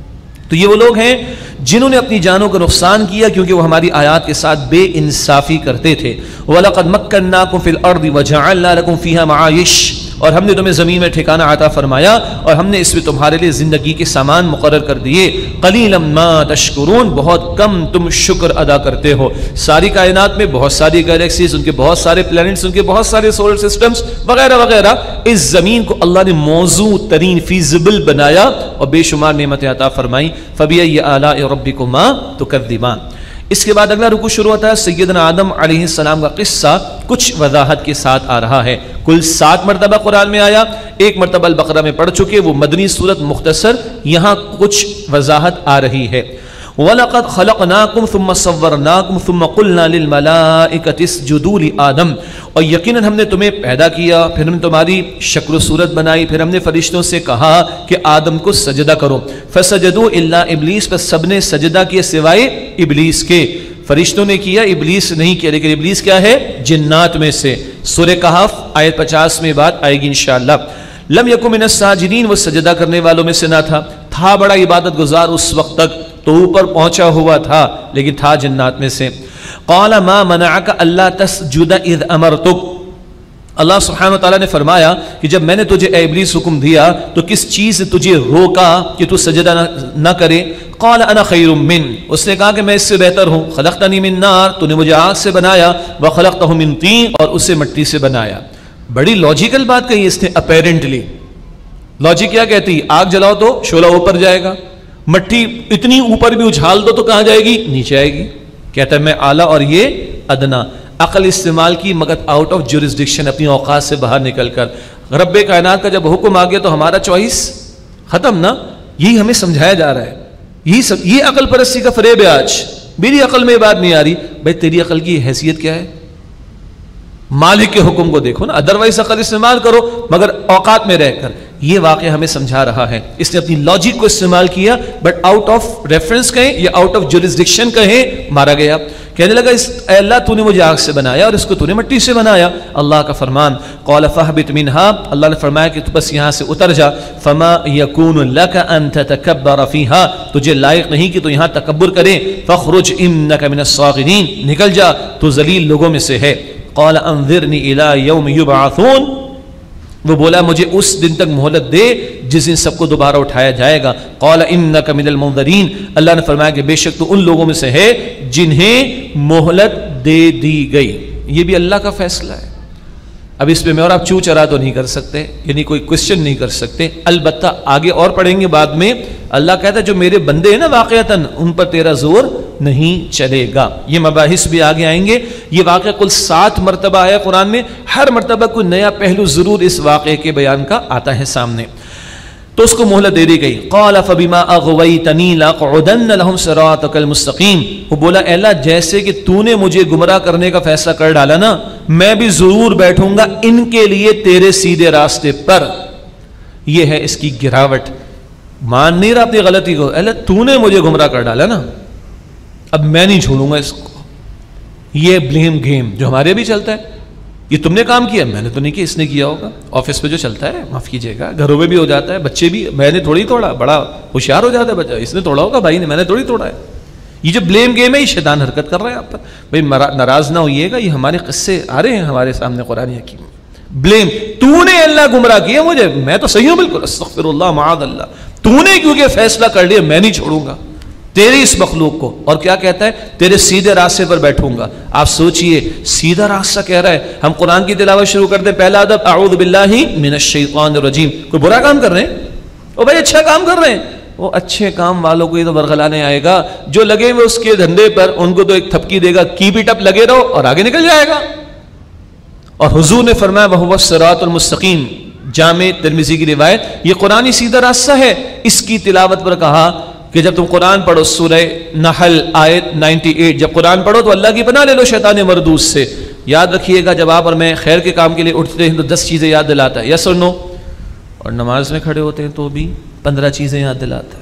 S1: تو یہ وہ لوگ ہیں جنہوں نے اپنی جانوں کو نقصان کیا کیونکہ وہ ہماری آیات کے ساتھ بے انصافی کرتے تھے۔ وَلَقَدْ مَكَّنَّاكُمْ فِي الْأَرْضِ وَجَعَلْنَا لَكُمْ فِيهَا مَعَائِشَ، اور ہم نے تمہیں زمین میں ٹھکانہ عطا فرمایا اور ہم نے اس میں تمہارے لیے زندگی کے سامان مقرر کر دیے۔ قَلِيلًا مَا تَشْكُرُونَ، بہت کم تم شکر ادا کرتے ہو۔ ساری کائنات میں بہت ساری گیلیکسیز، ان کے بہت سارے پلانٹس، ان کے بہت سارے سولر سسٹمز وغیرہ وغیرہ، اس زمین کو اللہ نے موزوں ترین فیزیبل بنایا اور بے شمار نعمتیں عطا فرمائیں۔ فَبِأَيِّ آلَاءِ رَبِّكُمَا تُكَذِّبَانِ۔ اس کے بعد اگلا رکوع شروع ہوتا ہے، سیدنا آدم علیہ السلام کا قصہ کچھ وضاحت کے ساتھ آ رہا ہے۔ کل 7 مرتبہ قرآن میں آیا، 1 مرتبہ البقرہ میں پڑھ چکے، وہ مدنی صورت مختصر، یہاں کچھ وضاحت آ رہی ہے۔ وَلَقَدْ خَلَقْنَاكُمْ ثُمَّ صَوَّرْنَاكُمْ ثُمَّ قُلْنَا لِلْمَلَائِكَةِ اسْجُدُوا لِآدَمَ، اور یقیناً ہم نے تمہیں پیدا کیا، پھر ہم نے تمہاری شکل و صورت بنائی، پھر ہم نے فرشتوں سے کہا کہ آدم کو سجدہ کرو، فَسَجَدُوا إِلَّا إِبْلِيسَ، بس سب نے سجدہ کیا سوائے ابلیس کے۔ فرشتوں نے کیا، ابلیس نہیں کیا، لیکن ابلیس کیا ہے؟ جنات میں سے۔ سورہ کہف آیت 50 میں بات آئے گی انشاءاللہ۔ لم یکن من الساجدین، وہ سجدہ کرنے والوں میں سے نہ تھا بڑا عبادت گزار اس وقت تک، تو اوپر پہنچا ہوا تھا لیکن تھا جنات میں سے۔ قال ما منعک الا تسجد اذ امرتک، اللہ سبحانہ وتعالیٰ نے فرمایا کہ جب میں نے تجھے اے ابلیس حکم دیا تو کس چیز سے تجھے روکا کہ تو سجدہ نہ کرے؟ قال انا خیر من، اس نے کہا کہ میں اس سے بہتر ہوں، خلقتنی من نار، تو نے مجھے آگ سے بنایا، وخلقتہ من طین، اور اسے مٹی سے بنایا۔ بڑی لاجیکل بات کہی اس نے، اپیرنٹلی لاجک کیا کہتی؟ آگ جلاؤ تو شعلہ اوپر جائے گا، مٹی اتنی اوپر بھی اچھال دو تو کہاں جائے گی؟ نیچے آئے گی۔ کہتا ہے میں اعلیٰ اور یہ ادنا۔ عقل استعمال کی مگر آؤٹ آف جورسڈکشن، اپنی اوقات سے باہر نکل کر۔ رب کائنات کا جب حکم آ گیا تو ہمارا چوائس ختم نا، یہی ہمیں سمجھایا جا رہا ہے۔ یہ عقل پرستی کا فریب ہے آج۔ میری عقل میں بات نہیں آ رہی، بھائی تیری عقل کی حیثیت کیا ہے؟ مالک کے حکم کو دیکھو نا، ادروائز عقل استعمال کرو مگر اوقات میں رہ کر۔ یہ واقعہ ہمیں سمجھا رہا ہے. اس نے اپنی لاجک کو استعمال کیا, بٹ آؤٹ آف ریفرنس کہیں یا آؤٹ آف جورسڈکشن کہیں, مارا گیا. کہنے لگا اے اللہ تو نے مجھے آگ سے بنایا اور اس کو تو نے مٹی سے بنایا. اللہ کا فرمان, قال فاہبط منہا, اللہ نے فرمایا کہ تو بس یہاں سے اتر جا. فما یکون لک ان تتکبر فیہا, تجھے لائق نہیں کہ تو یہاں تکبر کرے. فاخرج انک من الصاغرین, نکل جا تو ذلیل لوگوں میں سے ہے. قال انظرنی الی یوم یبعثون, وہ بولا مجھے اس دن تک مہلت دے جس دن سب کو دوبارہ اٹھایا جائے گا. قال انک من المنظرین, اللہ نے فرمایا کہ بے شک تو ان لوگوں میں سے ہے جنہیں مہلت دے دی گئی. یہ بھی اللہ کا فیصلہ ہے. اب اس پہ میں اور آپ چو چرا تو نہیں کر سکتے, یعنی کوئی کوشچن نہیں کر سکتے. البتہ آگے اور پڑھیں گے بعد میں, اللہ کہتا ہے جو میرے بندے ہیں نا واقعتاً ان پر تیرا زور نہیں چلے گا. یہ مباحث بھی آگے آئیں گے. یہ واقعہ کل 7 مرتبہ آیا قرآن میں, ہر مرتبہ کوئی نیا پہلو ضرور اس واقعے کے بیان کا آتا ہے سامنے. تو اس کو مہلت دے دی گئی. قال فبما اغویتنی لاقعدن لهم صراطک المستقیم, وہ بولا اے اللہ جیسے کہ تو نے مجھے گمراہ کرنے کا فیصلہ کر ڈالا نا, میں بھی ضرور بیٹھوں گا ان کے لیے تیرے سیدھے راستے پر. یہ ہے اس کی گراوٹ. مان نہیں رہا اپنی غلطی کو, اے اللہ تو نے مجھے گمراہ کر ڈالا نا, اب میں نہیں چھوڑوں گا اس کو. یہ بلیم گیم جو ہمارے بھی چلتا ہے, یہ تم نے کام کیا, میں نے تو نہیں کیا, اس نے کیا ہوگا. آفس پہ جو چلتا ہے, معاف کیجیے گا, گھروں میں بھی ہو جاتا ہے, بچے بھی, میں نے تھوڑی توڑا, بڑا ہوشیار ہو جاتا ہے بچہ, اس نے توڑا ہوگا بھائی نے, میں نے تھوڑی توڑا ہے. یہ جو بلیم گیم ہے یہ شیطان حرکت کر رہا ہے آپ پر. بھائی ناراض نہ ہوئیے گا, یہ ہمارے قصے آ رہے ہیں ہمارے سامنے قرآن حکیم میں. بلیم, تو نے اللہ گمراہ کیا مجھے, میں تو صحیح ہوں بالکل, استغفر اللہ معاذ اللہ, تو نے کیونکہ فیصلہ کر لیا میں نہیں چھوڑوں گا تیری اس مخلوق کو. اور کیا کہتا ہے, تیرے سیدھے راستے پر بیٹھوں گا. آپ سوچئے سیدھا راستہ کہہ رہا ہے. ہم قرآن کی تلاوت شروع کرتے ہیں, پہلا ادب اعوذ باللہ من الشیطان الرجیم. کوئی برا کام کر رہے ہیں, او بھائی اچھا کام کر رہے ہیں, وہ اچھے کام والوں کو یہ تو برگلانے آئے گا. جو لگے ہوئے اس کے دھندے پر ان کو تو ایک تھپکی دے گا, کیپ اٹ اپ, لگے رہو, اور آگے نکل جائے گا. اور حضور نے فرمایا وہو الصراط المستقیم, جامع ترمذی کی روایت, یہ قرآنی سیدھا راستہ ہے. اس کی تلاوت پر کہا کہ جب تم قرآن پڑھو, سورہ نحل آیت 98, جب قرآن پڑھو تو اللہ کی پناہ لے لو شیطان مردود سے. یاد رکھیے گا جب آپ اور میں خیر کے کام کے لیے اٹھتے ہیں تو 10 چیزیں یاد دلاتا ہے, یس اور نو, اور نماز میں کھڑے ہوتے ہیں تو بھی 15 چیزیں یاد دلاتا ہے.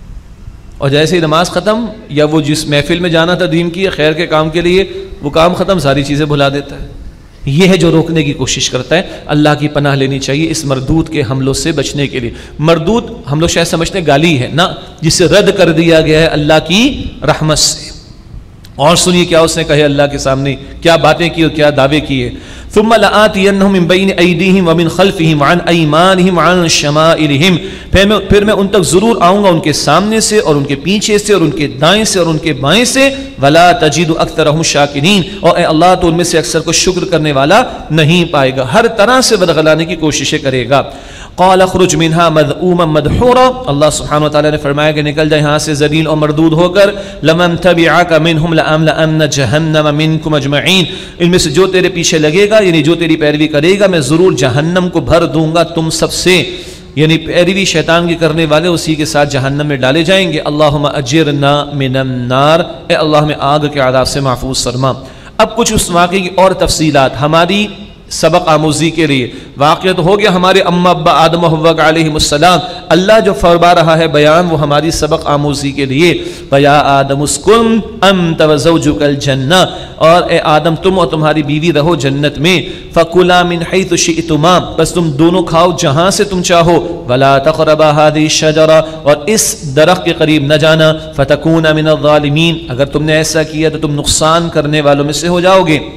S1: اور جیسے ہی نماز ختم یا وہ جس محفل میں جانا تھا دین کی خیر کے کام کے لیے, وہ کام ختم, ساری چیزیں بھلا دیتا ہے. یہ ہے جو روکنے کی کوشش کرتا ہے. اللہ کی پناہ لینی چاہیے اس مردود کے حملوں سے بچنے کے لیے. مردود ہم لوگ شاید سمجھتے ہیں گالی ہے نا, جسے رد کر دیا گیا ہے اللہ کی رحمت سے. اور سنیے کیا اس نے کہے اللہ کے سامنے, کیا باتیں کی اور کیا دعوے کیے. ثم لآتینہم من بین ایدیہم ومن خلفہم وعن ایمانہم وعن شمائلہم, پھر میں ان تک ضرور آؤں گا ان کے سامنے سے اور ان کے پیچھے سے اور ان کے دائیں سے اور ان کے بائیں سے. ولا تجد اکثرہم شاکرین, اور اے اللہ تو ان میں سے اکثر کو شکر کرنے والا نہیں پائے گا, ہر طرح سے ورغلانے کی کوششیں کرے گا. قال اخرج منها مذءوما مدحورا, اللہ سبحانہ وتعالی نے فرمایا کہ نکل جائے یہاں سے ذلیل اور مردود ہو کر. لمن تبعک منہم لأملأن جہنم منکم اجمعین, ان میں سے جو تیرے پیچھے لگے گا یعنی جو تیری پیروی کرے گا میں ضرور جہنم کو بھر دوں گا تم سب سے. یعنی پیروی شیطان کی کرنے والے اسی کے ساتھ جہنم میں ڈالے جائیں گے. اللہم اجرنا من النار, اے اللہ ہمیں آگ کے عذاب سے محفوظ فرما. اب کچھ اس واقعے کی اور تفصیلات ہماری سبق آموزی کے لیے. واقعہ تو ہو گیا ہمارے اما ابا آدم و حوا علیہ السلام, اللہ جو فرما رہا ہے بیان وہ ہماری سبق آموزی کے لیے. فیا آدم اسکن انت وزوجک الجنہ, اور اے آدم تم اور تمہاری بیوی رہو جنت میں. فکلا من حیث شئتما, بس تم دونوں کھاؤ جہاں سے تم چاہو. ولا تقربا هذه الشجرہ, اور اس درخت کے قریب نہ جانا. فتکونا من الظالمین, اگر تم نے ایسا کیا تو تم نقصان کرنے والوں میں سے ہو جاؤ گے.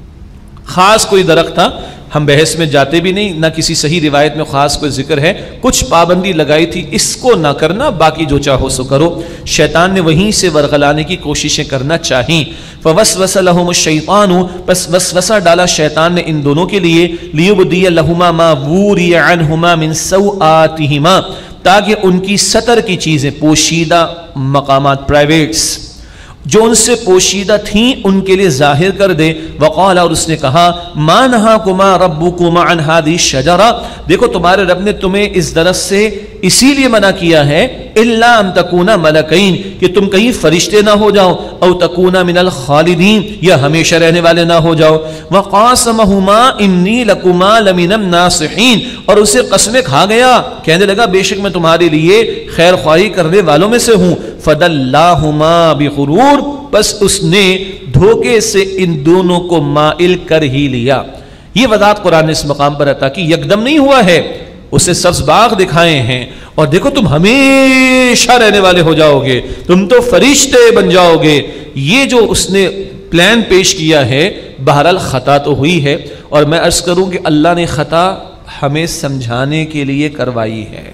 S1: خاص کوئی درخت تھا, ہم بحث میں جاتے بھی نہیں, نہ کسی صحیح روایت میں خاص کوئی ذکر ہے. کچھ پابندی لگائی تھی, اس کو نہ کرنا, باقی جو چاہو سو کرو. شیطان نے وہیں سے ورغلانے کی کوششیں کرنا چاہیں. فوسوس لهم الشیطان, پس وسوسہ ڈالا شیطان نے ان دونوں کے لیے. لیبدی لهما ما وری عنهما من سوآتهما, تاکہ ان کی سطر کی چیزیں, پوشیدہ مقامات, پرائیویٹس جو ان سے پوشیدہ تھیں ان کے لیے ظاہر کر دے. وقال, اور اس نے کہا, ما نہاکما ربکما عن هذه الشجرہ, دیکھو تمہارے رب نے تمہیں اس درخت سے اسی لیے منع کیا ہے الا ان تکونا ملکین کہ تم کہیں فرشتے نہ ہو جاؤ، او تکونا من الخالدین یا ہمیشہ رہنے والے نہ ہو جاؤ۔ وقاسمہما انی لکما لمن الناصحین، اور اسے قسمیں کھا گیا، کہنے لگا بے شک میں تمہارے لیے خیر خواہی کرنے والوں میں سے ہوں۔ فدلاہما بغرور، بس اس نے دھوکے سے ان دونوں کو مائل کر ہی لیا۔ یہ وضاحت قرآن نے اس مقام پر عطا کی، یکدم نہیں ہوا ہے، اسے سبز باغ دکھائے ہیں اور دیکھو تم ہمیشہ رہنے والے ہو جاؤ گے، تم تو فرشتے بن جاؤ گے۔ یہ جو اس نے پلان پیش کیا ہے، بہرحال خطا تو ہوئی ہے، اور میں عرض کروں کہ اللہ نے خطا ہمیں سمجھانے کے لیے کروائی ہے،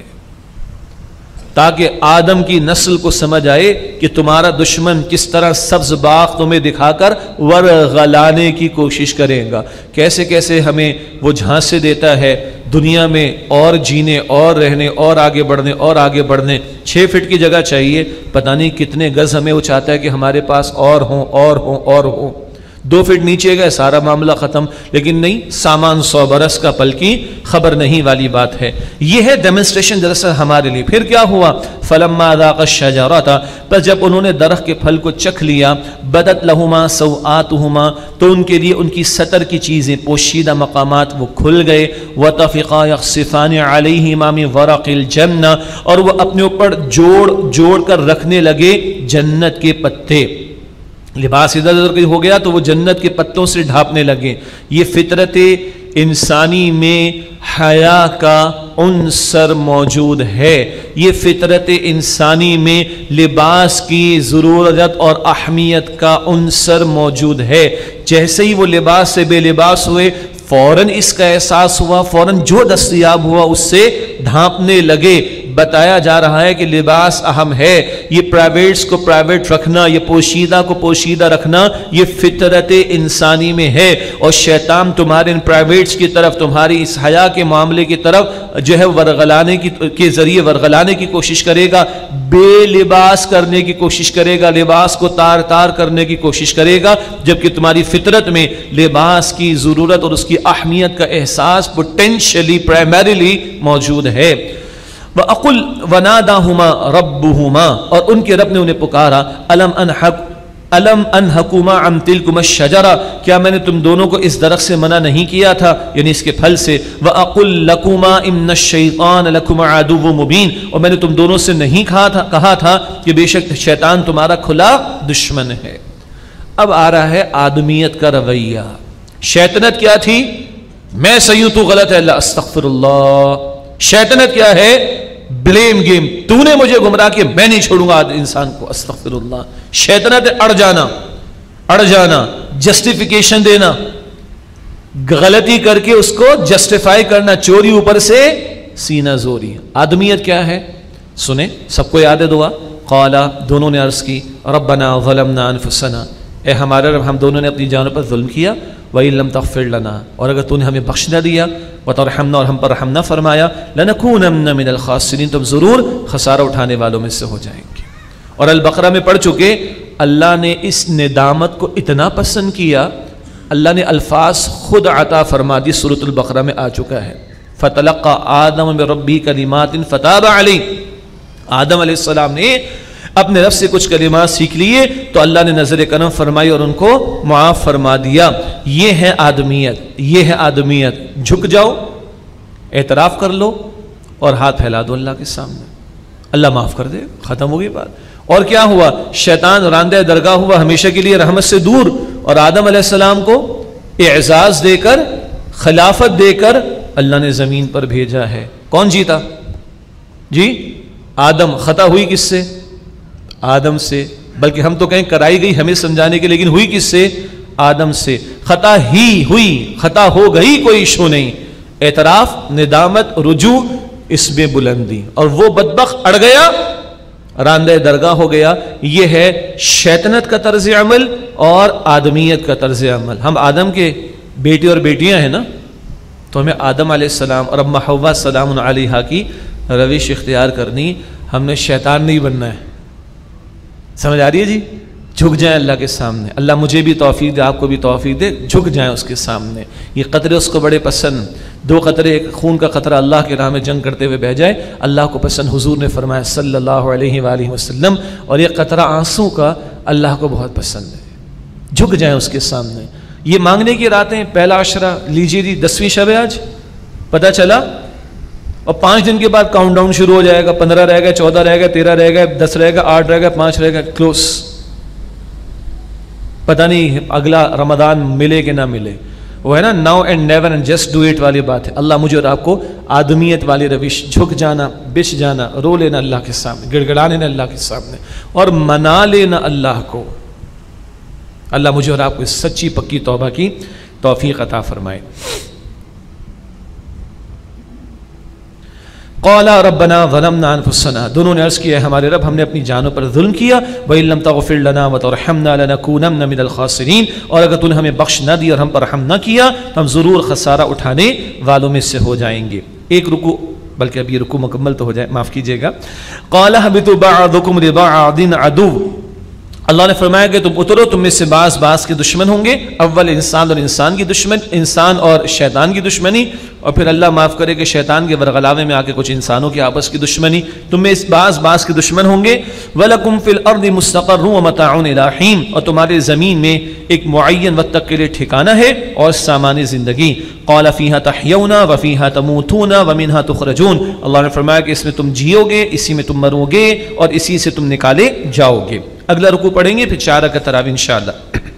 S1: تاکہ آدم کی نسل کو سمجھ آئے کہ تمہارا دشمن کس طرح سبز باغ تمہیں دکھا کر ورغلانے کی کوشش کرے گا، کیسے کیسے ہمیں وہ جھانسے دیتا ہے دنیا میں اور جینے اور رہنے اور آگے بڑھنے اور آگے بڑھنے۔ 6 فٹ کی جگہ چاہیے، پتہ نہیں کتنے گز ہمیں وہ چاہتا ہے کہ ہمارے پاس اور ہوں اور ہوں اور ہوں۔ 2 فٹ نیچے گئے سارا معاملہ ختم، لیکن نہیں، سامان 100 برس کا پل کی خبر نہیں والی بات ہے۔ یہ ہے ڈیمنسٹریشن دراصل ہمارے لیے۔ پھر کیا ہوا؟ فلما ذاق الشجرۃ، پس جب انہوں نے درخت کے پھل کو چکھ لیا، بدت لہما سوآتہما، تو ان کے لیے ان کی ستر کی چیزیں، پوشیدہ مقامات وہ کھل گئے، وطفقا یخصفان علیہما من ورق الجنہ، اور وہ اپنے اوپر جوڑ کر رکھنے لگے جنت کے پتے۔ لباس ادھر ادھر ہو گیا تو وہ جنت کے پتوں سے ڈھانپنے لگے۔ یہ فطرت انسانی میں حیا کا عنصر موجود ہے، یہ فطرت انسانی میں لباس کی ضرورت اور اہمیت کا عنصر موجود ہے۔ جیسے ہی وہ لباس سے بے لباس ہوئے، فوراً اس کا احساس ہوا، فوراً جو دستیاب ہوا اس سے ڈھانپنے لگے۔ بتایا جا رہا ہے کہ لباس اہم ہے، یہ پرائیویٹس کو پرائیویٹ رکھنا، یہ پوشیدہ کو پوشیدہ رکھنا، یہ فطرت انسانی میں ہے، اور شیطان تمہارے ان پرائیویٹس کی طرف، تمہاری اس حیا کے معاملے کی طرف جو ہے ورغلانے کے ذریعے ورغلانے کی کوشش کرے گا، بے لباس کرنے کی کوشش کرے گا، لباس کو تار تار کرنے کی کوشش کرے گا، جبکہ تمہاری فطرت میں لباس کی ضرورت اور اس کی اہمیت کا احساس پوٹینشلی پرائمریلی موجود ہے۔ وَأَقُلْ وَنَادَاهُمَا رَبُّهُمَا، اور ان کے رب نے انہیں پکارا، أَلَمْ أَنْهَكُمَا عَنْ تِلْكُمَا الشَّجَرَةِ، کیا میں نے تم دونوں کو اس درخت سے منع نہیں کیا تھا، یعنی اس کے پھل سے۔ وَأَقُلْ لَكُمَا إِنَّ الشَّيْطَانَ لَكُمَا عَدُوٌّ مُبِينٌ، اور میں نے تم دونوں سے نہیں کہا تھا کہ بے شک شیطان تمہارا کھلا دشمن ہے۔ اب آ رہا ہے آدمیت کا رویہ۔ شیطنت کیا تھی؟ میں صحیح ہوں تو غلط ہے، اللہ استغفر اللہ۔ شیطنت کیا ہے؟ بلیم گیم، تو نے مجھے گمراہ کیا، میں نہیں چھوڑوں گا انسان کو، استغفر اللہ۔ شیطنت ہے اڑ جانا، جسٹیفیکیشن دینا، غلطی کر کے اس کو جسٹیفائی کرنا، چوری اوپر سے سینہ زوری۔ آدمیت کیا ہے؟ سنیں، سب کو یاد ہے دعا؟ قالا، دونوں نے عرض کی، ربنا ظلمنا انفسنا، اے ہمارے رب ہم دونوں نے اپنی جانوں پر ظلم کیا، وَإِن لَمْ تَغْفِرْ لَنَا، اور اگر تو نے ہمیں بخش نہ دیا، وَتَرْحَمْنَا، اور ہم پر رحم نہ فرمایا، لَنَكُونَنَّ مِنَ الْخَاسِرِينَ، تم ضرور خسارہ اٹھانے والوں میں سے ہو جائیں گے۔ اور البقرہ میں پڑھ چکے، اللہ نے اس ندامت کو اتنا پسند کیا، اللہ نے الفاظ خود عطا فرما دی، سورۃ البقرہ میں آ چکا ہے۔ فَتَلَقَّى آدَمُ مِن رَبِّهِ كَلِمَاتٍ فَتَابَ عَلَيْهِ، آدم علیہ السلام نے اپنے رب سے کچھ کلمات سیکھ لیے تو اللہ نے نظر کرم فرمائی اور ان کو معاف فرما دیا۔ یہ ہے آدمیت، یہ ہے آدمیت۔ جھک جاؤ، اعتراف کر لو اور ہاتھ پھیلا دو اللہ کے سامنے، اللہ معاف کر دے، ختم ہوگی بات۔ اور کیا ہوا؟ شیطان راندہ درگاہ ہوا، ہمیشہ کے لیے رحمت سے دور، اور آدم علیہ السلام کو اعزاز دے کر، خلافت دے کر اللہ نے زمین پر بھیجا ہے۔ کون جیتا؟ جی آدم۔ خطا ہوئی کس سے؟ آدم سے، بلکہ ہم تو کہیں کرائی گئی ہمیں سمجھانے کے، لیکن ہوئی کس سے؟ آدم سے۔ خطا ہی ہوئی، خطا ہو گئی، کوئی ایشو نہیں۔ اعتراف، ندامت، رجوع، اس میں بلندی، اور وہ بدبخت اڑ گیا، راندہ درگاہ ہو گیا۔ یہ ہے شیطنت کا طرز عمل اور آدمیت کا طرز عمل۔ ہم آدم کے بیٹے اور بیٹیاں ہیں نا، تو ہمیں آدم علیہ السلام اور اب حوا سلام علیہا کی روش اختیار کرنی، ہم نے شیطان نہیں بننا ہے۔ سمجھ آ رہی ہے جی؟ جھک جائیں اللہ کے سامنے، اللہ مجھے بھی توفیق دے، آپ کو بھی توفیق دے، جھک جائیں اس کے سامنے۔ یہ قطرے اس کو بڑے پسند، دو قطرے ایک خون کا قطرہ اللہ کے راہ میں جنگ کرتے ہوئے بہہ جائے اللہ کو پسند، حضور نے فرمایا صلی اللہ علیہ وآلہ وسلم، اور ایک قطرہ آنسوں کا اللہ کو بہت پسند ہے، جھک جائیں اس کے سامنے۔ یہ مانگنے کی راتیں، پہلا عشرہ لیجیے جی، 10ویں شب ہے آج، پتہ چلا، اور 5 دن کے بعد کاؤنٹ ڈاؤن شروع ہو جائے گا، 15 رہ گئے، 14 رہ گئے، 13 رہ گئے، 10 رہ گئے، 8 رہ گئے، 5 رہ گئے، کلوز۔ پتہ نہیں اگلا رمضان ملے کہ نہ ملے۔ وہ ہے نا now and never and just do it والی بات ہے۔ اللہ مجھے اور آپ کو آدمیت والی روش، جھک جانا، بچ جانا، رو لینا اللہ کے سامنے، گڑ گڑا لینا اللہ کے سامنے، اور منا لینا اللہ کو۔ اللہ مجھے اور آپ کو اس سچی پکی توبہ کی توفیق عطا فرمائے۔ قَالَ رَبَّنَا ظَلَمْنَا أَنفُسَنَا، دونوں نے عرض کیا ہے ہمارے رب ہم نے اپنی جانوں پر ظلم کیا، وَإِن لَّمْ تَغْفِرْ لَنَا وَتَرْحَمْنَا لَنَكُونَنَّ مِنَ الْخَاسِرِينَ، اور اگر تو نے ہمیں بخش نہ دی اور ہم پر رحم نہ کیا تو ہم ضرور خسارہ اٹھانے والوں میں سے ہو جائیں گے۔ ایک رکوع، بلکہ اب یہ رکوع مکمل تو ہو جائے، معاف کیجیے گا۔ قَالَ اهْبِطُوا بَعْضُكُمْ لِبَعْضٍ عَدُوٌّ، اللہ نے فرمایا کہ تم اترو، تم میں سے بعض کے دشمن ہوں گے۔ اول انسان اور انسان کی دشمن، انسان اور شیطان کی دشمنی، اور پھر اللہ معاف کرے کہ شیطان کے ورغلاوے میں آ کے کچھ انسانوں کے آپس کی دشمنی، تم میں بعض کے دشمن ہوں گے۔ وَلَكُمْ فِي الْأَرْضِ مُسْتَقَرٌّ وَمَتَاعٌ إِلَىٰ حِينٍ، اور تمہارے زمین میں ایک معین وقت تک کے لیے ٹھکانہ ہے اور سامان زندگی۔ قَالَ فِيهَا تَحْيَوْنَ وَفِيهَا تَمُوتُونَ وَمِنْهَا تُخْرَجُونَ، اللہ نے فرمایا کہ اس میں تم جیو گے، اسی میں تم مرو گے، اور اسی سے تم نکالے جاؤ گے۔ اگلا رکوع پڑھیں گے، پھر 4 رکعت تراویح انشاءاللہ۔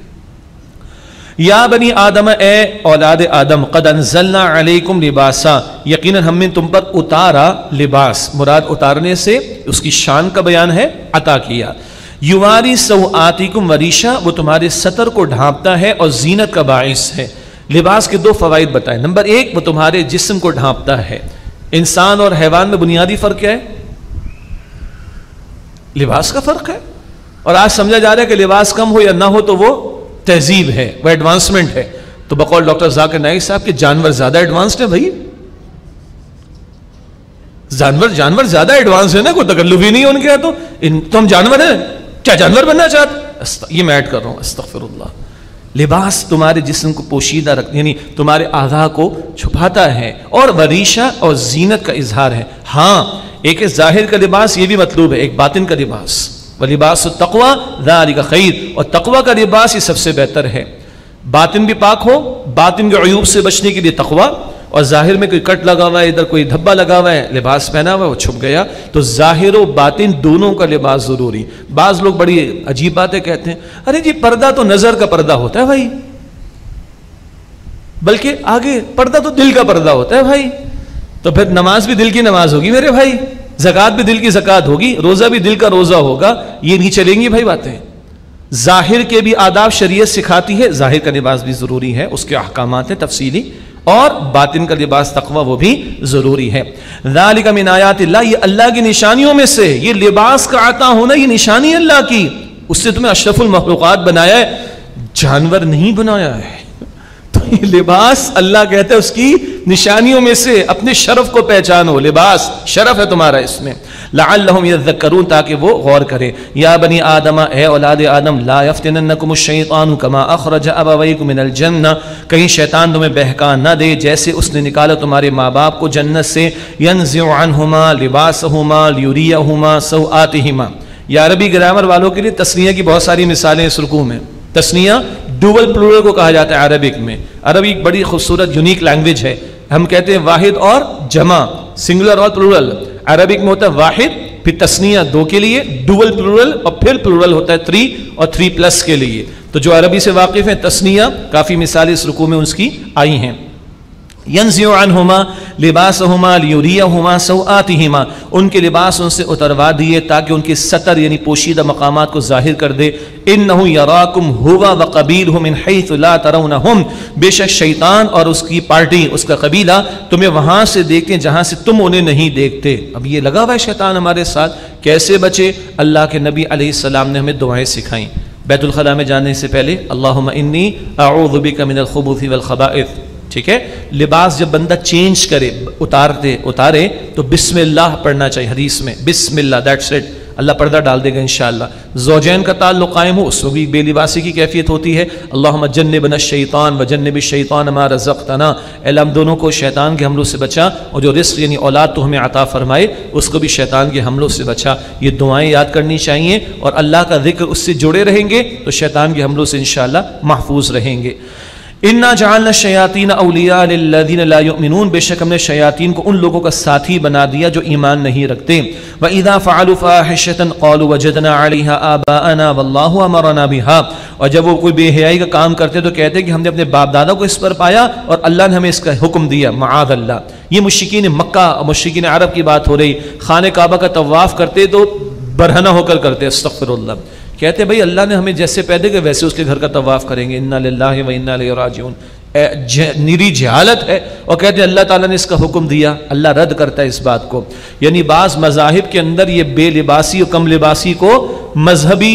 S1: یا بنی آدم، اے اولاد آدم، قد انزلنا علیکم لباسا، یقیناً ہم نے تم پر اتارا لباس، مراد اتارنے سے اس کی شان کا بیان ہے، عطا کیا۔ یواری سوآتکم وریشا، وہ تمہارے ستر کو ڈھانپتا ہے اور زینت کا باعث ہے۔ لباس کے 2 فوائد بتائیں۔ نمبر 1، وہ تمہارے جسم کو ڈھانپتا ہے۔ انسان اور حیوان میں بنیادی فرق کیا ہے؟ لباس کا فرق ہے، اور آج سمجھا جا رہا ہے کہ لباس کم ہو یا نہ ہو تو وہ تہذیب ہے، وہ ایڈوانسمنٹ ہے۔ تو بقول ڈاکٹر ذاکر نائک صاحب کے جانور زیادہ ایڈوانسڈ ہیں بھائی، جانور زیادہ ایڈوانس ہے نا، کوئی تکلف ہی نہیں ہے ان کے، تو ہم جانور ہیں، کیا جانور بننا چاہتے؟ یہ میں ایڈ کر رہا ہوں، استغفر اللہ۔ لباس تمہارے جسم کو پوشیدہ رکھ، یعنی تمہارے اعضاء کو چھپاتا ہے، اور وریشہ اور زینت کا اظہار ہے۔ ہاں، ایک ظاہر کا لباس یہ بھی مطلوب ہے، ایک باطن کا لباس۔ وَلِبَاسُ التَّقْوَى ذَلِكَ خَيْرٌ، اور تقوی کا لباس یہ سب سے بہتر ہے۔ باطن بھی پاک ہو، باطن کے عیوب سے بچنے کے لیے تقوی، اور ظاہر میں کوئی کٹ لگا ہوا ہے، ادھر کوئی دھبا لگا ہوا ہے، لباس پہنا ہوا ہے وہ چھپ گیا، تو ظاہر و باطن دونوں کا لباس ضروری۔ بعض لوگ بڑی عجیب باتیں کہتے ہیں، ارے جی پردہ تو نظر کا پردہ ہوتا ہے بھائی، بلکہ آگے پردہ تو دل کا پردہ ہوتا ہے بھائی، تو پھر نماز بھی دل کی نماز ہوگی میرے بھائی، زکوٰۃ بھی دل کی زکوٰۃ ہوگی، روزہ بھی دل کا روزہ ہوگا، یہ نہیں چلیں گی بھائی باتیں۔ ظاہر کے بھی آداب شریعت سکھاتی ہے، ظاہر کا لباس بھی ضروری ہے، اس کے احکامات ہیں تفصیلی، اور باطن کا لباس تقوی وہ بھی ضروری ہے۔ ذالک من آیات اللہ، یہ اللہ کی نشانیوں میں سے، یہ لباس کا عطا ہونا یہ نشانی اللہ کی، اس سے تمہیں اشرف المخلوقات بنایا ہے، جانور نہیں بنایا ہے۔ تو یہ لباس اللہ کہتا ہے اس کی نشانیوں میں سے، اپنے شرف کو پہچانو، لباس شرف ہے تمہارا اس میں۔ لعلہم یذکرون، تاکہ وہ غور کرے۔ یا بنی آدم، اے اولاد آدم، لا یفتننکم الشیطان کما اخرج ابویکم من الجنہ، کہیں شیطان تمہیں بہکا نہ دے جیسے اس نے نکالا تمہارے ماں باپ کو جنت سے، ینزع عنہما لباسہما لیریہما سوآتہما۔ یا عربی گرامر والوں کے لیے تثنیہ کی بہت ساری مثالیں اس رکوع میں۔ تثنیہ ڈوبل پلورل کو کہا جاتا ہے عربک میں، عربی ایک بڑی خوبصورت یونیک لینگویج ہے، ہم کہتے ہیں واحد اور جمع، سنگولر اور پلورل، عربک میں ہوتا ہے واحد، پھر تثنیہ 2 کے لیے، ڈوبل پلورل، اور پھر پلورل ہوتا ہے 3 اور 3+ کے لیے۔ تو جو عربی سے واقف ہیں، تثنیہ کافی مثالیں اس رکوع میں اس کی آئی ہیں۔ ینزع عنہما لباسہما لیریہما سوآتہما، ان کے لباس ان سے اتروا دیے تاکہ ان کے ستر یعنی پوشیدہ مقامات کو ظاہر کر دے۔ انہ یراکم ہوا وقبیلہ من حیث لا ترونہم، بے شک شیطان اور اس کی پارٹی، اس کا قبیلہ تمہیں وہاں سے دیکھتے ہیں جہاں سے تم انہیں نہیں دیکھتے۔ اب یہ لگا ہوا ہے شیطان ہمارے ساتھ، کیسے بچے؟ اللہ کے نبی علیہ السلام نے ہمیں دعائیں سکھائیں بیت الخلاء میں جانے سے پہلے، اللہم انی اعوذ بک من الخبث والخبائث۔ ٹھیک ہے، لباس جب بندہ چینج کرے، اتارے تو بسم اللہ پڑھنا چاہیے، حدیث میں بسم اللہ، دیٹس اٹ۔ اللہ پردہ ڈال دے گا انشاءاللہ. زوجین کا تعلق قائم ہو، اس میں بھی بے لباسی کی کیفیت ہوتی ہے. اللہم جنبنا الشیطان وجنب الشیطان ما رزقتنا، اے اللہ ہم دونوں کو شیطان کے حملوں سے بچا، اور جو رزق یعنی اولاد تو ہمیں عطا فرمائے اس کو بھی شیطان کے حملوں سے بچا. یہ دعائیں یاد کرنی چاہیے، اور اللہ کا ذکر اس سے جڑے رہیں گے تو شیطان کے حملوں سے انشاءاللہ محفوظ رہیں گے. اِنَّا جَعَلْنَا الشَّيَاطِينَ أَوْلِيَاءَ لِلَّذِينَ لَا يُؤْمِنُونَ، بے شک ہم نے شیاطین کو ان لوگوں کا ساتھی بنا دیا جو ایمان نہیں رکھتے. وَإِذَا فَعَلُوا فَاحِشَةً قَالُوا وَجَدْنَا عَلَيْهَا آبَاءَنَا وَاللَّهُ أَمَرَنَا بِهَا، اور جب وہ کوئی بے حیائی کا کام کرتے تو کہتے ہیں کہ ہم نے اپنے باپ دادا کو اس پر پایا اور اللہ نے ہمیں اس کا حکم دیا. معاذ اللہ. یہ مشرکین مکہ اور مشرکین عرب کی بات ہو رہی. خانہ کعبہ کا طواف کرتے تو برہنہ ہو کر کرتے، استغفر اللہ. کہتے بھائی اللہ نے ہمیں جیسے پیدا کیا ویسے اس کے گھر کا طواف کریں گے. انا للہ و انا الیہ راجعون. نیری جہالت ہے. اور کہتے ہیں اللہ تعالیٰ نے اس کا حکم دیا. اللہ رد کرتا ہے اس بات کو. یعنی بعض مذاہب کے اندر یہ بے لباسی اور کم لباسی کو مذہبی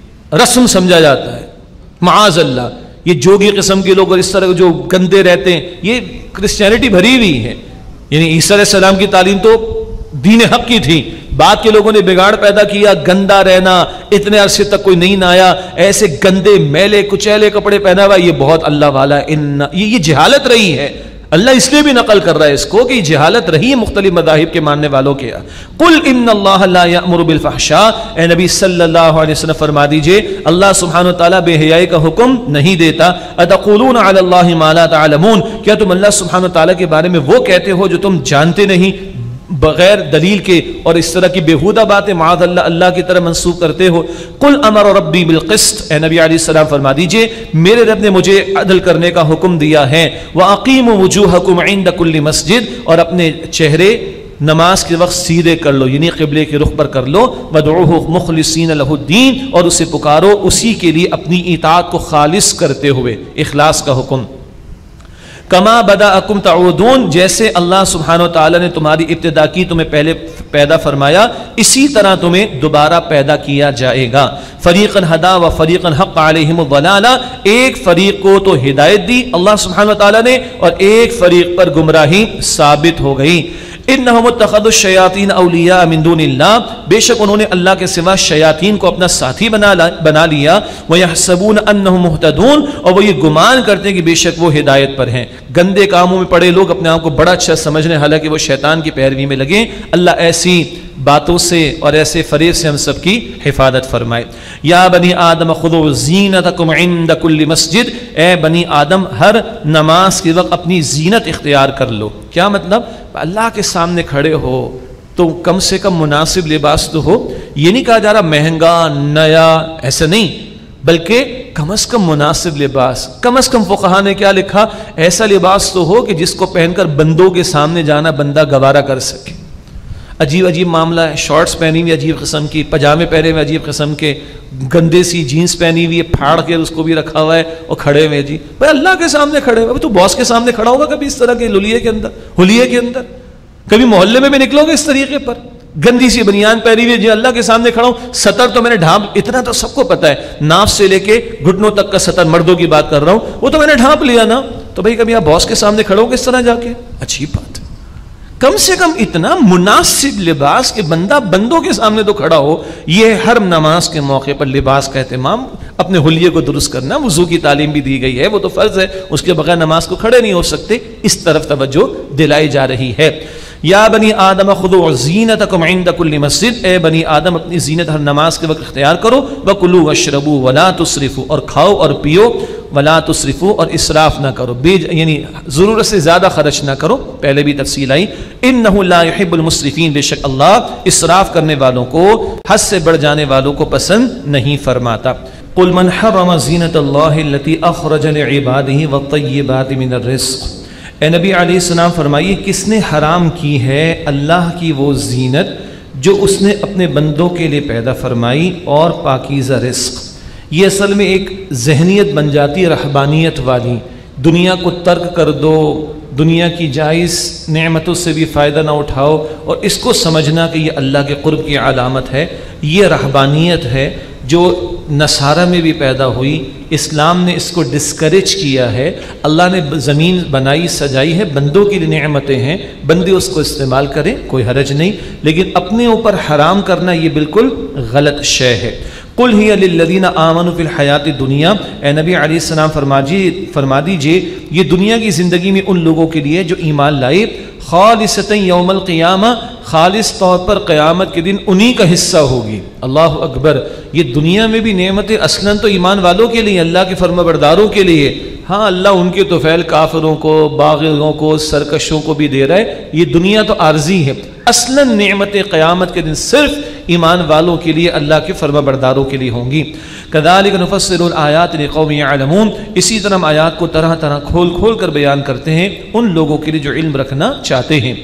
S1: رسم سمجھا جاتا ہے. معاذ اللہ. یہ جوگی قسم کے لوگ اور اس طرح جو گندے رہتے ہیں، یہ کرسچینٹی بھری ہوئی ہے. یعنی عیسیٰ علیہ السلام کی تعلیم تو دین حق کی تھی، بعد کے لوگوں نے بگاڑ پیدا کیا. گندا رہنا، اتنے عرصے تک کوئی نہیں نہایا، ایسے گندے میلے کچیلے کپڑے پہنا ہوا، یہ بہت اللہ والا. یہ جہالت رہی ہے. اللہ اس لیے بھی نقل کر رہا ہے اس کو کہ یہ جہالت رہی ہے مختلف مذاہب کے ماننے والوں کے. قل ان اللہ لا یأمر بالفحشاء، اے نبی صلی اللہ علیہ وسلم فرما دیجئے اللہ سبحانہ وتعالی بے حیائی کا حکم نہیں دیتا. اتقولون علی اللہ ما لا تعلمون، کیا تم اللہ سبحانہ وتعالی کے بارے میں وہ کہتے ہو جو تم جانتے نہیں، بغیر دلیل کے اور اس طرح کی بیہودہ باتیں معاذ اللہ اللہ کی طرح منسوب کرتے ہو. قل امر ربی بالقسط، اے نبی علیہ السلام فرما دیجئے میرے رب نے مجھے عدل کرنے کا حکم دیا ہے. وَأَقِيمُوا وُجُوهَكُمْ عِنْدَ كُلِّ مسجد، اور اپنے چہرے نماز کے وقت سیدھے کر لو، یعنی قبلے کے رخ پر کر لو. وَدْعُوهُ مُخْلِصِينَ لَهُ الدِّينَ، اور اسے پکارو اسی کے لیے اپنی اطاعت کو خالص کرتے ہوئے، اخلاص کا حکم. کما بدأکم تعودون، جیسے اللہ سبحانہ وتعالی نے تمہاری ابتدا کی، تمہیں پہلے پیدا فرمایا، اسی طرح تمہیں دوبارہ پیدا کیا جائے گا. فریقا ہدا و فریقا حق علیہم الضلالہ، ایک فریق کو تو ہدایت دی اللہ سبحانہ وتعالی نے اور ایک فریق پر گمراہی ثابت ہو گئی. انہم اتخذوا الشیاطین اولیاء من دون اللہ، بے شک انہوں نے اللہ کے سوا شیاطین کو اپنا ساتھی بنا لیا. ویحسبون انہم مہتدون، اور وہ یہ گمان کرتے ہیں کہ بے شک وہ ہدایت پر ہیں. گندے کاموں میں پڑے لوگ اپنے آپ کو بڑا اچھا سمجھنے، حالانکہ وہ شیطان کی پیروی میں لگے. اللہ ایسی باتوں سے اور ایسے فریب سے ہم سب کی حفاظت فرمائے. یا بنی آدم خذوا زینتکم عند کل مسجد، اے بنی آدم ہر نماز کے وقت اپنی زینت اختیار کر لو. کیا مطلب؟ اللہ کے سامنے کھڑے ہو تو کم سے کم مناسب لباس تو ہو. یہ نہیں کہا جا رہا مہنگا نیا، ایسا نہیں، بلکہ کم از کم مناسب لباس. کم از کم فقہا نے کیا لکھا؟ ایسا لباس تو ہو کہ جس کو پہن کر بندوں کے سامنے جانا بندہ گوارا کر سکے. عجیب عجیب معاملہ ہے. شارٹس پہنی ہوئی عجیب قسم کی، پجامے پہنے ہوئے عجیب قسم کے، گندے سی جینس پہنی ہوئی ہے پھاڑ کے اس کو بھی رکھا ہوا ہے اور کھڑے ہوئے. جی بھائی اللہ کے سامنے کھڑے ہوئے، تو باس کے سامنے کھڑا ہوگا کبھی اس طرح کے للیے کے اندر، حلیے کے اندر؟ کبھی محلے میں بھی نکلو گے اس طریقے پر؟ گندی سی بنیان پہنی ہوئی، جی اللہ کے سامنے کھڑا ہوں. سطر تو میں نے ڈھانپ، اتنا تو سب کو پتہ ہے، ناف سے لے کے گھٹنوں تک کا سطر، مردوں کی بات کر رہا ہوں، وہ تو میں نے ڈھانپ لیا نا. تو بھائی کبھی آپ باس کے سامنے کھڑے ہو گے اس طرح جا کے؟ اچھی بات ہے. کم سے کم اتنا مناسب لباس کہ بندہ بندوں کے سامنے تو کھڑا ہو. یہ ہر نماز کے موقع پر لباس کا اہتمام، اپنے حلیے کو درست کرنا. وضو کی تعلیم بھی دی گئی ہے، وہ تو فرض ہے، اس کے بغیر نماز کو کھڑے نہیں ہو سکتے. اس طرف توجہ دلائی جا رہی ہے. یا بنی آدم خذوا زینتکم عند کل مسجد، اے بنی آدم اپنی زینت ہر نماز کے وقت اختیار کرو. وکلوا واشربوا ولا تسرفوا، اور کھاؤ اور پیو. ولا تسرفوا، اور اسراف نہ کرو، یعنی ضرورت سے زیادہ خرچ نہ کرو. پہلے بھی تفصیل آئی. انہ لا يحب المسرفین، بے شک اللہ اسراف کرنے والوں کو، حد سے بڑھ جانے والوں کو پسند نہیں فرماتا. قل من حرم زینت اللہ التي اخرج لعباده والطیبات من الرزق، اے نبی علیہ السلام فرمائیے کس نے حرام کی ہے اللہ کی وہ زینت جو اس نے اپنے بندوں کے لیے پیدا فرمائی اور پاکیزہ رزق. یہ اصل میں ایک ذہنیت بن جاتی ہے رہبانیت والی. دنیا کو ترک کر دو، دنیا کی جائز نعمتوں سے بھی فائدہ نہ اٹھاؤ، اور اس کو سمجھنا کہ یہ اللہ کے قرب کی علامت ہے. یہ رہبانیت ہے جو نصارہ میں بھی پیدا ہوئی، اسلام نے اس کو ڈسکریج کیا ہے۔ اللہ نے زمین بنائی سجائی ہے، بندوں کی نعمتیں ہیں، بندے اس کو استعمال کریں، کوئی حرج نہیں، لیکن اپنے اوپر حرام کرنا یہ بالکل غلط شے ہے۔ قل ہی للذین آمنوا فی الحیات الدنیا، اے نبی علیہ السلام فرما دیجئے یہ دنیا کی زندگی میں ان لوگوں کے لیے جو ایمان لائے، خالصۃ یوم القیامہ، خالص طور پر قیامت کے دن انہی کا حصہ ہوگی۔ اللہ اکبر، یہ دنیا میں بھی نعمتیں اصلاً تو ایمان والوں کے لیے، اللہ کے فرما برداروں کے لیے، ہاں اللہ ان کے توفیل کافروں کو، باغیوں کو، سرکشوں کو بھی دے رہا ہے، یہ دنیا تو عارضی ہے، اصلاً نعمت قیامت کے دن صرف ایمان والوں کے لیے، اللہ کے فرما برداروں کے لیے ہوں گی۔ کذالک نفصل الآیات لقوم یعلمون، اسی طرح ہم آیات کو طرح طرح کھول کھول کر بیان کرتے ہیں ان لوگوں کے لیے جو علم رکھنا چاہتے ہیں۔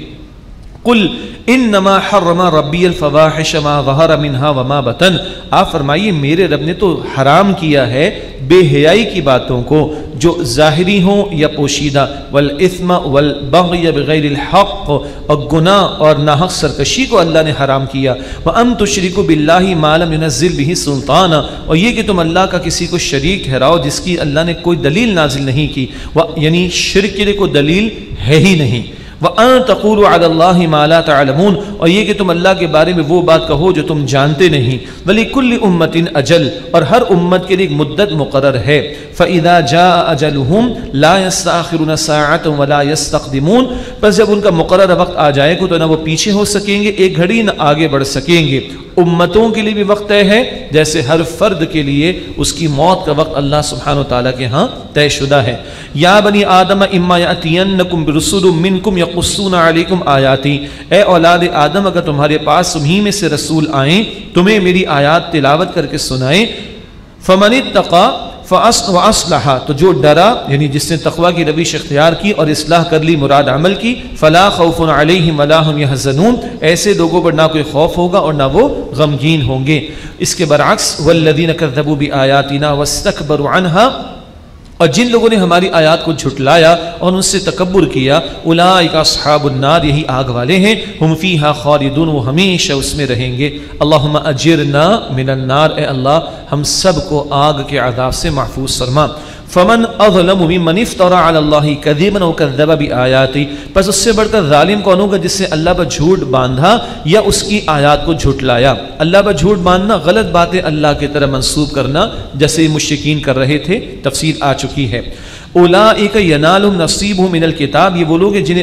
S1: قل انما حرم ربی الفواحش ما ظہر منہا وما بطن، آپ فرمائیے میرے رب نے تو حرام کیا ہے بے حیائی کی باتوں کو جو ظاہری ہوں یا پوشیدہ، والاثم والبغی بغیر الحق، اور گناہ اور ناحق سرکشی کو اللہ نے حرام کیا، وان تشرکوا باللہ ما لم ينزل به سلطانا، اور یہ کہ تم اللہ کا کسی کو شریک ٹھہراؤ جس کی اللہ نے کوئی دلیل نازل نہیں کی، یعنی شرک کے لیے کوئی دلیل ہے ہی نہیں، وَأَن تَقُولُوا عَلَى اللَّهِ مَا لَا تَعْلَمُونَ، اور یہ کہ تم اللہ کے بارے میں وہ بات کہو جو تم جانتے نہیں، وَلِكُلِّ أُمَّةٍ أَجَلٌ، اور ہر امت کے لیے ایک مدت مقرر ہے، فَإِذَا جَاءَ أَجَلُهُمْ لَا يَسْتَأْخِرُونَ سَاعَةً وَلَا يَسْتَقْدِمُونَ، پس جب ان کا مقرر وقت آ جائے گا تو نہ وہ پیچھے ہو سکیں گے ایک گھڑی، نہ آگے بڑھ سکیں گے۔ امتوں کے لیے بھی وقت طے ہے، جیسے ہر فرد کے لیے اس کی موت کا وقت اللہ سبحانہ وتعالیٰ کے ہاں طے شدہ ہے۔ یا بنی آدم اما یأتینکم برسول منکم یقصون علیکم آیاتی، اے اولاد آدم اگر تمہارے پاس تمہیں میں سے رسول آئیں تمہیں میری آیات تلاوت کر کے سنائیں، فمن اتقى وَأَصْلَحَ، تو جو ڈرا یعنی جس نے تقوی کی روش اختیار کی اور اصلاح کر لی مراد عمل کی، فَلَا خَوْفٌ عَلَيْهِمْ وَلَا هُمْ يَحْزَنُونَ، ایسے لوگوں پر نہ کوئی خوف ہوگا اور نہ وہ غمگین ہوں گے۔ اس کے برعکس وَالَّذِينَ كَذَّبُوا بِآيَاتِنَا وَاسْتَكْبَرُوا عَنْهَا، اور جن لوگوں نے ہماری آیات کو جھٹلایا اور ان سے تکبر کیا، اولئک اصحاب النار، یہی آگ والے ہیں، ہم فیہا خالدون، وہ ہمیشہ اس میں رہیں گے۔ اللہم اجرنا من النار، اے اللہ ہم سب کو آگ کے عذاب سے محفوظ فرما۔ فمن اظلم ممن افترى على الله كذبا وكذب بآياته، پس اس سے بڑھ کر ظالم کون ہوگا جس سے اللہ پر جھوٹ باندھا یا اس کی آیات کو جھٹلایا۔ اللہ پر جھوٹ باندھنا غلط بات ہے، اللہ کی طرح منسوب کرنا جیسے مشرکین کر رہے تھے، تفصیل آ چکی ہے۔ اولئک ینالہم نصیبہم من الکتاب، یہ وہ لوگ ہیں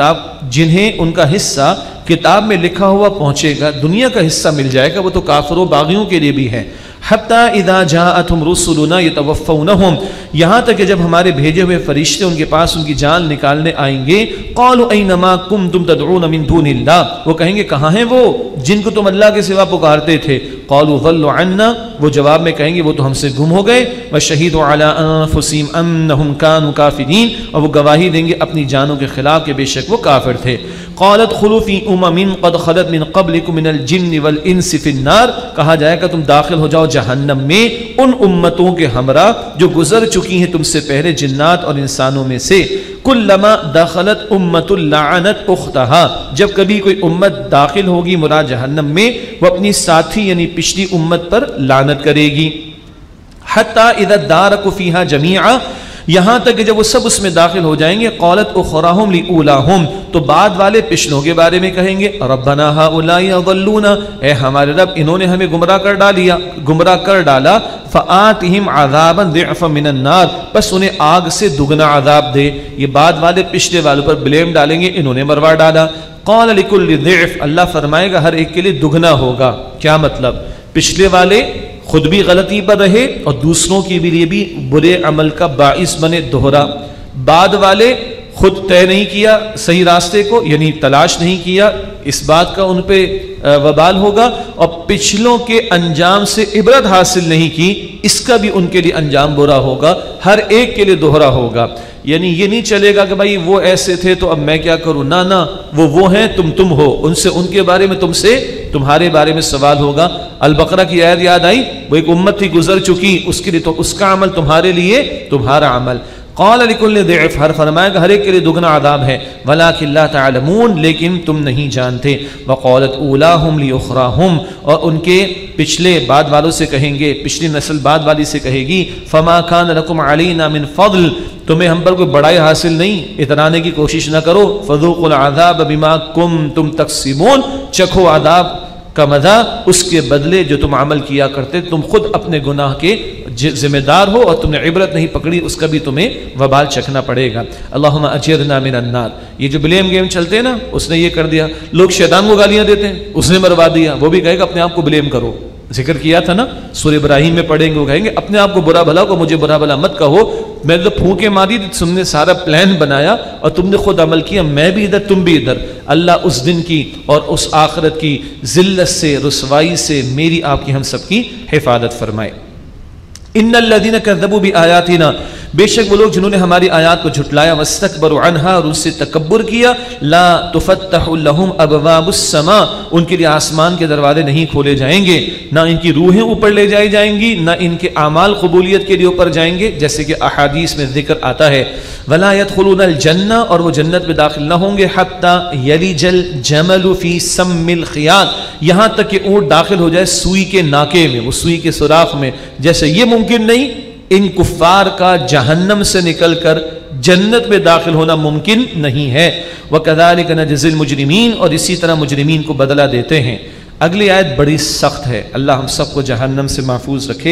S1: جنہیں ان کا حصہ کتاب میں لکھا ہوا پہنچے گا، دنیا کا حصہ مل جائے گا، وہ تو کافروں باغیوں کے لیے بھی ہے۔ حتی اذا جاءتہم رسلنا یتوفونہم، یہاں تک کہ جب ہمارے بھیجے ہوئے فرشتے ان کے پاس ان کی جان نکالنے آئیں گے، قالوا اینما کنتم تدعون من دون اللہ، وہ کہیں گے کہاں ہیں وہ جن کو تم اللہ کے سوا پکارتے تھے، قالوا ضلوا عنا، وہ جواب میں کہیں گے وہ تو ہم سے گم ہو گئے، وشہدوا علی انفسہم انہم کانوا کافرین، اور وہ گواہی دیں گے اپنی جانوں کے خلاف کہ بے شک وہ کافر تھے۔ قالت خلوا فی امم قد خلت من قبلکم من الجن والانس فی النار، کہا جائے گا تم داخل ہو جاؤ جہنم میں ان امتوں کے ہمراہ جو گزر چکی ہیں تم سے پہلے جنات اور انسانوں میں سے۔ کلما دخلت امت لعنت اختہا، جب کبھی کوئی امت داخل ہوگی مراد جہنم میں، وہ اپنی ساتھی یعنی پچھلی امت پر لعنت کرے گی۔ حتی اذا ادارکوا فیہا جمیعا، یہاں تک کہ جب وہ سب اس میں داخل ہو جائیں گے، قالت اخراہم لاولاہم، تو بعد والے پچھلوں کے بارے میں کہیں گے ربنا ہؤلاء اضلونا، اے ہمارے رب انہوں نے ہمیں گمراہ کر ڈالا، فآتہم عذابا ضعفا من النار، بس انہیں آگ سے دگنا عذاب دے۔ یہ بعد والے پچھلے والوں پر بلیم ڈالیں گے انہوں نے مروا ڈالا۔ قال لکل ضعف، اللہ فرمائے گا ہر ایک کے لیے دگنا ہوگا۔ کیا مطلب؟ پچھلے والے خود بھی غلطی پر رہے اور دوسروں کے لیے بھی برے عمل کا باعث بنے دوہرا، بعد والے خود طے نہیں کیا صحیح راستے کو یعنی تلاش نہیں کیا، اس بات کا ان پہ وبال ہوگا، اور پچھلوں کے انجام سے عبرت حاصل نہیں کی، اس کا بھی ان کے لیے انجام برا ہوگا، ہر ایک کے لیے دوہرا ہوگا۔ یعنی یہ نہیں چلے گا کہ بھائی وہ ایسے تھے تو اب میں کیا کروں، نہ وہ ہیں تم ہو، ان سے ان کے بارے میں تم سے تمہارے بارے میں سوال ہوگا۔ البقرہ کی آیت یاد آئی، وہ ایک امت تھی گزر چکی، اس کے لیے تو اس کا عمل تمہارے لیے تمہارا عمل۔ قال لکل ضعف، ہر فرمائے گا ہر ایک کے لیے دگنا عذاب ہے، ولکن لا تعلمون، لیکن تم نہیں جانتے۔ وقالت اولاہم لاخراہم، اور ان کے پچھلے بعد والوں سے کہیں گے، پچھلی نسل بعد والی سے کہے گی، فما کان لکم علینا من فضل، تمہیں ہم پر کوئی بڑائی حاصل نہیں، اترانے کی کوشش نہ کرو، فذوقوا العذاب بما کنتم تکسبون، چکھو عذاب کا مزہ اس کے بدلے جو تم عمل کیا کرتے، تم خود اپنے گناہ کے ذمہ دار ہو اور تم نے عبرت نہیں پکڑی، اس کا بھی تمہیں وبال چکھنا پڑے گا۔ اللہم اجرنا من النار، یہ جو بلیم گیم چلتے ہیں نا، اس نے یہ کر دیا، لوگ شیطان کو گالیاں دیتے ہیں، اس نے مروا دیا، وہ بھی کہے گا اپنے آپ کو بلیم کرو، ذکر کیا تھا نا سورہ ابراہیم میں پڑھیں گے، وہ کہیں گے اپنے آپ کو برا بھلا کو مجھے برا بھلا مت کہو، میں تو پھونکے ماری، تم نے سارا پلان بنایا اور تم نے خود عمل کیا، میں بھی ادھر تم بھی ادھر۔ اللہ اس دن کی اور اس آخرت کی ذلت سے، رسوائی سے میری آپ کی ہم سب کی حفاظت فرمائے۔ ان الذين كذبوا بآياتنا، بے شک وہ لوگ جنہوں نے ہماری آیات کو جھٹلایا، واستكبروا عنها، اور ان سے تکبر کیا، لا تفتح لهم ابواب السماء، ان کے لیے آسمان کے دروازے نہیں کھولے جائیں گے، نہ ان کی روحیں اوپر لے جائی جائیں گی، نہ ان کے اعمال قبولیت کے لیے اوپر جائیں گے، جیسے کہ احادیث میں ذکر آتا ہے، ولا يدخلون الجنہ، اور وہ جنت میں داخل نہ ہوں گے، حتى يلج الجمل في سم الخياط، یہاں تک کہ اونٹ داخل ہو جائے سوئی کے ناکے میں، وہ سوئی کے سوراخ میں۔ جیسے یہ ممکن نہیں، ان کفار کا جہنم سے نکل کر جنت میں داخل ہونا ممکن نہیں ہے۔ وَكَذَلِكَ نَجْزِي الْمُجْرِمِينَ، اور اسی طرح مجرمین کو بدلہ دیتے ہیں۔ اگلی آیت بڑی سخت ہے، اللہ ہم سب کو جہنم سے محفوظ رکھے۔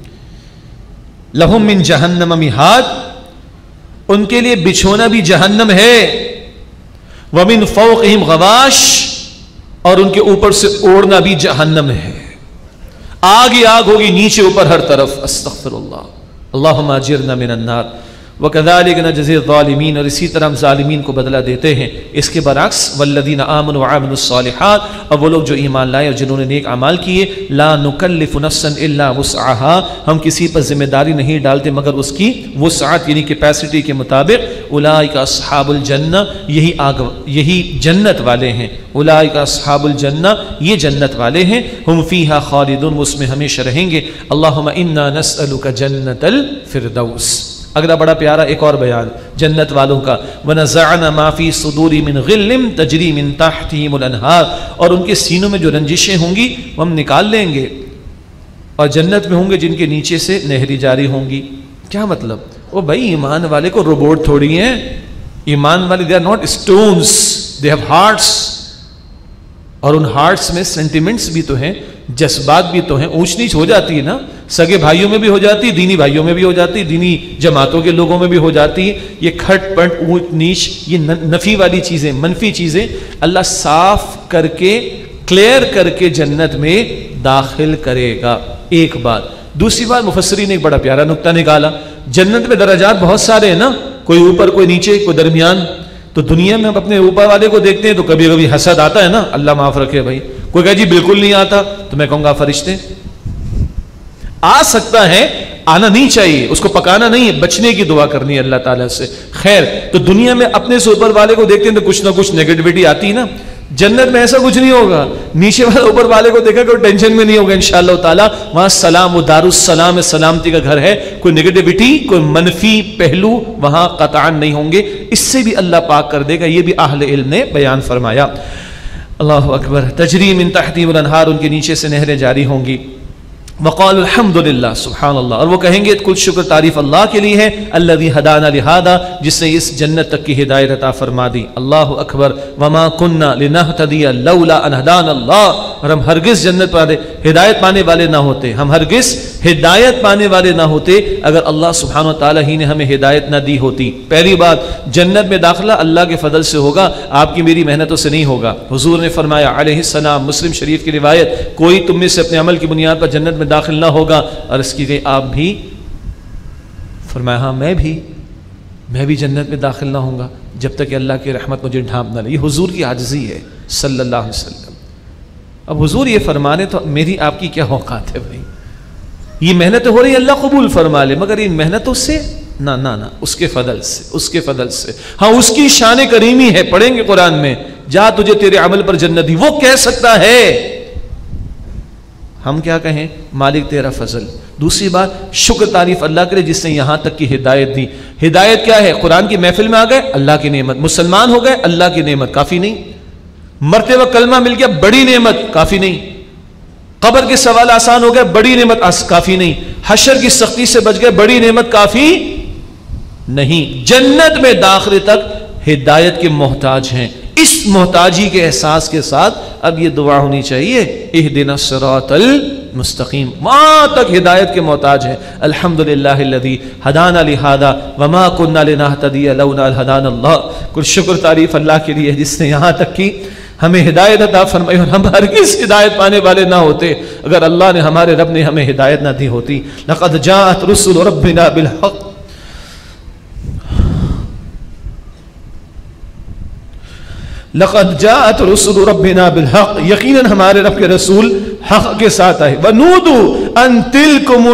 S1: لَهُم مِّن جَهَنَّمَ مِهَادٌ، ان کے لیے بچھونا بھی جہنم ہے، وَمِن فَوْقِهِمْ غَوَاشٌ، اور ان کے اوپر سے اوڑھنا بھی جہنم ہے، آگ ہی آگ ہوگی، نیچے اوپر ہر طرف۔ استغفر اللہ، اللہم اجرنا من النار۔ وَكَذَلِكَ نَجْزِي الظَّالِمِينَ، اور اسی طرح ہم ظالمین کو بدلہ دیتے ہیں۔ اس کے برعکس وَالَّذِينَ آمَنُوا وَعَمِلُوا الصَّالِحَاتِ، اور وہ لوگ جو ایمان لائے اور جنہوں نے نیک اعمال کیے، لَا نُكَلِّفُ نَفْسًا إِلَّا وُسْعَهَا، ہم کسی پر ذمہ داری نہیں ڈالتے مگر اس کی وسعت یعنی کیپیسٹی کے مطابق۔ اولئک اصحاب الجنہ، یہی جنت والے ہیں، اولئک اصحاب الجنہ، یہ جنت والے ہیں، ہم فیہا خالدون، وہ اس میں ہمیشہ رہیں گے۔ اللہم انا نسألک جنت الفردوس۔ اگلا بڑا پیارا ایک اور بیان جنت والوں کا، وَنَزَعْنَا مَا فِي صُدُورِ مِنْ غِلٍّ تَجْرِي مِنْ تَحْتِهِمُ الْأَنْهَارُ، اور ان کے سینوں میں جو رنجشیں ہوں گی وہ ہم نکال لیں گے، اور جنت میں ہوں گے جن کے نیچے سے نہری جاری ہوں گی۔ کیا مطلب؟ وہ بھائی ایمان والے کو روبوٹ تھوڑی ہیں، ایمان والے they are not stones, they have hearts، اور ان ہارٹس میں سینٹیمنٹس بھی تو ہیں، جذبات بھی تو ہیں، اونچ نیچ ہو جاتی ہے نا، سگے بھائیوں میں بھی ہو جاتی ہے، دینی بھائیوں میں بھی ہو جاتی ہے، دینی جماعتوں کے لوگوں میں بھی ہو جاتی ہے۔ یہ کھٹ پٹ اونچ نیچ، یہ نفی والی چیزیں، منفی چیزیں اللہ صاف کر کے کلیئر کر کے جنت میں داخل کرے گا۔ ایک بات، دوسری بات مفسرین نے ایک بڑا پیارا نقطہ نکالا، جنت میں درجات بہت سارے ہیں نا، کوئی اوپر کوئی نیچے کوئی درمیان، تو دنیا میں ہم اپنے اوپر والے کو دیکھتے ہیں تو کبھی کبھی حسد آتا ہے نا، اللہ معاف رکھے بھائی، کوئی کہے جی بالکل نہیں آتا، تو میں کہوں گا فرشتے آ سکتا ہے، آنا نہیں چاہیے، اس کو پکانا نہیں ہے، بچنے کی دعا کرنی ہے اللہ تعالیٰ سے۔ خیر، تو دنیا میں اپنے سے اوپر والے کو دیکھتے ہیں تو کچھ نہ کچھ نیگیٹیوٹی آتی ہے نا، جنت میں ایسا کچھ نہیں ہوگا، نیچے والے اوپر والے کو دیکھا کوئی ٹینشن میں نہیں ہوگا انشاءاللہ تعالیٰ، وہاں سلام و دار السلام، سلامتی کا گھر ہے، کوئی نیگیٹیوٹی کوئی منفی پہلو وہاں قطعاً نہیں ہوں گے، اس سے بھی اللہ پاک کر دے گا، یہ بھی اہل علم نے بیان فرمایا۔ اللہ اکبر، تجری من تحتہم الانہار، ان کے نیچے سے نہریں جاری ہوں گی۔ وقال الحمدللہ، سبحان اللہ، اور وہ کہیں گے کل شکر تعریف اللہ کے لیے ہے، الذی ہدانا لہذا، جس نے اس جنت تک کی ہدایت عطا فرما دی۔ اللہ اکبر، وما کننا لنہتدی لولا ان ہدانا اللہ، اور ہم ہرگز جنت والے ہدایت پانے والے نہ ہوتے، ہم ہرگز ہدایت پانے والے نہ ہوتے اگر اللہ سبحانہ وتعالی ہی نے ہمیں ہدایت نہ دی ہوتی۔ پہلی بات، جنت میں داخلہ اللہ کے فضل سے ہوگا، آپ کی میری محنتوں سے نہیں ہوگا۔ حضور نے فرمایا علیہ السلام، مسلم شریف کی روایت، کوئی تم میں سے اپنے عمل کی بنیاد پر جنت میں داخل نہ ہوگا، اور اس کی گئی آپ بھی؟ فرمایا ہاں میں بھی جنت میں داخل نہ ہوں گا جب تک کہ اللہ کی رحمت مجھے ڈھانپ نہ لے۔ یہ حضور کی عاجزی ہے صلی اللہ علیہ وسلم۔ اب حضور یہ فرمانے تو میری آپ کی کیا اوقات ہے بھائی، یہ محنتیں ہو رہی ہیں، اللہ قبول فرما لے، مگر ان محنتوں سے نہ اس کے فضل سے ہاں اس کی شان کریمی ہے، پڑھیں گے قرآن میں، جا تجھے تیرے عمل پر جنت دی، وہ کہہ سکتا ہے، ہم کیا کہیں؟ مالک تیرا فضل، دوسری بات شکر تعریف اللہ کرے جس نے یہاں تک کی ہدایت دی. ہدایت کیا ہے؟ قرآن کی محفل میں آ گئے اللہ کی نعمت, مسلمان ہو گئے اللہ کی نعمت, کافی نہیں. مرتے وقت کلمہ مل گیا بڑی نعمت, کافی نہیں. قبر کے سوال آسان ہو گئے بڑی نعمت, کافی نہیں. حشر کی سختی سے بچ گئے بڑی نعمت, کافی نہیں. جنت میں داخلے تک ہدایت کے محتاج ہیں. اس محتاجی کے احساس کے ساتھ اب یہ دعا ہونی چاہیے اہدنا الصراط المستقیم, وہاں تک ہدایت کے محتاج ہیں. الحمدللہ الذی ہدانا لہذا وما کنا لنہتدی لولا ان ہدانا اللہ. کل شکر تعریف اللہ کے لیے جس نے یہاں تک کی ہمیں ہدایت عطا فرمائی, اور ہم ہرگز ہدایت پانے والے نہ ہوتے اگر اللہ نے ہمارے رب نے ہمیں ہدایت نہ دی ہوتی. لقد جاءت رسل ربنا بالحق, لقد جاءت رسل ربنا بالحق, یقیناً ہمارے رب کے رسول حق کے ساتھ آئے. وَنُودُوا أَن تِلْكُمُ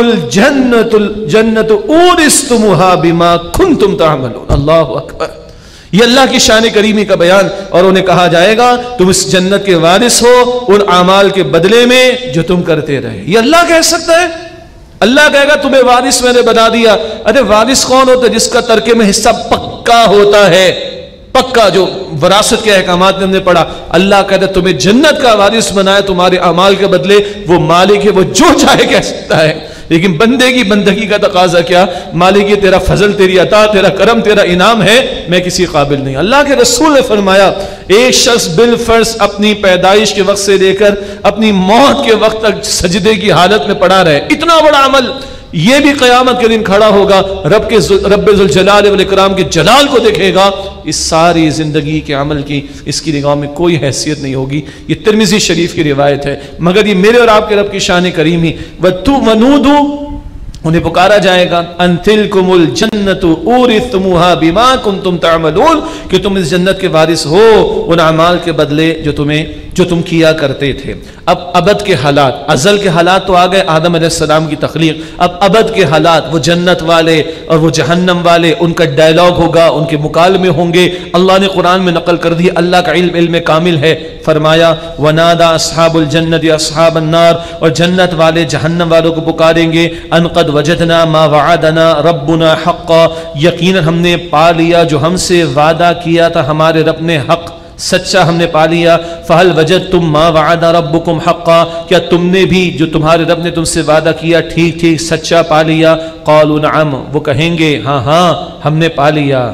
S1: الْجَنَّةُ أُورِثْتُمُوهَا بِمَا كُنْتُمْ تَعْمَلُونَ. اللہ اکبر, یہ اللہ کی شان کریمی کا بیان. اور انہیں کہا جائے گا تم اس جنت کے وارث ہو ان اعمال کے بدلے میں جو تم کرتے رہے. یہ اللہ کہہ سکتا ہے؟ اللہ کہے گا تمہیں وارث میں نے بنا دیا. ارے وارث کون ہوتا ہے؟ جس کا ترکے میں حصہ پکا ہوتا ہے, پکا, جو وراثت کے احکامات میں ہم نے پڑھا. اللہ کہتا ہے تمہیں جنت کا وارث بنایا, تمہارے اعمال کے بدلے وہ مالک ہے, وہ جو چاہے کہہ سکتا ہے. لیکن بندے کی بندگی کا تقاضا کیا؟ مالک یہ تیرا فضل, تیری عطا, تیرا کرم, تیرا انعام ہے, میں کسی قابل نہیں. اللہ کے رسول نے فرمایا ایک شخص بالفرض اپنی پیدائش کے وقت سے لے کر اپنی موت کے وقت تک سجدے کی حالت میں پڑا رہے, اتنا بڑا عمل, یہ بھی قیامت کے دن کھڑا ہوگا, رب ذوالجلال والاکرام کے جلال کو دیکھے گا. اس ساری زندگی کے عمل کی اس کی نگاہ میں کوئی حیثیت نہیں ہوگی. یہ ترمذی شریف کی روایت ہے, مگر یہ میرے اور آپ کے رب کی شان کریمی. وَنُودُوا, انہیں پکارا جائے گا ان تلکم الجنت اورثتموها بما کنتم تعملون, کہ تم اس جنت کے وارث ہو ان اعمال کے بدلے جو تم کیا کرتے تھے. اب ابد کے حالات, ازل کے حالات تو آ گئے, آدم علیہ السلام کی تخلیق. اب ابد کے حالات, وہ جنت والے اور وہ جہنم والے, ان کا ڈائلاگ ہوگا, ان کے مکالمے ہوں گے. اللہ نے قرآن میں نقل کر دی, اللہ کا علم کامل ہے. فرمایا ونادا اصحاب الجنت اصحاب النار, اور جنت والے جہنم والوں کو پکاریں گے ان قد وجدنا ما وعدنا ربنا حقا, یقیناً ہم نے پا لیا جو ہم سے وعدہ کیا تھا ہمارے رب نے, حق سچا ہم نے پا لیا. فہل وجدتم ما وعد ربکم حقا, کیا تم نے بھی جو تمہارے رب نے تم سے وعدہ کیا ٹھیک سچا پا لیا؟ قالوا نعم, وہ کہیں گے ہاں ہم نے پا لیا.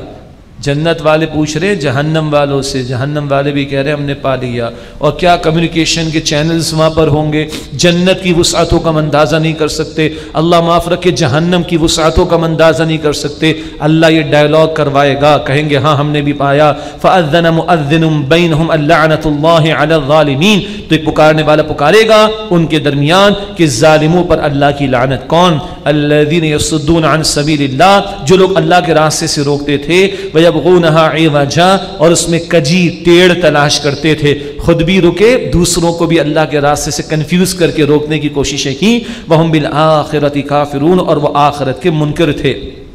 S1: جنت والے پوچھ رہے جہنم والوں سے, جہنم والے بھی کہہ رہے ہم نے پا لیا. اور کیا کمیونیکیشن کے چینلز وہاں پر ہوں گے, جنت کی وسعتوں کا اندازہ نہیں کر سکتے, اللہ معاف رکھے جہنم کی وسعتوں کا اندازہ نہیں کر سکتے. اللہ یہ ڈائلاگ کروائے گا, کہیں گے ہاں ہم نے بھی پایا. فأذن مؤذن بینہم اللعنۃ اللہ علی الظالمین, تو ایک پکارنے والا پکارے گا ان کے درمیان کہ ظالموں پر اللہ کی لعنت. کون؟ الذین یصدون عن سبیل اللہ, جو لوگ اللہ کے راستے سے روکتے تھے. یبغونها عوجا, اور اس میں کجی ٹیڑھ تلاش کرتے تھے, خود بھی رکے دوسروں کو بھی اللہ کے راستے سے کنفیوز کر کے روکنے کی کوششیں کی. وہم بالآخرۃ کافرون, اور وہ آخرت کے منکر تھے.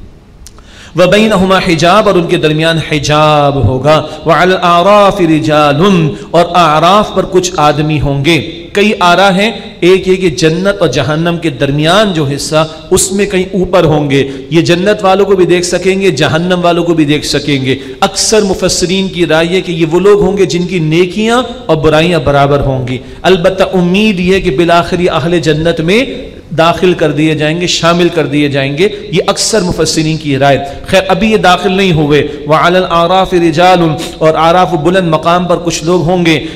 S1: وبینہما حجاب, اور ان کے درمیان حجاب ہوگا. وعلی الاعراف رجال, اور اعراف پر کچھ آدمی ہوں گے. کئی آرا ہیں, ایک یہ کہ جنت اور جہنم کے درمیان جو حصہ اس میں کہیں اوپر ہوں گے, یہ جنت والوں کو بھی دیکھ سکیں گے, جہنم والوں کو بھی دیکھ سکیں گے. اکثر مفسرین کی رائے ہے کہ یہ وہ لوگ ہوں گے جن کی نیکیاں اور برائیاں برابر ہوں گی. البتہ امید یہ کہ بالآخر یہ اہل جنت میں داخل کر دیے جائیں گے, شامل کر دیے جائیں گے, یہ اکثر مفسرین کی رائے. خیر ابھی یہ داخل نہیں ہوئے. وعلی الاعراف رجال, اور اعراف بلند مقام پر کچھ لوگ ہوں گے.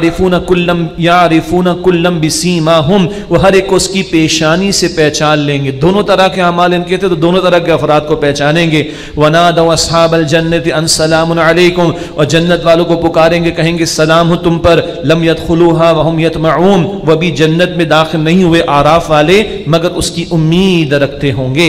S1: یعرفون کلم بسیماہم, وہ ہر ایک کو اس کی پیشانی سے پہچان لیں گے. دونوں طرح کے اعمال ان کے تھے تو دونوں طرح کے افراد کو پہچانیں گے. ونادوا اصحاب الجنت ان سلام علیکم, اور جنت والوں کو پکاریں گے, کہیں گے سلام ہو تم پر. لم يدخلوها وهم يطمعون, وہ بھی جنت میں داخل نہیں ہوئے اعراف والے مگر اس کی امید رکھتے ہوں گے.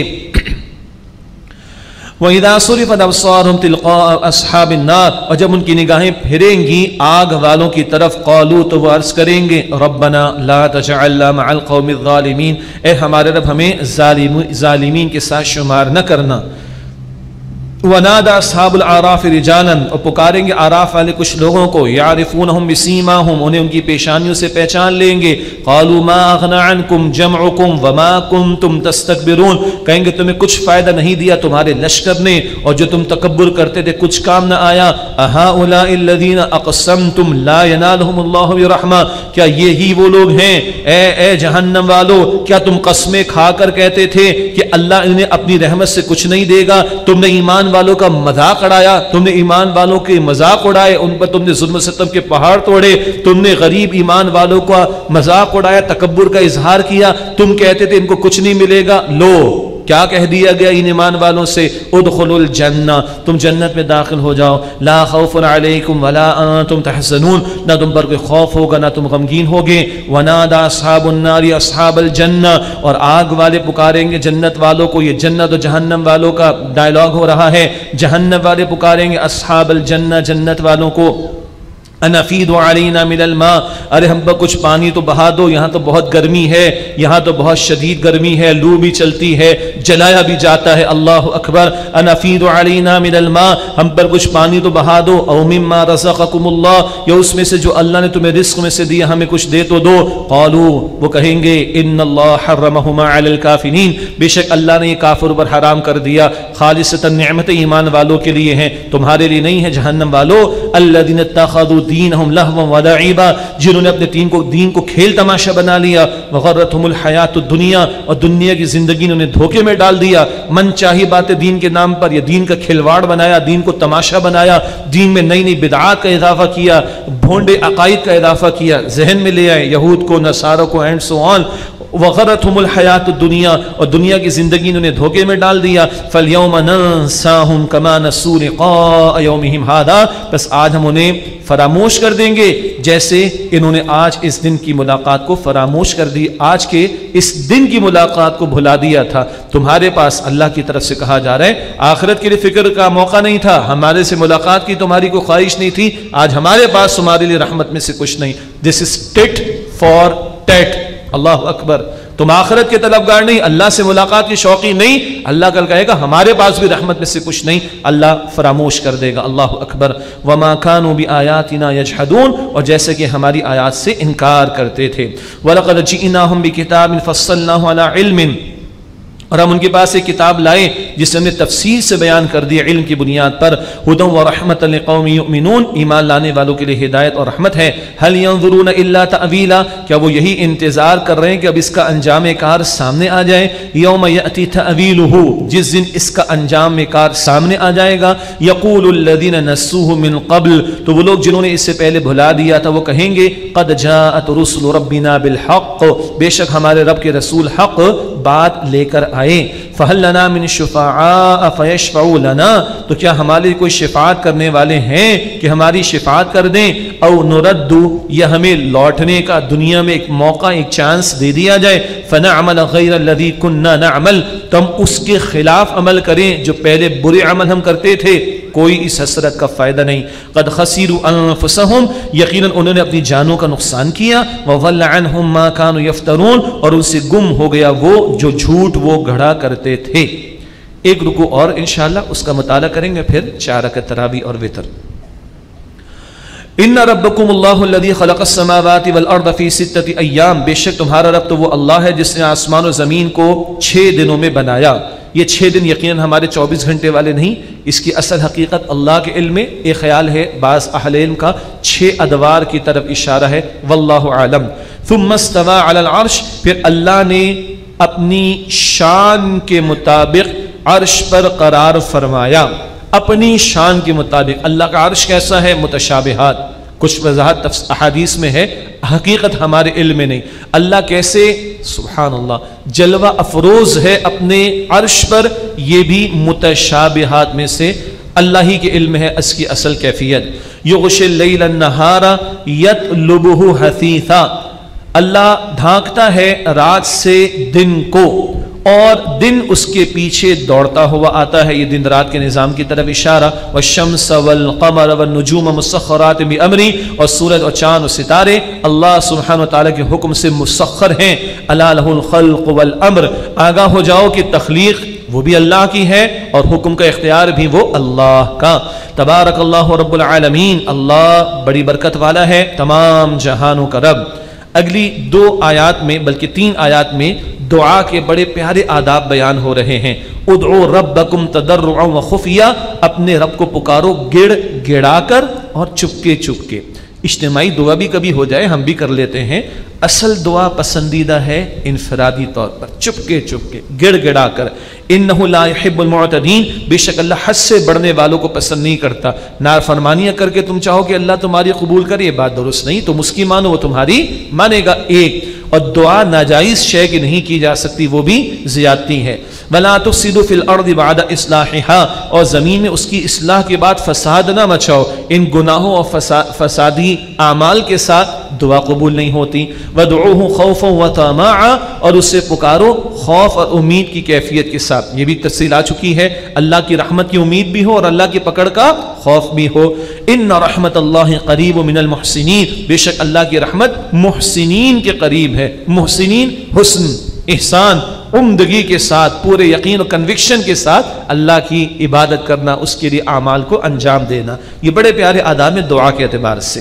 S1: وَإِذَا صُرِفَتْ أَبْصَارُهُمْ تِلْقَاءَ أَصْحَابِ النَّارِ, اور جب ان کی نگاہیں پھریں گی آگ والوں کی طرف, قالوا, تو وہ عرض کریں گے ربنا لا تجعلنا مع القوم الظالمین, اے ہمارے رب ہمیں ظالمین کے ساتھ شمار نہ کرنا. وَنَادَى أَصْحَابُ الْأَعْرَافِ رِجَالًا، اور پکاریں گے آراف والے کچھ لوگوں کو، يَعْرِفُونَهُمْ بِسِيمَاهُمْ، انہیں ان کی پیشانیوں سے پہچان لیں گے. قَالُوا مَا أَغْنَى عَنْكُمْ جَمْعُكُمْ وَمَا كُنْتُمْ تَسْتَكْبِرُونَ، کہیں گے تمہیں کچھ فائدہ نہیں دیا تمہارے لشکر نے، اور جو تم تکبر کرتے تھے کچھ کام نہ آیا. أَهَؤُلَاءِ الَّذِينَ أَقْسَمْتُمْ لَا يَنَالُهُمُ اللَّهُ بِرَحْمَةٍ، کیا یہی وہ لوگ ہیں اے جہنم والو، کیا تم قسمیں کھا کر کہتے تھے کہ اللہ انہیں اپنی رحمت سے کچھ نہیں دے گا؟ تم نے ایمان والوں کا مذاق اڑایا، تم نے ایمان والوں کے مذاق اڑائے، ان پر تم نے ظلم و ستم کے پہاڑ توڑے، تم نے غریب ایمان والوں کا مذاق اڑایا، تکبر کا اظہار کیا. تم کہتے تھے ان کو کچھ نہیں ملے گا، لو کیا کہہ دیا گیا ان ایمان والوں سے، ادخلوا الجنہ، تم جنت میں داخل ہو جاؤ. لا خوف علیکم ولا انتم تحزنون، نہ تم پر کوئی خوف ہوگا نہ تم غمگین ہوگے. ونادى اصحاب النار اصحاب الجنہ، اور آگ والے پکاریں گے جنت والوں کو. یہ جنت و جہنم والوں کا ڈائلاگ ہو رہا ہے. جہنم والے پکاریں گے اصحاب الجنہ، جنت والوں کو، ان افیدوا علینا من الماء، ارے ہم پر کچھ پانی تو بہا دو، یہاں تو بہت گرمی ہے، یہاں تو بہت شدید گرمی ہے، لو بھی چلتی ہے، جلایا بھی جاتا ہے. اللہ اکبر. ان افیدوا علینا من الماء، ہم پر کچھ پانی تو بہا دو. او مما رزقکم اللہ، یا اس میں سے جو اللہ نے تمہیں رزق میں سے دیا ہمیں کچھ دے تو دو. قالوا، وہ کہیں گے ان اللہ حرمہما علی الکافرین، بے شک اللہ نے یہ کافر پر حرام کر دیا. خالصتا نعمت ایمان والوں کے لیے ہیں، تمہارے لیے نہیں ہے. جہنم والو الذین اتخذوا دینہم لہوا ولعبا، جنہوں نے اپنے دین کو کھیل تماشا بنا لیا. وغرتہم الحیات الدنیا، اور دنیا کی زندگی نے انہیں دھوکے میں ڈال دیا. من چاہی باتیں دین کے نام پر، یا دین کا کھلواڑ بنایا، دین کو تماشا بنایا، دین میں نئی نئی بدعات کا اضافہ کیا، بھونڈے عقائد کا اضافہ کیا، ذہن میں لے آئے یہود کو، نصارہ کو، اینڈ سو آن. وغرتہم الحیات الدنیا، اور دنیا کی زندگی نے انہیں دھوکے میں ڈال دیا. فالیوم ننساہم کما نسوا لقاء یومہم ھذا، بس آج ہم انہیں فراموش کر دیں گے جیسے انہوں نے آج اس دن کی ملاقات کو فراموش کر دی، آج کے اس دن کی ملاقات کو بھلا دیا تھا. تمہارے پاس اللہ کی طرف سے کہا جا رہا ہے آخرت کے لیے فکر کا موقع نہیں تھا، ہمارے سے ملاقات کی تمہاری کوئی خواہش نہیں تھی، آج ہمارے پاس تمہارے لیے رحمت میں سے کچھ نہیں. This is tit for tat. اللہ اکبر. تم آخرت کے طلبگار نہیں، اللہ سے ملاقات کی شوقی نہیں، اللہ کل کہے گا ہمارے پاس بھی رحمت میں سے کچھ نہیں، اللہ فراموش کر دے گا. اللہ اکبر. وما كانوا بآیاتنا یجحدون، اور جیسے کہ ہماری آیات سے انکار کرتے تھے. وَلَقَدْ جِئْنَاهُمْ بِكِتَابٍ فَصَّلْنَاهُ عَلَى عِلْمٍ، اور ہم ان کے پاس ایک کتاب لائے جسے ہم نے تفصیل سے بیان کر دیا علم کی بنیاد پر. ہدی ورحمۃ لقوم یؤمنون، ایمان لانے والوں کے لیے ہدایت اور رحمت ہے. هل ينظرون الا تأویلا، کیا وہ یہی انتظار کر رہے ہیں کہ اب اس کا انجام کار سامنے آ جائے. یوم یأتی تأویلہ، جس دن اس کا انجام کار سامنے آ جائے گا. یقول الذین نسوہ من قبل، تو وہ لوگ جنہوں نے اس سے پہلے بھلا دیا تھا وہ کہیں گے قد جاءت رسل ربنا بالحق، بے شک ہمارے رب کے رسول حق بات لے کر آئے. فہل لنا من شفعاء فیشفعوا لنا، تو کیا ہمارے کوئی شفاعت کرنے والے ہیں کہ ہماری شفاعت کر دیں. او نرد، یا ہمیں لوٹنے کا دنیا میں ایک موقع، ایک چانس دے دیا جائے. فنعمل غیر الذی کنا نعمل، تو ہم اس کے خلاف عمل کریں جو پہلے برے عمل ہم کرتے تھے. کوئی اس حسرت کا فائدہ نہیں. قد خسروا انفسهم، یقیناً انہوں نے اپنی جانوں کا نقصان کیا. وضل عنهم ما كانوا يفترون، اور ان سے گم ہو گیا وہ جو جھوٹ وہ گھڑا کرتے تھے. ایک رکوع اور انشاءاللہ اس کا مطالعہ کریں گے، پھر 4 رکعت تراویح اور وتر. ان ربکم اللہ الذی خلق السماوات والارض فی 6 ایام، بے شک تمہارا رب تو وہ اللہ ہے جس نے آسمان و زمین کو 6 دنوں میں بنایا. یہ 6 دن یقیناً ہمارے 24 گھنٹے والے نہیں، اس کی اصل حقیقت اللہ کے علم میں ایک خیال ہے بعض اہل علم کا 6 ادوار کی طرف اشارہ ہے، واللہ عالم. ثم استوى علی العرش، پھر اللہ نے اپنی شان کے مطابق عرش پر قرار فرمایا. اپنی شان کے مطابق اللہ کا عرش کیسا ہے؟ متشابہات، کچھ وضاحت احادیث میں ہے، حقیقت ہمارے علم میں نہیں. اللہ کیسے سبحان اللہ جلوہ افروز ہے اپنے عرش پر، یہ بھی متشابہات میں سے اللہ ہی کے علم ہے اس کی اصل کیفیت. یغشی اللیل النہار یطلبہ حثیثا، اللہ ڈھانکتا ہے رات سے دن کو اور دن اس کے پیچھے دوڑتا ہوا آتا ہے. یہ دن رات کے نظام کی طرف اشارہ. والشمس والقمر والنجوم مسخرات بامری، اور سورج اور چاند اور ستارے اللہ سبحانہ وتعالی کے حکم سے مسخر ہیں. الا لہ الخلق والامر، آگاہ ہو جاؤ کہ تخلیق وہ بھی اللہ کی ہے اور حکم کا اختیار بھی وہ اللہ کا۔ تبارک اللہ رب العالمین، اللہ بڑی برکت والا ہے، تمام جہانوں کا رب۔ اگلی 2 آیات میں بلکہ 3 آیات میں دعا کے بڑے پیارے آداب بیان ہو رہے ہیں۔ ادعو ربکم تضرعا وخفیا، اپنے رب کو پکارو گڑ گڑا کر اور چپکے چپکے۔ اجتماعی دعا بھی کبھی ہو جائے ہم بھی کر لیتے ہیں، اصل دعا پسندیدہ ہے انفرادی طور پر چپکے چپکے گڑ گڑا کر۔ انہ لا يحب المعتدین، بے شک اللہ حد سے بڑھنے والوں کو پسند نہیں کرتا۔ نافرمانیاں کر کے تم چاہو کہ اللہ تمہاری قبول کرے، یہ بات درست نہیں، تم اس کی مانو وہ تمہاری مانے گا۔ ایک اور دعا ناجائز شے کی نہیں کی جا سکتی، وہ بھی زیادتی ہے۔ وَلَا تُفْسِدُوا فِي الْأَرْضِ بَعْدَ إِصْلَاحِهَا، اور زمین میں اس کی اصلاح کے بعد فساد نہ مچاؤ۔ ان گناہوں اور فسادی اعمال کے ساتھ دعا قبول نہیں ہوتی۔ وَادْعُوهُ خَوْفًا وَطَمَعًا، اور اس سے پکارو خوف اور امید کی کیفیت کے ساتھ۔ یہ بھی تفصیل آ چکی ہے، اللہ کی رحمت کی امید بھی ہو اور اللہ کی پکڑ کا خوف بھی ہو۔ ان رحمت اللہ قریب من المحسنین، بے شک اللہ کی رحمت محسنین کے قریب ہے۔ محسنین حسن، احسان، عمدگی کے ساتھ، پورے یقین اور کنوکشن کے ساتھ اللہ کی عبادت کرنا، اس کے لیے اعمال کو انجام دینا، یہ بڑے پیارے آداب ہیں دعا کے اعتبار سے۔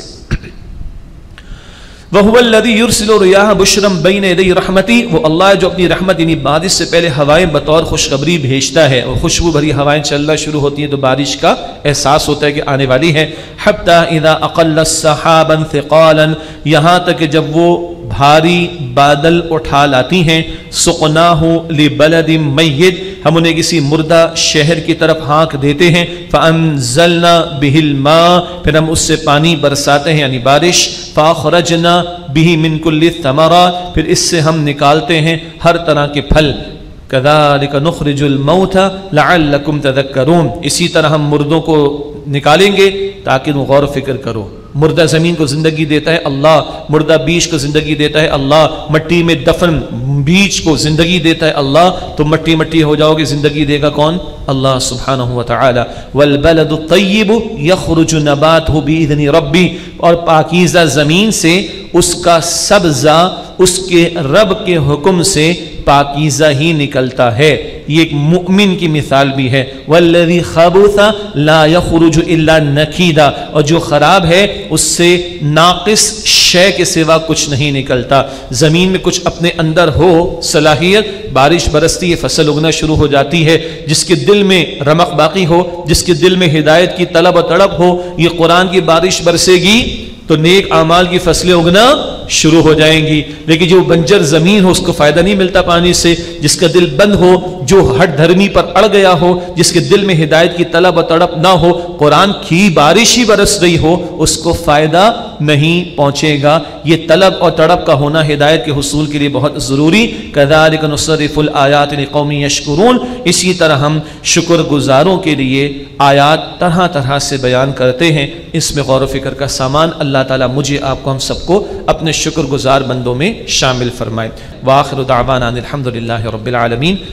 S1: وَهُوَ الَّذِي يُرْسِلُ الرِّيَاحَ بُشْرًا بَيْنَ يَدَيْ رَحْمَتِهِ، وہ اللہ ہے جو اپنی رحمت یعنی بارش سے پہلے ہوائیں بطور خوشخبری بھیجتا ہے، اور خوشبو بھری ہوائیں چلنا شروع ہوتی ہیں تو بارش کا احساس ہوتا ہے کہ آنے والی ہے۔ حَتَّى إِذَا أَقَلَّ سَحَابًا ثِقَالًا، یہاں تک کہ جب وہ بھاری بادل اٹھا لاتی ہیں۔ سُقْنَاهُ لِبَلَدٍ مَيِّتٍ، ہم انہیں کسی مردہ شہر کی طرف ہانک دیتے ہیں۔ فَأَنزَلْنَا بِهِ الْمَاءَ، پھر ہم اس سے پانی برساتے ہیں یعنی بارش۔ فَأَخْرَجْنَا بِهِ مِن كُلِّ الثَّمَرَاتِ، پھر اس سے ہم نکالتے ہیں ہر طرح کے پھل۔ كَذَلِكَ نُخْرِجُ الْمَوْتَى لَعَلَّكُمْ تَذَكَّرُونَ، اسی طرح ہم مردوں کو نکالیں گے تاکہ تم غور و فکر کرو۔ مردہ زمین کو زندگی دیتا ہے اللہ، مردہ بیج کو زندگی دیتا ہے اللہ، مٹی میں دفن بیج کو زندگی دیتا ہے اللہ، تو مٹی مٹی ہو جاؤ گے، زندگی دے گا کون؟ اللہ سبحانہ وتعالی۔ والبلد الطیب یخرج نباتہ بإذن ربی، اور پاکیزہ زمین سے اس کا سبزہ اس کے رب کے حکم سے پاکیزہ ہی نکلتا ہے۔ یہ ایک مؤمن کی مثال بھی ہے۔ والذی خبث لا یخرج الا نکیدا، اور جو خراب ہے اس سے ناقص شے کے سوا کچھ نہیں نکلتا۔ زمین میں کچھ اپنے اندر ہو صلاحیت، بارش برستی ہے، فصل اگنا شروع ہو جاتی ہے۔ جس کے دل میں رمق باقی ہو، جس کے دل میں ہدایت کی طلب و تڑپ ہو، یہ قرآن کی بارش برسے گی تو نیک اعمال کی فصلیں اگنا شروع ہو جائیں گی۔ لیکن جو بنجر زمین ہو اس کو فائدہ نہیں ملتا پانی سے۔ جس کا دل بند ہو، جو ہٹ دھرمی پر اڑ گیا ہو، جس کے دل میں ہدایت کی طلب و تڑپ نہ ہو، قرآن کی بارش ہی برس رہی ہو، اس کو فائدہ نہیں پہنچے گا۔ یہ طلب اور تڑپ کا ہونا ہدایت کے حصول کے لیے بہت ضروری۔ كَذَلِكَ نُصَرِّفُ الْآيَاتِ لِقَوْمٍ يَشْكُرُونَ، اسی طرح ہم شکر گزاروں کے لیے آیات طرح طرح سے بیان کرتے ہیں۔ اس میں غور و فکر کا سامان اللہ تعالیٰ مجھے آپ کو ہم سب کو اپنے شکر گزار بندوں میں شامل فرمائے۔ وآخر دعوانا الحمد للہ رب العالمین۔